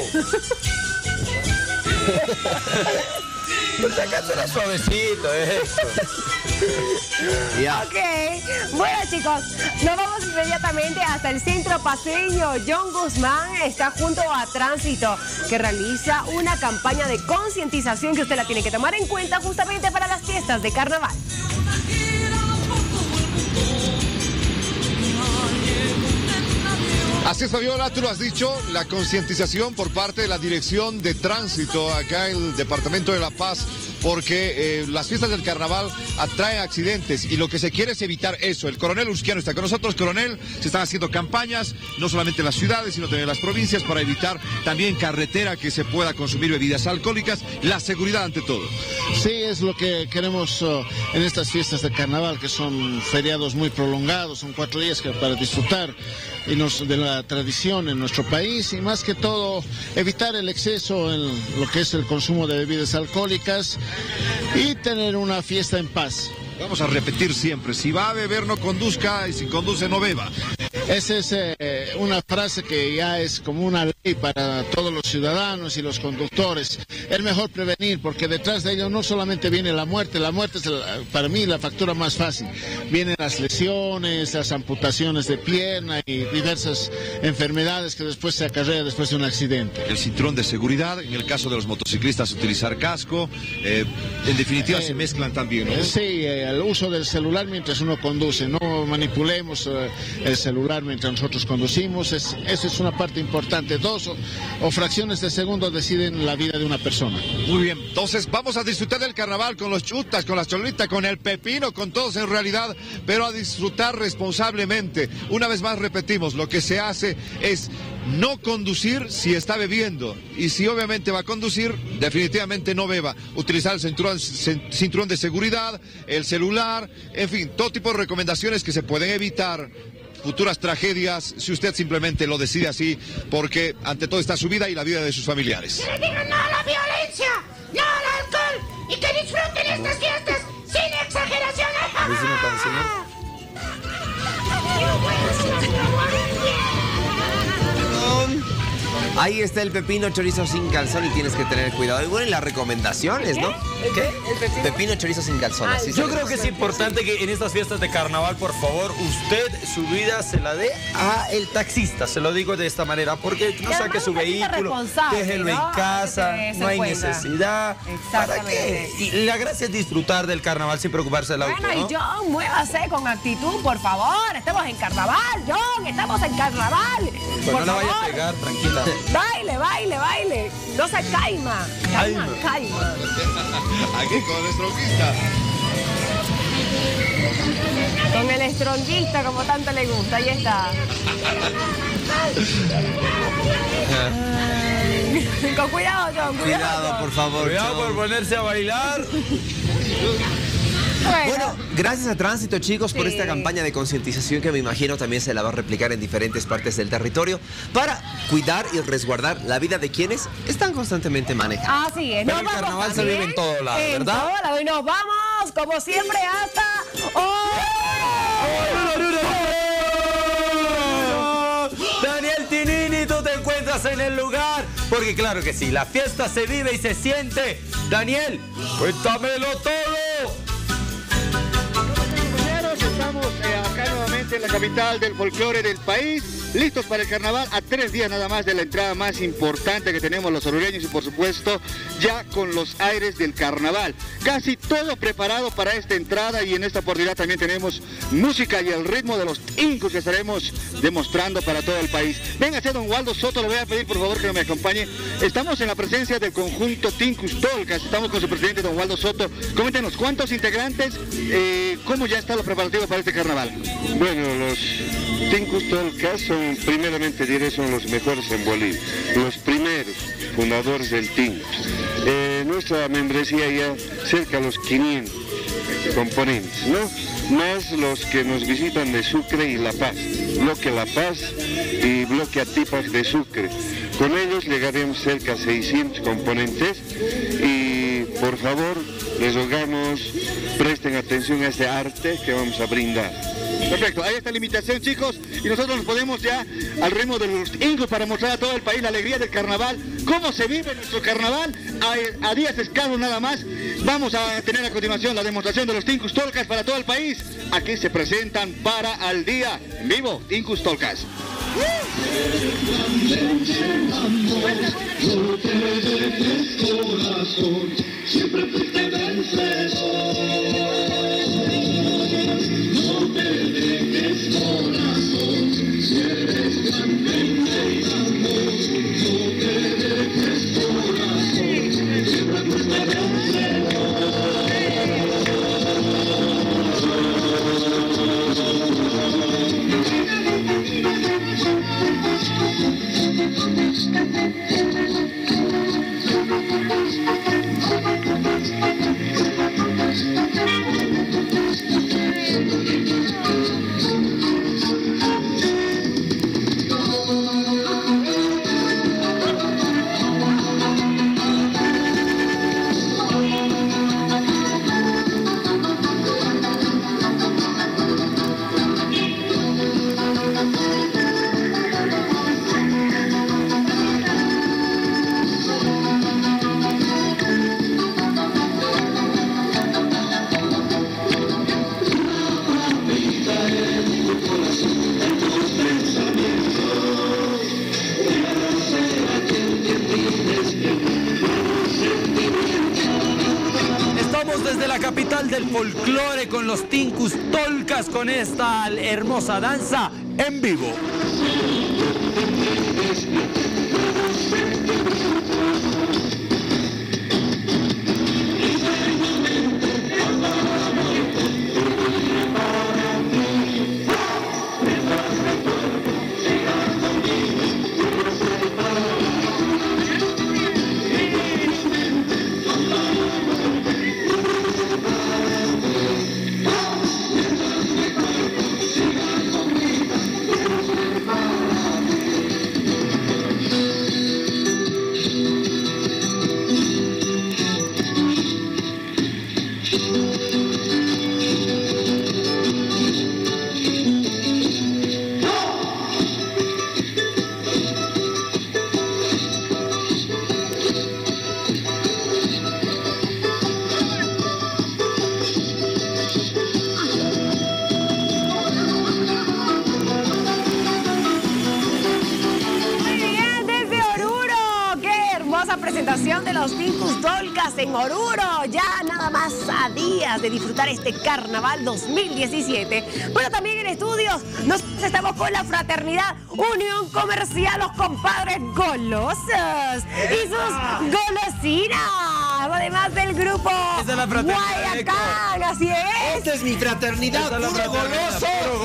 Pues acá será suavecito esto. Ya. Ok, bueno chicos, nos vamos inmediatamente hasta el centro paseño. John Guzmán está junto a Tránsito, que realiza una campaña de concientización que usted la tiene que tomar en cuenta justamente para las fiestas de Carnaval. Así es, Fabiola, tú lo has dicho, la concientización por parte de la Dirección de Tránsito acá en el Departamento de La Paz, porque las fiestas del Carnaval atraen accidentes y lo que se quiere es evitar eso. El coronel Usquiano está con nosotros. Coronel, se están haciendo campañas, no solamente en las ciudades, sino también en las provincias, para evitar también carretera que se pueda consumir bebidas alcohólicas, la seguridad ante todo. Sí, es lo que queremos en estas fiestas de Carnaval, que son feriados muy prolongados, son 4 días para disfrutar de la tradición en nuestro país y más que todo evitar el exceso en lo que es el consumo de bebidas alcohólicas y tener una fiesta en paz. Vamos a repetir siempre, si va a beber no conduzca y si conduce no beba. Esa es una frase que ya es como una ley para todos los ciudadanos y los conductores. Es mejor prevenir porque detrás de ello no solamente viene la muerte es para mí la factura más fácil. Vienen las lesiones, las amputaciones de pierna y diversas enfermedades que después se acarrean después de un accidente. El cinturón de seguridad, en el caso de los motociclistas utilizar casco, en definitiva se mezclan también, ¿no? Sí, el uso del celular mientras uno conduce, no manipulemos el celular mientras nosotros conducimos, eso es una parte importante. 2 o fracciones de segundo deciden la vida de una persona. Muy bien, entonces vamos a disfrutar del Carnaval con los chutas, con las cholitas, con el pepino, con todos en realidad, pero a disfrutar responsablemente. Una vez más repetimos, lo que se hace es no conducir si está bebiendo y si obviamente va a conducir, definitivamente no beba. Utilizar el cinturón de seguridad, el celular, en fin, todo tipo de recomendaciones que se pueden evitar futuras tragedias si usted simplemente lo decide así, porque ante todo está su vida y la vida de sus familiares. Que le digan no a la violencia, no al alcohol y que disfruten estas fiestas sin exageración. Ahí está el pepino chorizo sin calzón y tienes que tener cuidado. Y bueno, y las recomendaciones, ¿no? ¿Qué? Pepino chorizo sin calzón. Así Yo creo que es importante que en estas fiestas de Carnaval, por favor, usted su vida se la dé a el taxista. Se lo digo de esta manera, porque no saque su vehículo, déjelo en casa, no hay necesidad. ¿Para qué? Y la gracia es disfrutar del Carnaval sin preocuparse del auto, Bueno, ¿no? y John, muévase con actitud, por favor. Estamos en Carnaval, John, estamos en Carnaval. Pues por no la vaya a favor. pegar, tranquila. Baile, baile, baile. No se caima. Caima. Aquí con el estronguista. Con el estronguista, como tanto le gusta. Ahí está. Con cuidado, John. Cuidado, por favor. Cuidado por ponerse a bailar. Bueno, gracias a Tránsito, chicos, por Sí. esta campaña de concientización que me imagino también se la va a replicar en diferentes partes del territorio para cuidar y resguardar la vida de quienes están constantemente manejando. Así es. Pero Nos el vamos carnaval se también vive en todo lado, en ¿verdad? todo lado. Y nos vamos, como siempre, hasta Daniel Tinini, tú te encuentras en el lugar. Porque claro que sí, la fiesta se vive y se siente. Daniel, cuéntamelo todo. Compañeros, estamos acá nuevamente en la capital del folclore del país, listos para el carnaval a 3 días nada más de la entrada más importante que tenemos los orureños y por supuesto ya con los aires del carnaval. Casi todo preparado para esta entrada y en esta oportunidad también tenemos música y el ritmo de los tincos que estaremos demostrando para todo el país. Véngase don Waldo Soto, le voy a pedir por favor que me acompañe. Estamos en la presencia del conjunto Tincus Tolcas, estamos con su presidente don Waldo Soto. Coméntenos cuántos integrantes, cómo ya están los preparativos para este carnaval. Bueno, los Tincus Tolcas son son, primeramente diré, son los mejores en Bolivia, los primeros fundadores del Tinkus. Nuestra membresía ya cerca de los 500 componentes, ¿no? Más los que nos visitan de Sucre y La Paz, bloque La Paz y bloque Atipac de Sucre. Con ellos llegaremos cerca de 600 componentes y por favor les rogamos presten atención a este arte que vamos a brindar. Perfecto, ahí está la invitación, chicos, y nosotros nos ponemos ya al ritmo de los Tinkus para mostrar a todo el país la alegría del carnaval, cómo se vive nuestro carnaval a días escasos nada más. Vamos a tener a continuación la demostración de los Tinkus Tolkas para todo el país. Aquí se presentan para Al Día, en vivo, Tinkus Tolkas. Siempre fuiste vencedor. No te dejes, corazón, si eres gran mente y amor. No te dejes, corazón, siempre fuiste vencedor. Desde la capital del folclore con los Tinkus Tolkas con esta hermosa danza en vivo. Presentación de los Tinkus Tolkas en Oruro, ya nada más a días de disfrutar este Carnaval 2017. Pero también en estudios nos estamos con la fraternidad Unión Comercial Los Compadres Golosos y sus golosinas, además del grupo Guayacán, así es. Esta es mi fraternidad, puro goloso.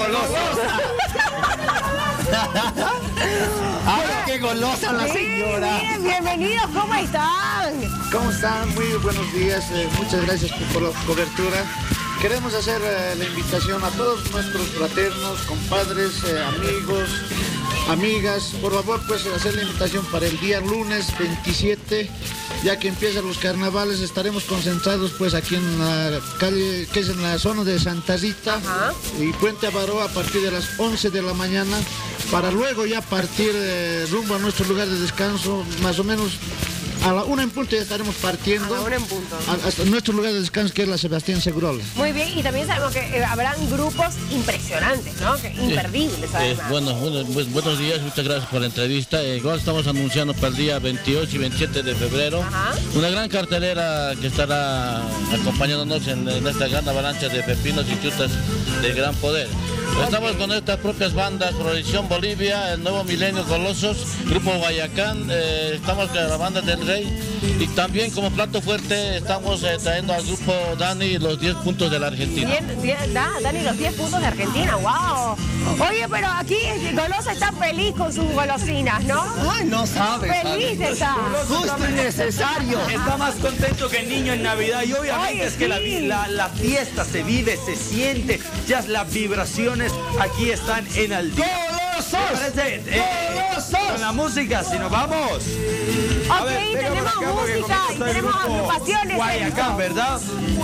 ¡Ay, qué golosa la señora! Bien, bienvenidos, ¿cómo están? ¿Cómo están? Muy buenos días, muchas gracias por la cobertura. Queremos hacer la invitación a todos nuestros fraternos, compadres, amigos, amigas. Por favor, pues hacer la invitación para el día lunes 27, ya que empiezan los carnavales. Estaremos concentrados pues aquí en la calle, que es en la zona de Santa Rita y Puente Avaroa a partir de las 11 de la mañana, para luego ya partir rumbo a nuestro lugar de descanso, más o menos a la 1 en punto ya estaremos partiendo. A la 1 en punto. Hasta nuestro lugar de descanso, que es la Sebastián Segurola. Muy bien, y también sabemos que habrán grupos impresionantes, ¿no? Que imperdibles, además. Buenos días, muchas gracias por la entrevista. Igual estamos anunciando para el día 28 y 27 de febrero una gran cartelera que estará acompañándonos en esta gran avalancha de pepinos y chutas de gran poder. Estamos con estas propias bandas, Proyección Bolivia, el Nuevo Milenio Golosos, Grupo Guayacán, estamos con la banda del Rey y también como plato fuerte estamos trayendo al grupo Dani los 10 puntos de la Argentina. Dani, los 10 puntos de Argentina, wow. Oye, pero aquí Goloso está feliz con sus golosinas, ¿no? Ay, no sabes. Feliz está. Justo y necesario. Está más contento que el niño en Navidad y obviamente Oye, es que sí. la fiesta se vive, se siente, ya las vibraciones aquí están en al día. ¡Golosos! ¡Golosos! Con la música, si nos vamos. Ok, tenemos música y tenemos agrupaciones. Guayacán, ¿verdad?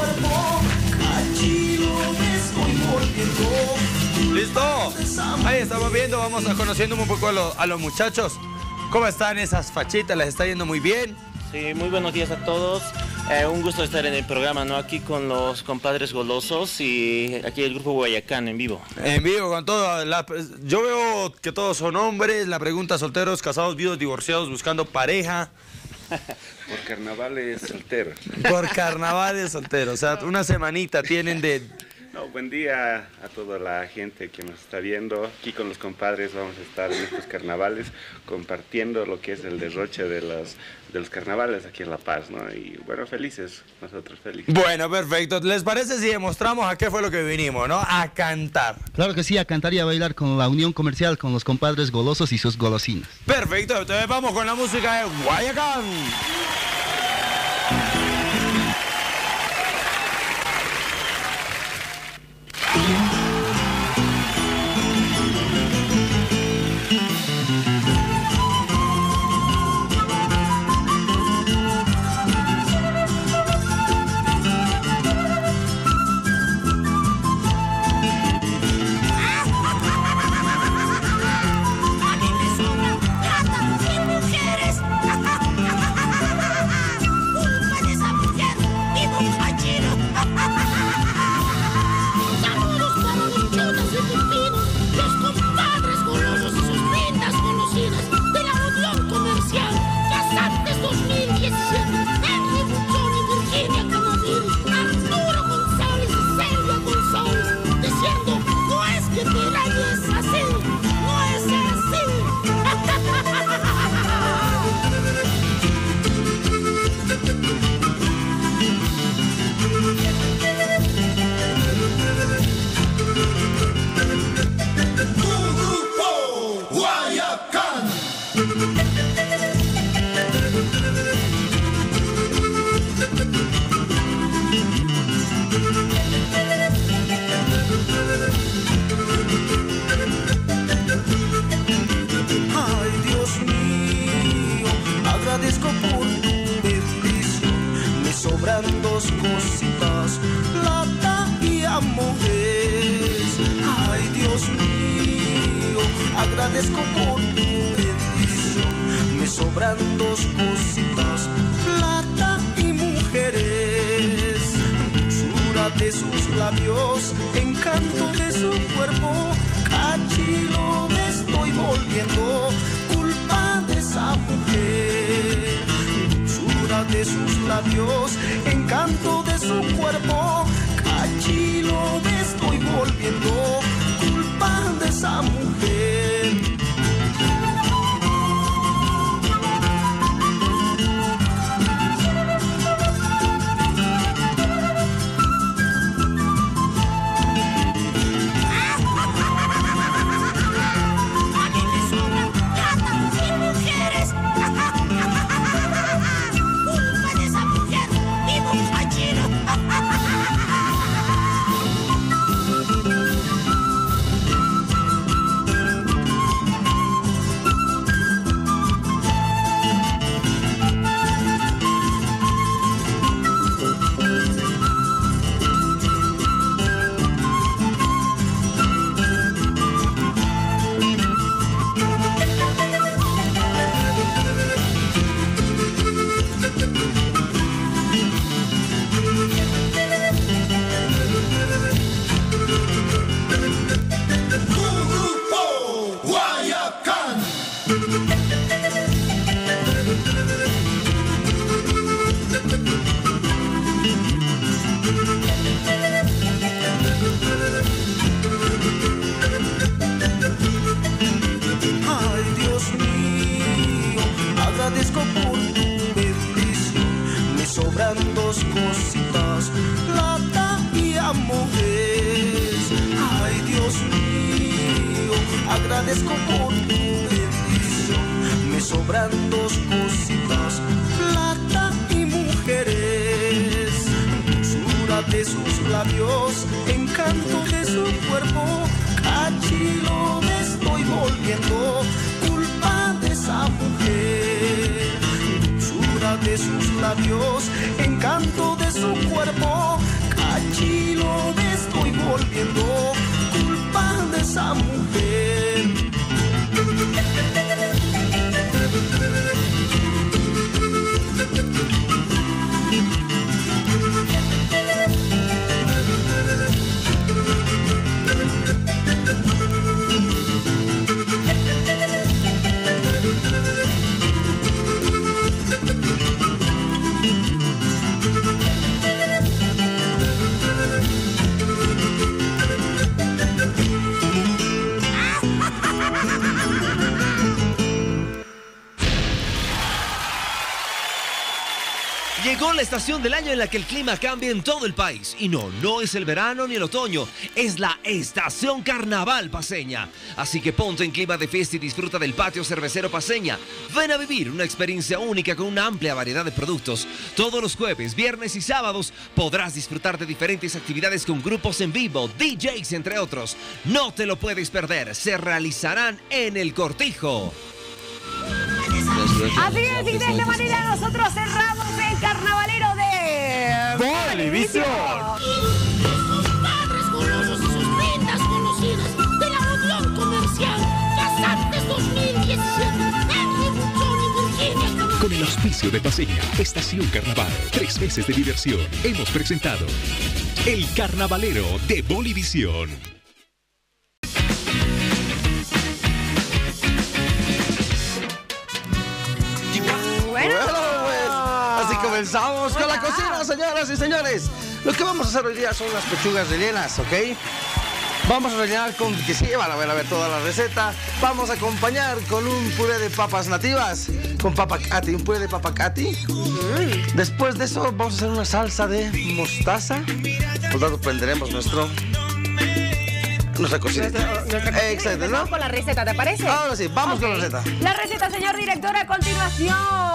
¿Listo? Ahí estamos viendo, vamos a conociendo un poco a los muchachos. ¿Cómo están esas fachitas? ¿Les está yendo muy bien? Sí, muy buenos días a todos. Un gusto estar en el programa, ¿no? Aquí con los compadres Golosos y aquí el grupo Guayacán en vivo. En vivo con todo. Yo veo que todos son hombres. La pregunta: solteros, casados, viudos, divorciados, buscando pareja. Por carnavales solteros. Por carnavales solteros. O sea, una semanita tienen de... No, buen día a toda la gente que nos está viendo. Aquí con los compadres vamos a estar en estos carnavales compartiendo lo que es el derroche de los carnavales aquí en La Paz, ¿no? Y bueno, felices, nosotros felices. Bueno, perfecto. ¿Les parece si demostramos a qué fue lo que vinimos, no? A cantar. Claro que sí, a cantar y a bailar con la unión comercial, con los compadres Golosos y sus golosinas. Perfecto, entonces vamos con la música de Guayacán. Agradezco por tu bendición, me sobran dos cositas, plata y mujeres. Dulzura de sus labios, encanto de su cuerpo, cachilo me estoy volviendo, culpa de esa mujer. Dulzura de sus labios, encanto de su cuerpo, cachilo me estoy volviendo, culpa de esa mujer. amores. Ay, Dios mío, agradezco por tu bendición. Me sobran dos cositas, plata y mujeres. Dulzura de sus labios, encanto de su cuerpo, cachilo me estoy volviendo, culpa de esa mujer. Dulzura de sus labios, encanto de su cuerpo, cachilo me estoy volviendo, culpa de esa mujer. Llegó la estación del año en la que el clima cambia en todo el país. Y no es el verano ni el otoño, es la estación carnaval paceña. Así que ponte en clima de fiesta y disfruta del patio cervecero paceña. Ven a vivir una experiencia única con una amplia variedad de productos. Todos los jueves, viernes y sábados podrás disfrutar de diferentes actividades con grupos en vivo, DJs entre otros. No te lo puedes perder, se realizarán en El Cortijo. Así es, y de esta manera nosotros cerramos el carnavalero de Bolivisión. Padres golosos y sus prendas conocidas de la Unión Comercial Casantes 2017 en Buchón y Virginia. Con el auspicio de Paceña, Estación Carnaval, 3 meses de diversión, hemos presentado El Carnavalero de Bolivisión. Bueno, pues, así comenzamos con la cocina, señoras y señores. Lo que vamos a hacer hoy día son unas pechugas rellenas, ¿ok? Vamos a rellenar con, que sí, van a ver toda la receta. Vamos a acompañar con un puré de papas nativas, con papa cati, un puré de papa cati. Después de eso vamos a hacer una salsa de mostaza. Por lo tanto, prenderemos nuestra cocina. Exacto, ¿no? Vamos con la receta, ¿te parece? Ahora sí, vamos con la receta. La receta, señor director, a continuación.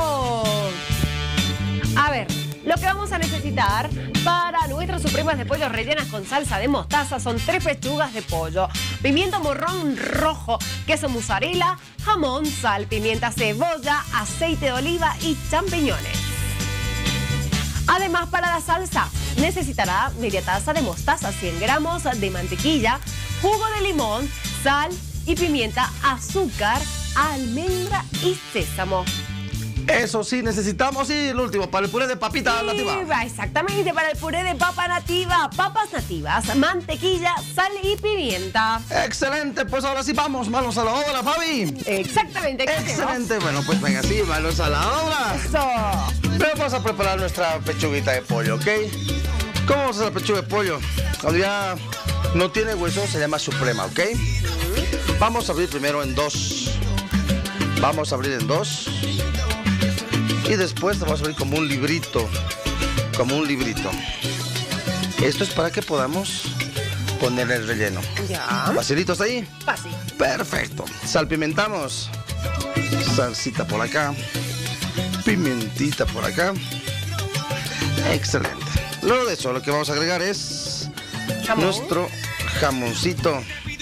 A ver, lo que vamos a necesitar para nuestras supremas de pollo rellenas con salsa de mostaza son 3 pechugas de pollo, pimiento morrón rojo, queso mozzarella, jamón, sal, pimienta, cebolla, aceite de oliva y champiñones. Además, para la salsa necesitará media taza de mostaza, 100 gramos de mantequilla, jugo de limón, sal y pimienta, azúcar, almendra y sésamo. Eso sí, necesitamos, y el último, para el puré de papita nativa. Exactamente, para el puré de papa nativa, papas nativas, mantequilla, sal y pimienta. Excelente, pues ahora sí vamos, manos a la obra, Fabi. Exactamente. Excelente, bueno, pues venga, sí, manos a la obra. Eso. Pero vamos a preparar nuestra pechuguita de pollo, ¿ok? ¿Cómo vamos a hacer la pechuga de pollo? Cuando ya no tiene hueso, se llama suprema, ¿ok? Vamos a abrir primero en 2. Vamos a abrir en 2. Y después vamos a abrir como un librito. Como un librito. Esto es para que podamos poner el relleno. Ya. ¿Facilito hasta ahí? Fácil. Perfecto. Salpimentamos. Salsita por acá. Pimentita por acá. Excelente. Luego de eso, lo que vamos a agregar es nuestro jamoncito.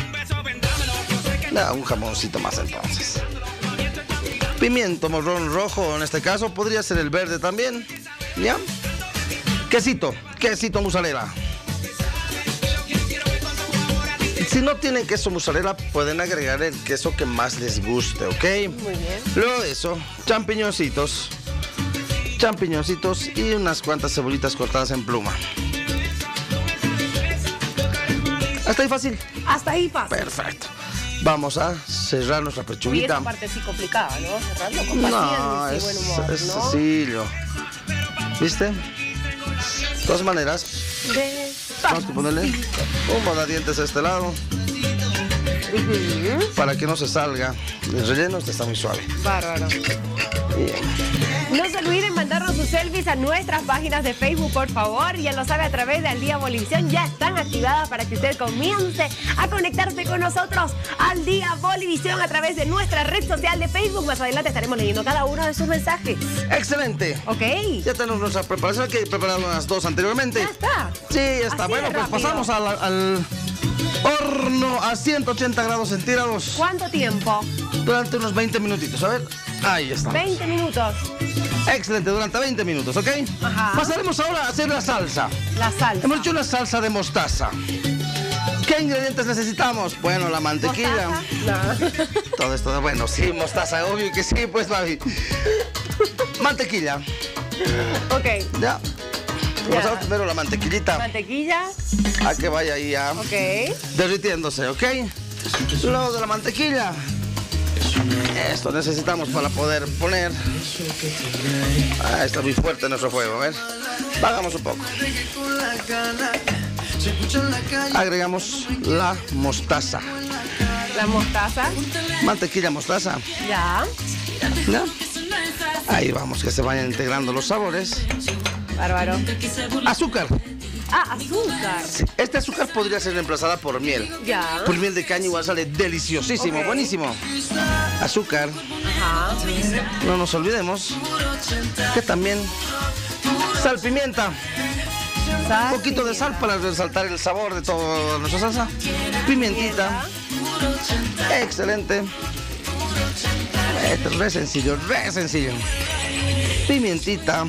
Un jamoncito más entonces. Pimiento morrón rojo, en este caso podría ser el verde también. ¿Ya? Quesito mozzarella. Si no tienen queso mozzarella, pueden agregar el queso que más les guste, ¿ok? Muy bien. Luego de eso, champiñoncitos y unas cuantas cebollitas cortadas en pluma. ¿Hasta ahí fácil? Hasta ahí fácil. Perfecto. Vamos a cerrar nuestra pechuguita. Y esa parte sí complicada, ¿no? Cerrarlo con paciencia y buen humor, es ¿no? sencillo. ¿Viste? De todas maneras, vamos a ponerle un mandadientes a este lado. Para que no se salga el relleno. Este está muy suave. Bárbaro. No se olviden mandarnos sus selfies a nuestras páginas de Facebook, por favor. Ya lo sabe, a través de Al Día Bolivisión. Ya están activadas para que usted comience a conectarse con nosotros Al Día Bolivisión a través de nuestra red social de Facebook. Más adelante estaremos leyendo cada uno de sus mensajes. Excelente. Ok. Ya tenemos nuestra preparación, que preparamos las dos anteriormente. Ya está. Sí, ya está. Así Bueno, de pues rápido. pasamos al horno a 180 grados centígrados. ¿Cuánto tiempo? Durante unos 20 minutitos. A ver, ahí está. 20 minutos. Excelente, durante 20 minutos, ¿ok? Ajá. Pasaremos ahora a hacer la salsa. La salsa. Hemos hecho una salsa de mostaza. ¿Qué ingredientes necesitamos? Bueno, la mantequilla. ¿Mostaza? No. Todo esto, bueno, sí, mostaza, obvio que sí, pues, Babi. Mantequilla. Ok. Ya. Vamos a ver primero la mantequillita. Mantequilla. A que vaya ahí ya. Ok. Derritiéndose, ¿ok? Luego de la mantequilla. Esto necesitamos para poder poner. Ah, está muy fuerte nuestro fuego, a ver. Bajamos un poco. Agregamos la mostaza. La mostaza. Mantequilla, mostaza. Ya. ¿Ya? Ahí vamos, que se vayan integrando los sabores. Bárbaro. Azúcar. Ah, azúcar. Sí, este azúcar podría ser reemplazada por miel. Ya. Por miel de caña igual sale deliciosísimo, Ok. buenísimo. Azúcar. Ajá. No nos olvidemos que también sal, pimienta. Un poquito de sal para resaltar el sabor de toda nuestra salsa. Pimientita. Excelente. Esto es re sencillo, re sencillo. Pimientita.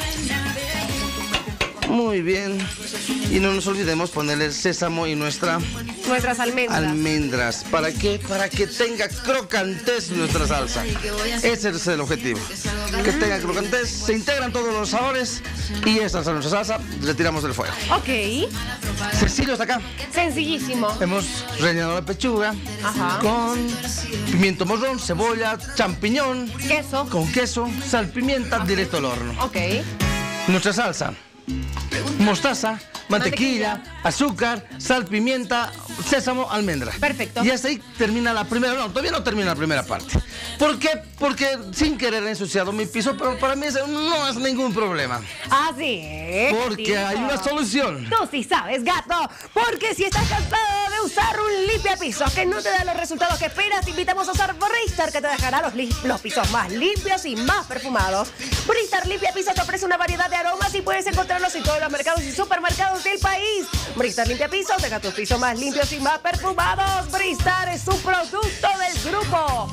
Muy bien. Y no nos olvidemos ponerle el sésamo y nuestras almendras. ¿Para qué? Para que tenga crocantez nuestra salsa. Ese es el objetivo. Que tenga crocantez, se integran todos los sabores y esta es nuestra salsa. Retiramos del fuego. Ok. Sencillo hasta acá. Sencillísimo. Hemos rellenado la pechuga. Ajá. Con pimiento morrón, cebolla, champiñón. Queso. Con queso, sal, pimienta, directo al horno. Ok. Nuestra salsa. Mostaza, mantequilla, azúcar, sal, pimienta, sésamo, almendra. Perfecto. Y hasta ahí termina la primera. No, todavía no termina la primera parte. ¿Por qué? Porque sin querer he ensuciado mi piso, pero para mí eso no es ningún problema. Así es. Porque hay una solución. Tú sí sabes, gato. Porque si estás cansado de usar un limpiapisos que no te da los resultados que esperas, te invitamos a usar Bristar, que te dejará los pisos más limpios y más perfumados. Bristar Limpiapisos te ofrece una variedad de aromas y puedes encontrarlos en todos los mercados y supermercados del país. Bristar Limpiapisos deja tus pisos más limpios y más perfumados. Bristar es un producto del grupo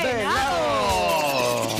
Venado.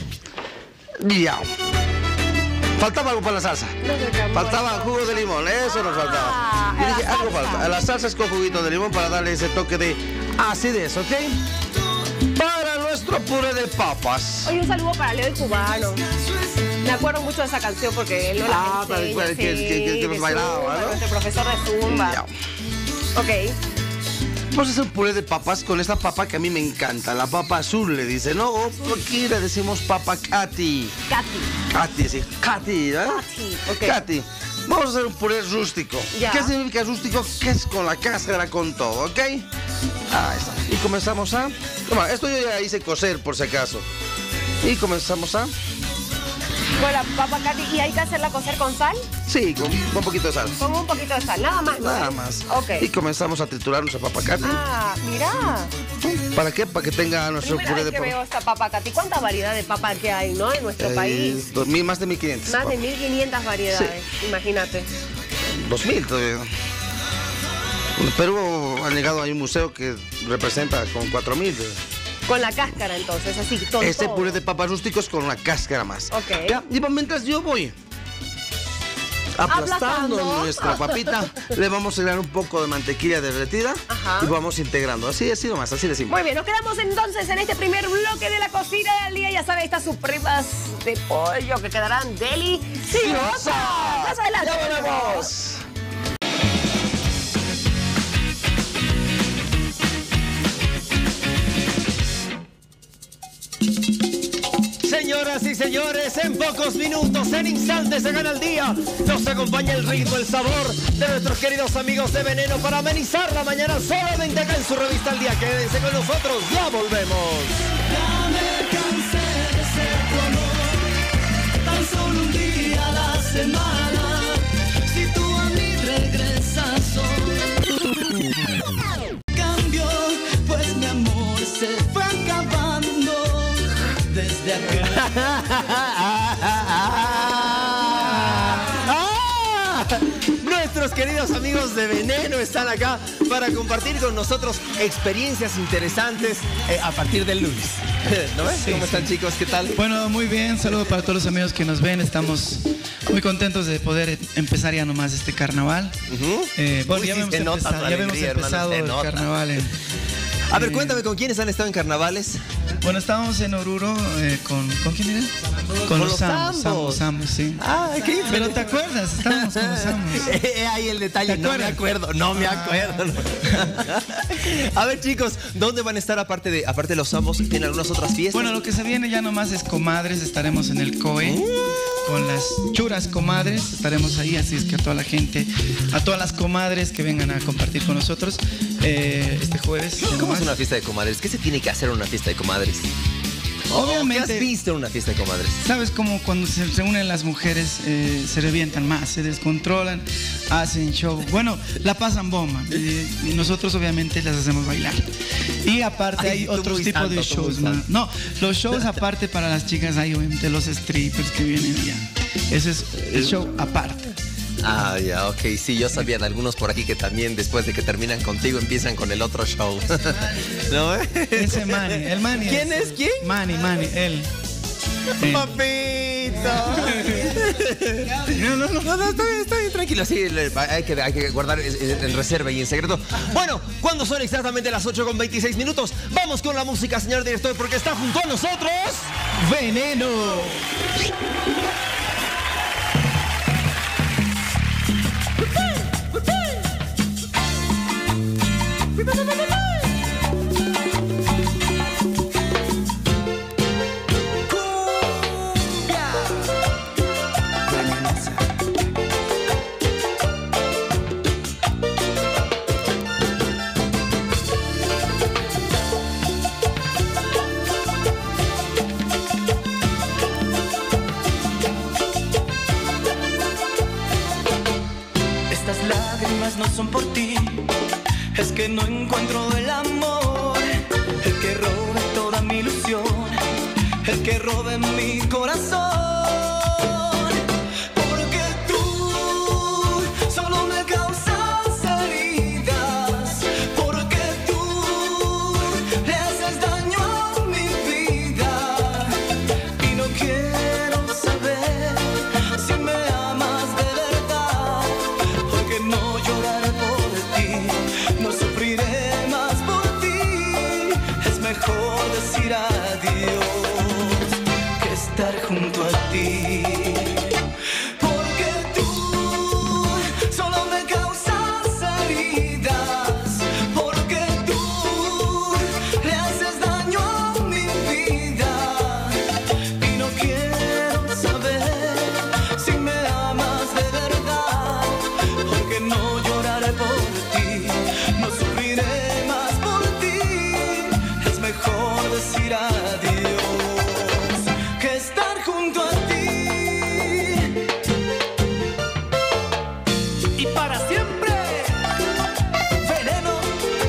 Ya. Faltaba algo para la salsa. Faltaba jugo de limón, eso nos faltaba. Y dije, algo falta. A la salsa es con juguito de limón para darle ese toque de acidez, ¿ok? Para nuestro puré de papas. Oye, un saludo para Leo el Cubano. Me acuerdo mucho de esa canción porque él no la enseña, que nos bailaba, ¿no? Nuestro profesor de Zumba. Ya. Ok. Vamos a hacer un puré de papas con esta papa que a mí me encanta. La papa azul le dice, ¿no? O aquí le decimos papa Katy. Katy, sí. Katy, ¿verdad? Katy, ok. Katy. Vamos a hacer un puré rústico. Ya. ¿Qué significa rústico? Que es con la cáscara, con todo, ¿ok? Ahí está. Y comenzamos a... Bueno, esto yo ya hice cocer por si acaso. Y comenzamos a... Con la papa Katy. ¿Y hay que hacerla cocer con sal? Sí, con un poquito de sal. Con un poquito de sal, nada más. ¿no? Nada más. Ok. Y comenzamos a triturar nuestra papa Katy. Ah, mira. ¿Para qué? Para que tenga nuestro Primera puré vez de que papa. veo esta papa Katy. ¿Cuánta variedad de papa que hay, no? En nuestro país. 2000, más de 1500. Más de 1500 variedades. Imagínate. 2000 todavía. En Perú ha llegado, hay un museo que representa con 4000. Con la cáscara, entonces, así, todo. Este puré de papas rústicos con una cáscara más. Ok. Ya, y mientras yo voy aplastando nuestra papita, le vamos a agregar un poco de mantequilla derretida. Ajá. Y vamos integrando. Así nomás, así de simple. Muy bien, nos quedamos entonces en este primer bloque de la cocina del día. Ya saben, estas supremas de pollo que quedarán deliciosas. Más adelante. ¡Ya volvemos! Señoras y señores, en pocos minutos, en instantes se gana el día. Nos acompaña el ritmo, el sabor de nuestros queridos amigos de Veneno para amenizar la mañana solamente acá en su revista El Día. Quédense con nosotros, ya volvemos. Ya me cansé de ser los amigos de Veneno están acá para compartir con nosotros experiencias interesantes a partir del lunes. ¿No ves? ¿Cómo están, chicos? ¿Qué tal? Bueno, muy bien. Saludos para todos los amigos que nos ven. Estamos muy contentos de poder empezar ya nomás este carnaval. Bueno, ya hemos empezado el carnaval. A ver, cuéntame, ¿con quiénes han estado en carnavales? Bueno, estábamos en Oruro ¿con quién era? Con los Sambos, sí. Ah, ¿qué? Pero ¿te acuerdas? Estábamos con los Sambos. Ahí el detalle, no me acuerdo. A ver, chicos, ¿dónde van a estar aparte de los Sambos? ¿Tienen algunas otras fiestas? Bueno, lo que se viene ya nomás es Comadres. Estaremos en el COE con las churas comadres. Estaremos ahí, así es que a toda la gente, a todas las comadres que vengan a compartir con nosotros este jueves. ¿Cómo es una fiesta de comadres? ¿Qué se tiene que hacer en una fiesta de comadres? Obviamente. ¿Qué has visto en una fiesta de comadres? ¿Sabes cómo cuando se reúnen las mujeres se revientan más, se descontrolan, hacen show? Bueno, la pasan bomba. Y nosotros obviamente las hacemos bailar. Y aparte hay otros tipos de shows. No, los shows aparte para las chicas hay obviamente los strippers que vienen ya. Ese es el show aparte. Ah, ya, ok. Sí, yo sabía de algunos por aquí que también después de que terminan contigo empiezan con el otro show. ¿No? Ese Manny, el Manny. ¿Quién es? ¿Quién? Manny, él. ¡Papito! No, está bien, tranquilo. Sí, hay que guardar en reserva y en secreto. Bueno, cuando son exactamente las 8:26, vamos con la música, señor director, porque está junto a nosotros Veneno. Estas lágrimas no son por ti, es que no encuentro el amor, el que robe toda mi ilusión, el que robe mi corazón. Porque tú solo me causas heridas, porque tú le haces daño a mi vida. Y no quiero saber si me amas de verdad, porque no lloraré por ti, no sufriré más por ti. Es mejor decir adiós que estar junto a ti. Porque tú solo me causas heridas, porque tú le haces daño a mi vida. Y no quiero saber si me amas de verdad, porque no lloraré por ti, no sufriré más por ti. Es mejor decir adiós que estar junto a ti. Y para siempre, Veneno.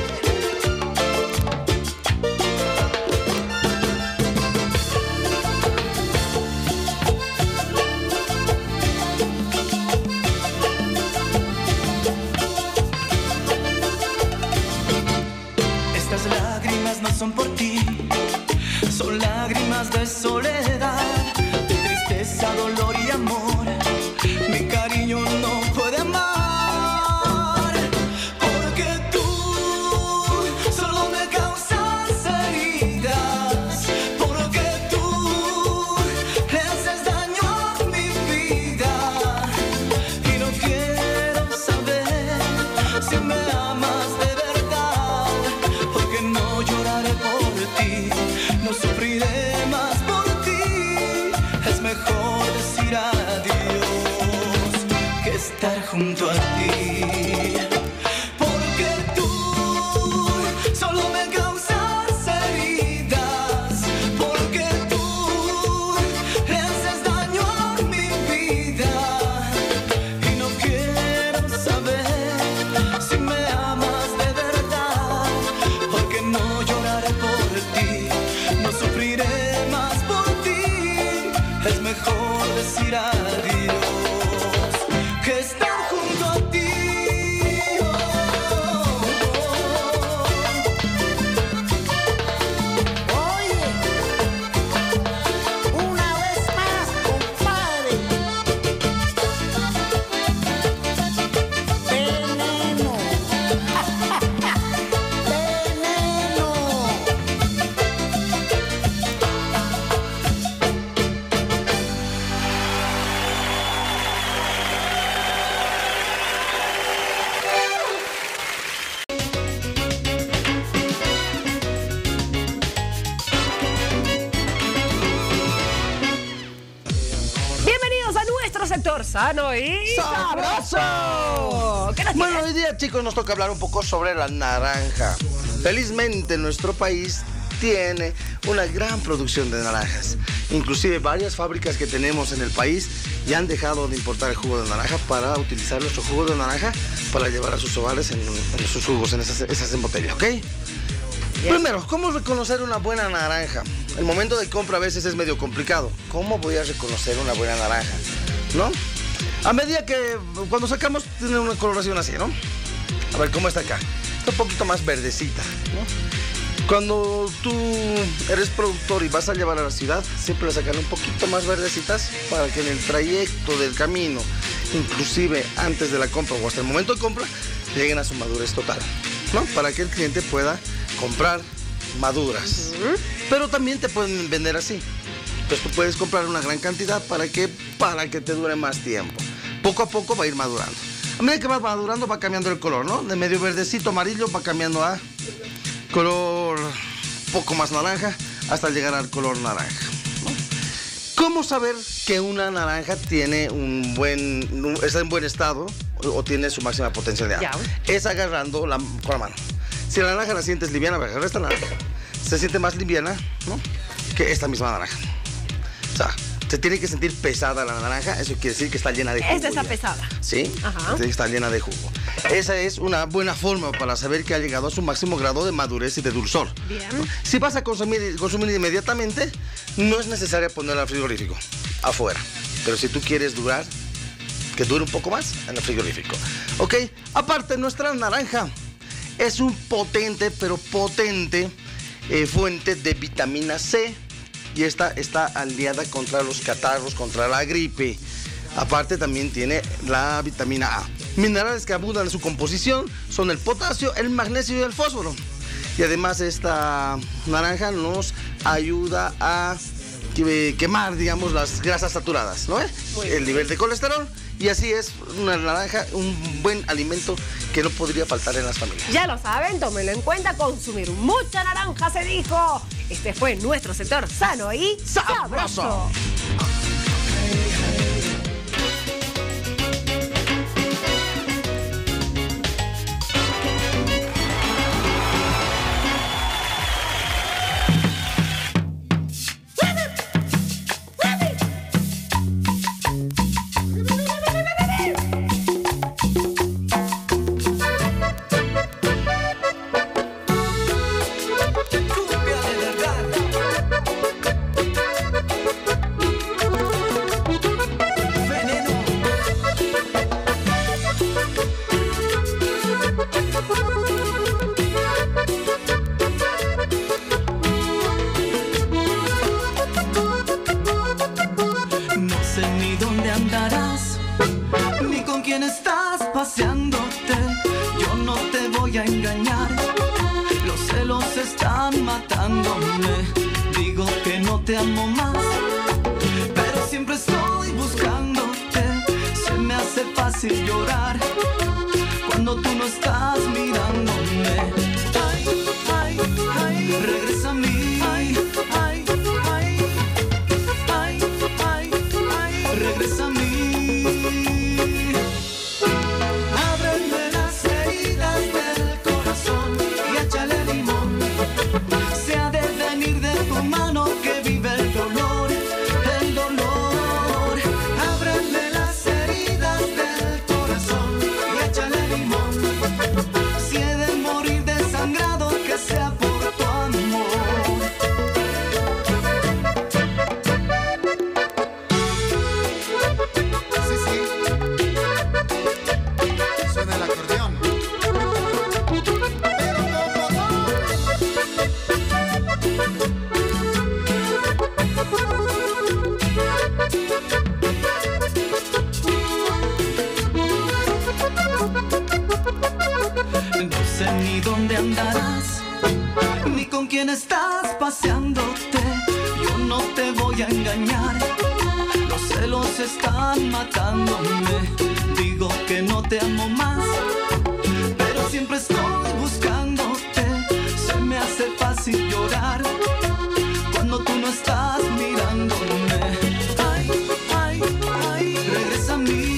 Estas lágrimas no son por ti, son lágrimas de soledad, de tristeza, dolor y amor. Mi cariño no puede amar, porque tú solo me causas heridas, porque tú le haces daño a mi vida. Y no quiero saber si me amas de verdad, porque no lloraré por ti, no sufriré más por ti. Es mejor decir adiós que estar junto a ti. Porque tú solo me causas heridas, porque tú le haces daño a mi vida. Y no quiero saber si me amas de verdad, porque no lloraré por ti, no sufriré más por ti. Es mejor decir adiós que estar junto a ti. sano y sabroso. Bueno, hoy día, chicos, nos toca hablar un poco sobre la naranja. Felizmente, nuestro país tiene una gran producción de naranjas. Inclusive varias fábricas que tenemos en el país ya han dejado de importar el jugo de naranja para utilizar nuestro jugo de naranja para llevar a sus hogares en sus jugos, en esas en botella, ¿ok? Primero, ¿cómo reconocer una buena naranja? El momento de compra a veces es medio complicado. ¿Cómo voy a reconocer una buena naranja? ¿No? A medida que cuando sacamos tiene una coloración así, ¿no? A ver, ¿cómo está acá? Está un poquito más verdecita, ¿no? Cuando tú eres productor y vas a llevar a la ciudad, siempre la sacan un poquito más verdecitas para que en el trayecto del camino, inclusive antes de la compra o hasta el momento de compra, lleguen a su madurez total, ¿no? Para que el cliente pueda comprar maduras. Pero también te pueden vender así. Entonces tú puedes comprar una gran cantidad para que te dure más tiempo. Poco a poco va a ir madurando. A medida que va madurando va cambiando el color, ¿no? De medio verdecito amarillo va cambiando a color poco más naranja hasta llegar al color naranja, ¿no? ¿Cómo saber que una naranja tiene está en buen estado o tiene su máxima potencialidad? Es agarrando con la mano. Si la naranja la sientes liviana, va a agarrar esta naranja. Se siente más liviana, ¿no?, que esta misma naranja. O sea, se tiene que sentir pesada la naranja, eso quiere decir que está llena de jugo. Esta está pesada. ¿Sí? Ajá. Está llena de jugo. Esa es una buena forma para saber que ha llegado a su máximo grado de madurez y de dulzor. Bien. ¿No? Si vas a consumir inmediatamente, no es necesario ponerla al frigorífico, afuera. Pero si tú quieres que dure un poco más, en el frigorífico. ¿Ok? Aparte, nuestra naranja es un potente fuente de vitamina C. Y esta está aliada contra los catarros, contra la gripe. Aparte también tiene la vitamina A. Minerales que abundan en su composición son el potasio, el magnesio y el fósforo. Y además esta naranja nos ayuda a quemar, digamos, las grasas saturadas, ¿no? El nivel de colesterol. Y así es una naranja, un buen alimento que no podría faltar en las familias. Ya lo saben, tómenlo en cuenta, consumir mucha naranja, se dijo. Este fue nuestro sector sano y sabroso. Cuando tú no estás mirándome, ay, ay, ay, regresa a mí.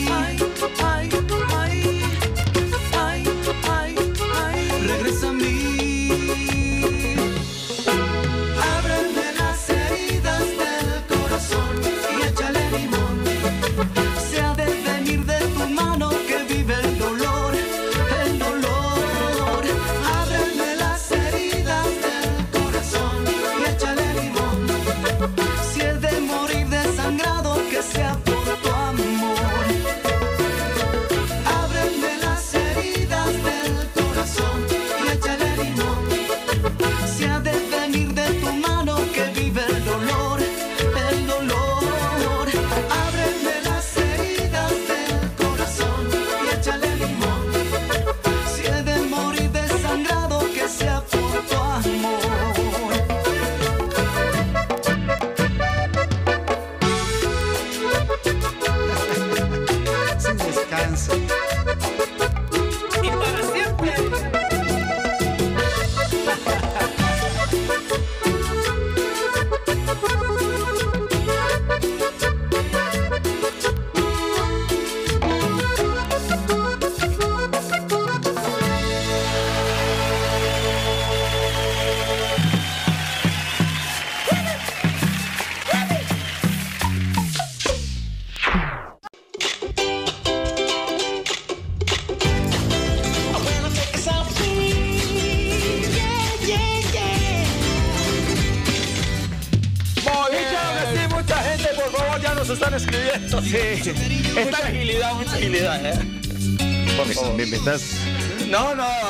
nos están escribiendo. Sí. Mucha agilidad, Por favor. ¿Me estás...? No.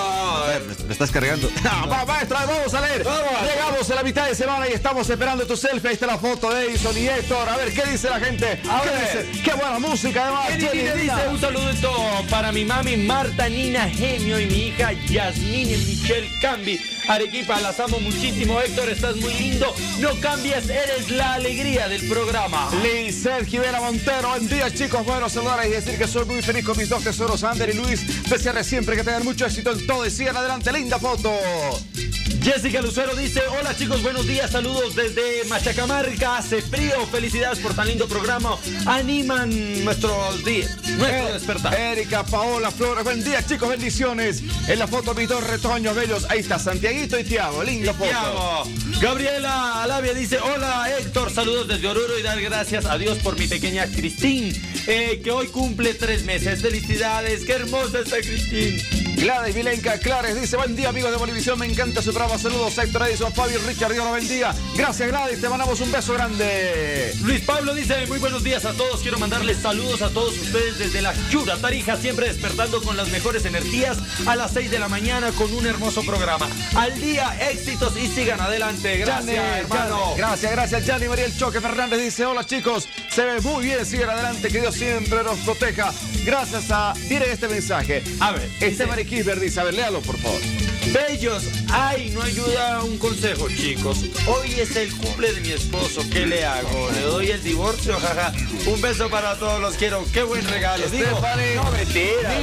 Me estás cargando. Maestra, vamos a leer. Llegamos a la mitad de semana y estamos esperando tu selfie. Ahí está la foto de Edison y Héctor. A ver, ¿qué dice la gente? Qué buena música, además. Jenny dice un saludito para mi mami Marta Nina Genio y mi hija Yasmine Michelle Cambi. Arequipa, las amo muchísimo. Héctor, estás muy lindo. No cambias, eres la alegría del programa. Lizeth Jimena Montero, buen día, chicos. Bueno, saludar y decir que soy muy feliz con mis dos tesoros, Ander y Luis. Desearles siempre que tengan mucho éxito en todo y sigan adelante. Linda foto. Jessica Lucero dice: hola chicos, buenos días, saludos desde Machacamarca, hace frío, felicidades por tan lindo programa, animan nuestros días, nuestro despertar. Erika, Paola, Flores, buen día chicos, bendiciones. En la foto mis dos retoños bellos, ahí está Santiaguito y Tiago, linda foto. Tiago. Gabriela Alavia dice: hola Héctor, saludos desde Oruro y dar gracias a Dios por mi pequeña Cristín, que hoy cumple 3 meses, felicidades, qué hermosa está Cristín. Gladys Vilenca Clares dice: buen día amigos de Bolivisión, me encanta su programa, saludos Héctor, Edison, Fabio, Richard, Dios los bendiga. Gracias Gladys, te mandamos un beso grande. Luis Pablo dice: muy buenos días a todos, quiero mandarles saludos a todos ustedes desde la Chura, Tarija, siempre despertando con las mejores energías a las 6 de la mañana con un hermoso programa. Al día, éxitos y sigan adelante. Gracias, Gianni, hermano. Gracias. Gianni Mariel Choque Fernández dice: hola chicos, se ve muy bien, sigan adelante, que Dios siempre nos proteja. Gracias a... Miren este mensaje. A ver. Esteban Kisber dice, a ver, léalo por favor. Bellos, ay, no ayuda un consejo, chicos. Hoy es el cumple de mi esposo. ¿Qué le hago? ¿Le doy el divorcio? Jaja. Un beso para todos, los quiero. Qué buen regalo. Stephanie, no mentira.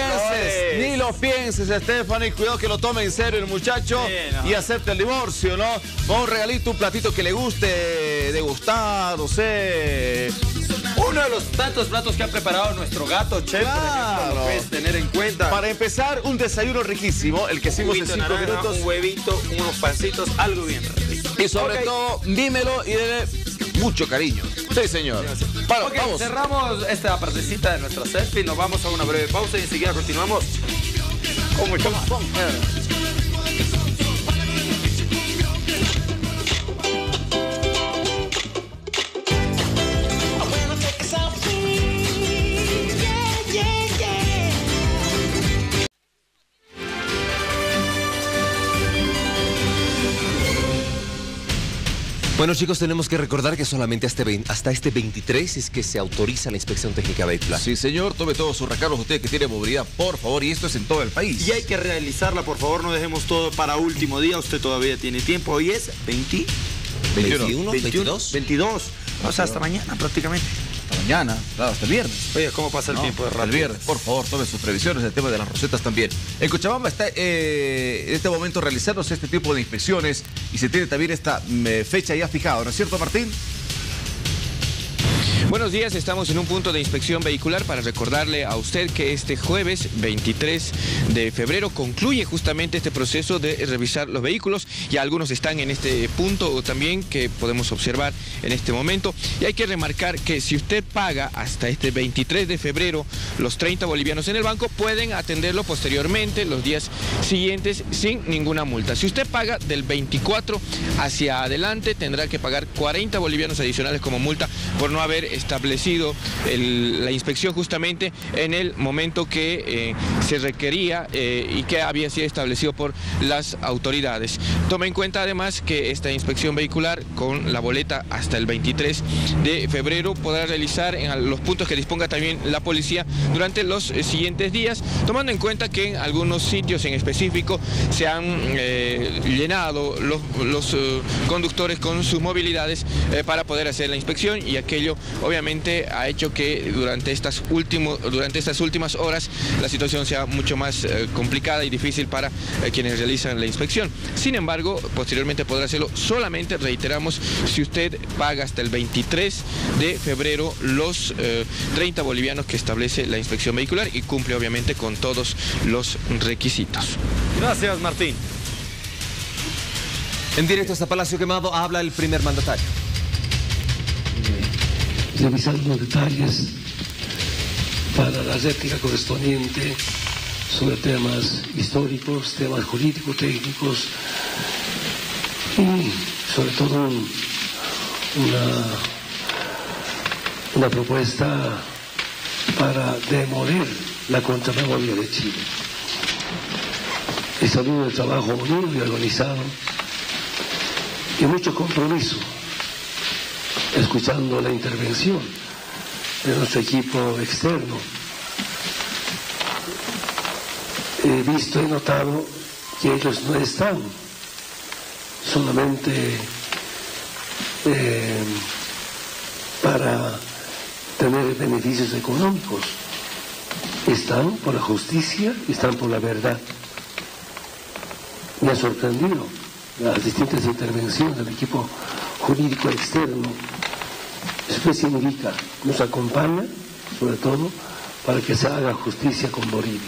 Ni lo pienses, Stephanie. Cuidado que lo tome en serio el muchacho y acepte el divorcio, ¿no? Un regalito, un platito que le guste degustar, no sé. Uno de los tantos platos que ha preparado nuestro gato, chef, claro. Lo puedes tener en cuenta. Para empezar, un desayuno riquísimo, el que hicimos en 5 minutos. Un huevito, unos pancitos, algo bien rico. Y sobre todo, dímelo y dele mucho cariño. Sí, señor. Vamos. Cerramos esta partecita de nuestra selfie, nos vamos a una breve pausa y enseguida continuamos con mucho más. Bueno chicos, tenemos que recordar que solamente hasta este 23 es que se autoriza la inspección técnica vehicular. Sí señor, tome todos sus recargos usted que tiene movilidad, por favor, y esto es en todo el país. Y hay que realizarla, por favor, no dejemos todo para último día, usted todavía tiene tiempo, hoy es 21, 22. O sea, hasta mañana prácticamente. Mañana, claro, hasta el viernes. Oye, ¿cómo pasa el tiempo de rápido? El viernes, por favor, tome sus previsiones, el tema de las rosetas también. En Cochabamba está en este momento realizándose este tipo de inspecciones y se tiene también esta fecha ya fijada, ¿no es cierto, Martín? Buenos días, estamos en un punto de inspección vehicular para recordarle a usted que este jueves 23 de febrero concluye justamente este proceso de revisar los vehículos. Ya algunos están en este punto también que podemos observar en este momento. Y hay que remarcar que si usted paga hasta este 23 de febrero los 30 bolivianos en el banco, pueden atenderlo posteriormente los días siguientes sin ninguna multa. Si usted paga del 24 hacia adelante, tendrá que pagar 40 bolivianos adicionales como multa por no haber establecido la inspección justamente en el momento que se requería y que había sido establecido por las autoridades. Tome en cuenta además que esta inspección vehicular con la boleta hasta el 23 de febrero podrá realizar en los puntos que disponga también la policía durante los siguientes días, tomando en cuenta que en algunos sitios en específico se han llenado los conductores con sus movilidades para poder hacer la inspección, y aquello obviamente ha hecho que durante estas últimas horas la situación sea mucho más complicada y difícil para quienes realizan la inspección. Sin embargo, posteriormente podrá hacerlo solamente, reiteramos, si usted paga hasta el 23 de febrero los 30 bolivianos que establece la inspección vehicular y cumple obviamente con todos los requisitos. Gracias, Martín. En directo hasta Palacio Quemado habla el primer mandatario. Revisar los detalles para la réplica correspondiente sobre temas históricos, temas jurídicos, técnicos y sobre todo una propuesta para demoler la contramemoria de Chile. Y saludo el trabajo unido y organizado y mucho compromiso, escuchando la intervención de nuestro equipo externo. He visto y notado que ellos no están solamente para tener beneficios económicos, están por la justicia, están por la verdad. Me ha sorprendido las distintas intervenciones del equipo jurídico externo. Eso significa, nos acompaña, sobre todo, para que se haga justicia con Bolivia.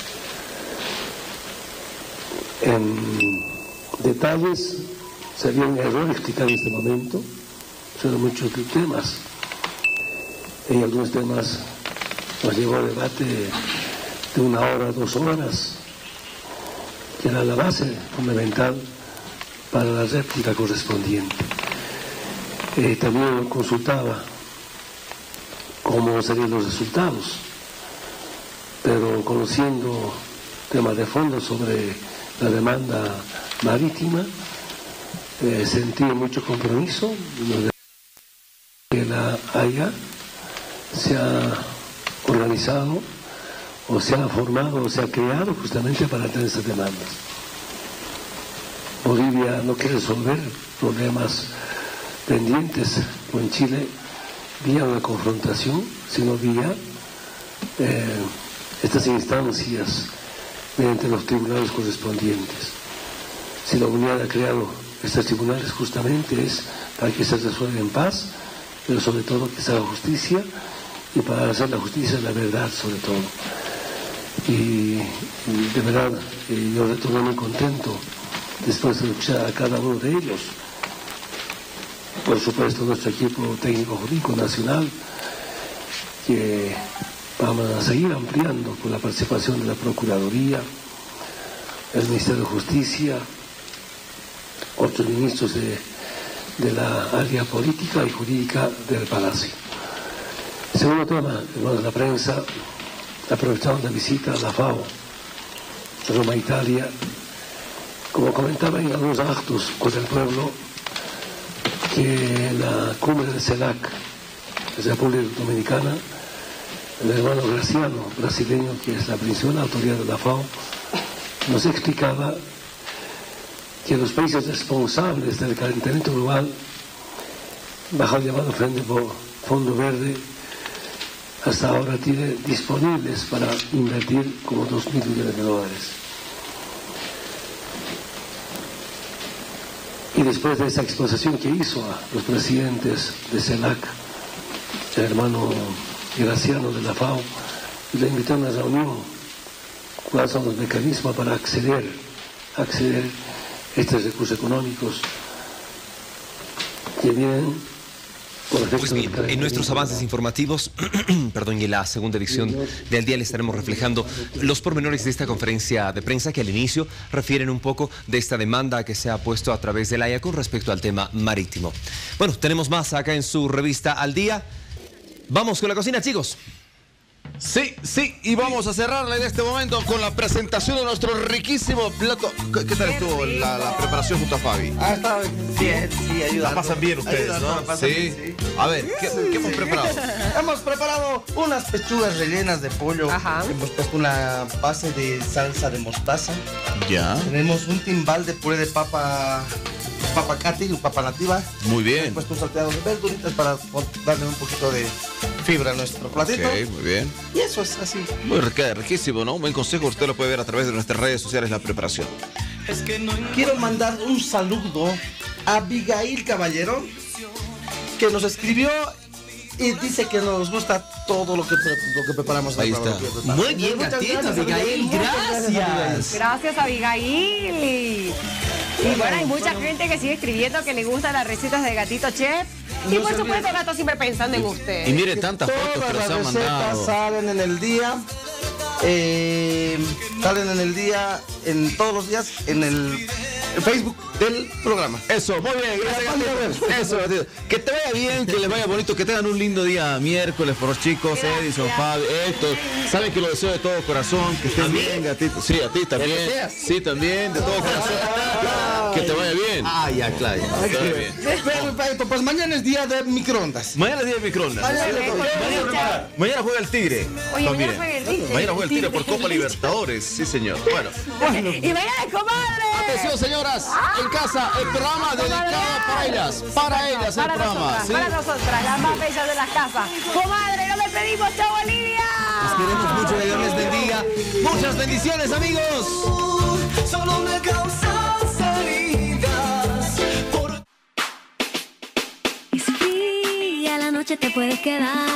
En detalles, sería un error explicar en este momento, son muchos temas. Hay algunos temas, nos llevó a debate de 1 hora, 2 horas, que era la base fundamental para la réplica correspondiente. También consultaba cómo serían los resultados, pero conociendo temas de fondo sobre la demanda marítima, sentí mucho compromiso que la AIA se ha organizado o se ha formado o se ha creado justamente para atender esas demandas. Bolivia no quiere resolver problemas pendientes con Chile vía una confrontación, sino vía estas instancias mediante los tribunales correspondientes. Si la Unión ha creado estos tribunales justamente es para que se resuelva en paz, pero sobre todo que se haga justicia, y para hacer la justicia la verdad sobre todo. Y de verdad yo retorno muy contento después de escuchar a cada uno de ellos. Por supuesto nuestro equipo técnico jurídico nacional, que vamos a seguir ampliando con la participación de la Procuraduría, el Ministerio de Justicia, otros ministros de la área política y jurídica del Palacio. Segundo tema, hermanos de la prensa, aprovechando la visita a la FAO, Roma, Italia, como comentaba en algunos actos con el pueblo, que la cumbre del CELAC, de la República Dominicana, el hermano Graciano, brasileño, que es la principal autoridad de la FAO, nos explicaba que los países responsables del calentamiento global, bajo el llamado Fondo Verde, hasta ahora tiene disponibles para invertir como $2.000 millones. Y después de esa exposición que hizo a los presidentes de CELAC, el hermano Graciano de la FAO, le invitó a una reunión, cuáles son los mecanismos para acceder a estos recursos económicos que vienen. Pues bien, en nuestros avances informativos, perdón, y en la segunda edición del día le estaremos reflejando los pormenores de esta conferencia de prensa que al inicio refieren un poco de esta demanda que se ha puesto a través de la AIA con respecto al tema marítimo. Bueno, tenemos más acá en su revista Al Día. Vamos con la cocina, chicos. Sí, y vamos a cerrarla en este momento con la presentación de nuestro riquísimo plato. ¿Qué tal estuvo la preparación junto a Fabi? Está bien, sí, ayuda. La pasan bien ustedes, ¿no? Sí. A ver, ¿qué hemos preparado? Hemos preparado unas pechugas rellenas de pollo. Ajá. Hemos puesto una base de salsa de mostaza. Ya. Tenemos un timbal de puré de papa cati, papa nativa. Muy bien. Hemos puesto un salteado de verduritas para darle un poquito de fibra a nuestro platito. Ok, muy bien. Y eso es así. Muy riquísimo, ¿no? Un buen consejo, usted lo puede ver a través de nuestras redes sociales, la preparación. Quiero mandar un saludo a Abigail Caballero, que nos escribió y dice que nos gusta todo lo que preparamos. Ahí está. Muy bien, gatito, Abigail, gracias. Gracias, Abigail. Y bueno, hay mucha gente que sigue escribiendo que le gustan las recetas de Gatito Chef. Y por supuesto, Gato siempre pensando en usted. Y mire tantas fotos que nos han mandado. Salen en el día. Salen en el día, en todos los días, en el Facebook del programa. Eso, muy bien, gracias. Eso, que te vaya bien, que les vaya bonito, que tengan un lindo día miércoles por los chicos, Edison, Fabio, Héctor. Saben que lo deseo de todo corazón, que estén bien, gatito. Sí, a ti también. Sí, también, de todo corazón. Que te vaya bien. Ah, ya, claro. Perfecto, pues mañana es día de microondas. Mañana es día de microondas. Mañana juega el Tigre. Oye, también. Mañana juega el Tigre por Copa Libertadores, sí señor. Bueno. Y mañana es comadre. Atención señoras, en casa, el programa dedicado para ellas. Para ellas el programa. Para nosotras, las más bellas de la casa. Comadre, nos despedimos, chao Bolivia. Los queremos mucho, que Dios les bendiga. Muchas bendiciones, amigos. Solo me causas heridas. Y si fría la noche te puedes quedar.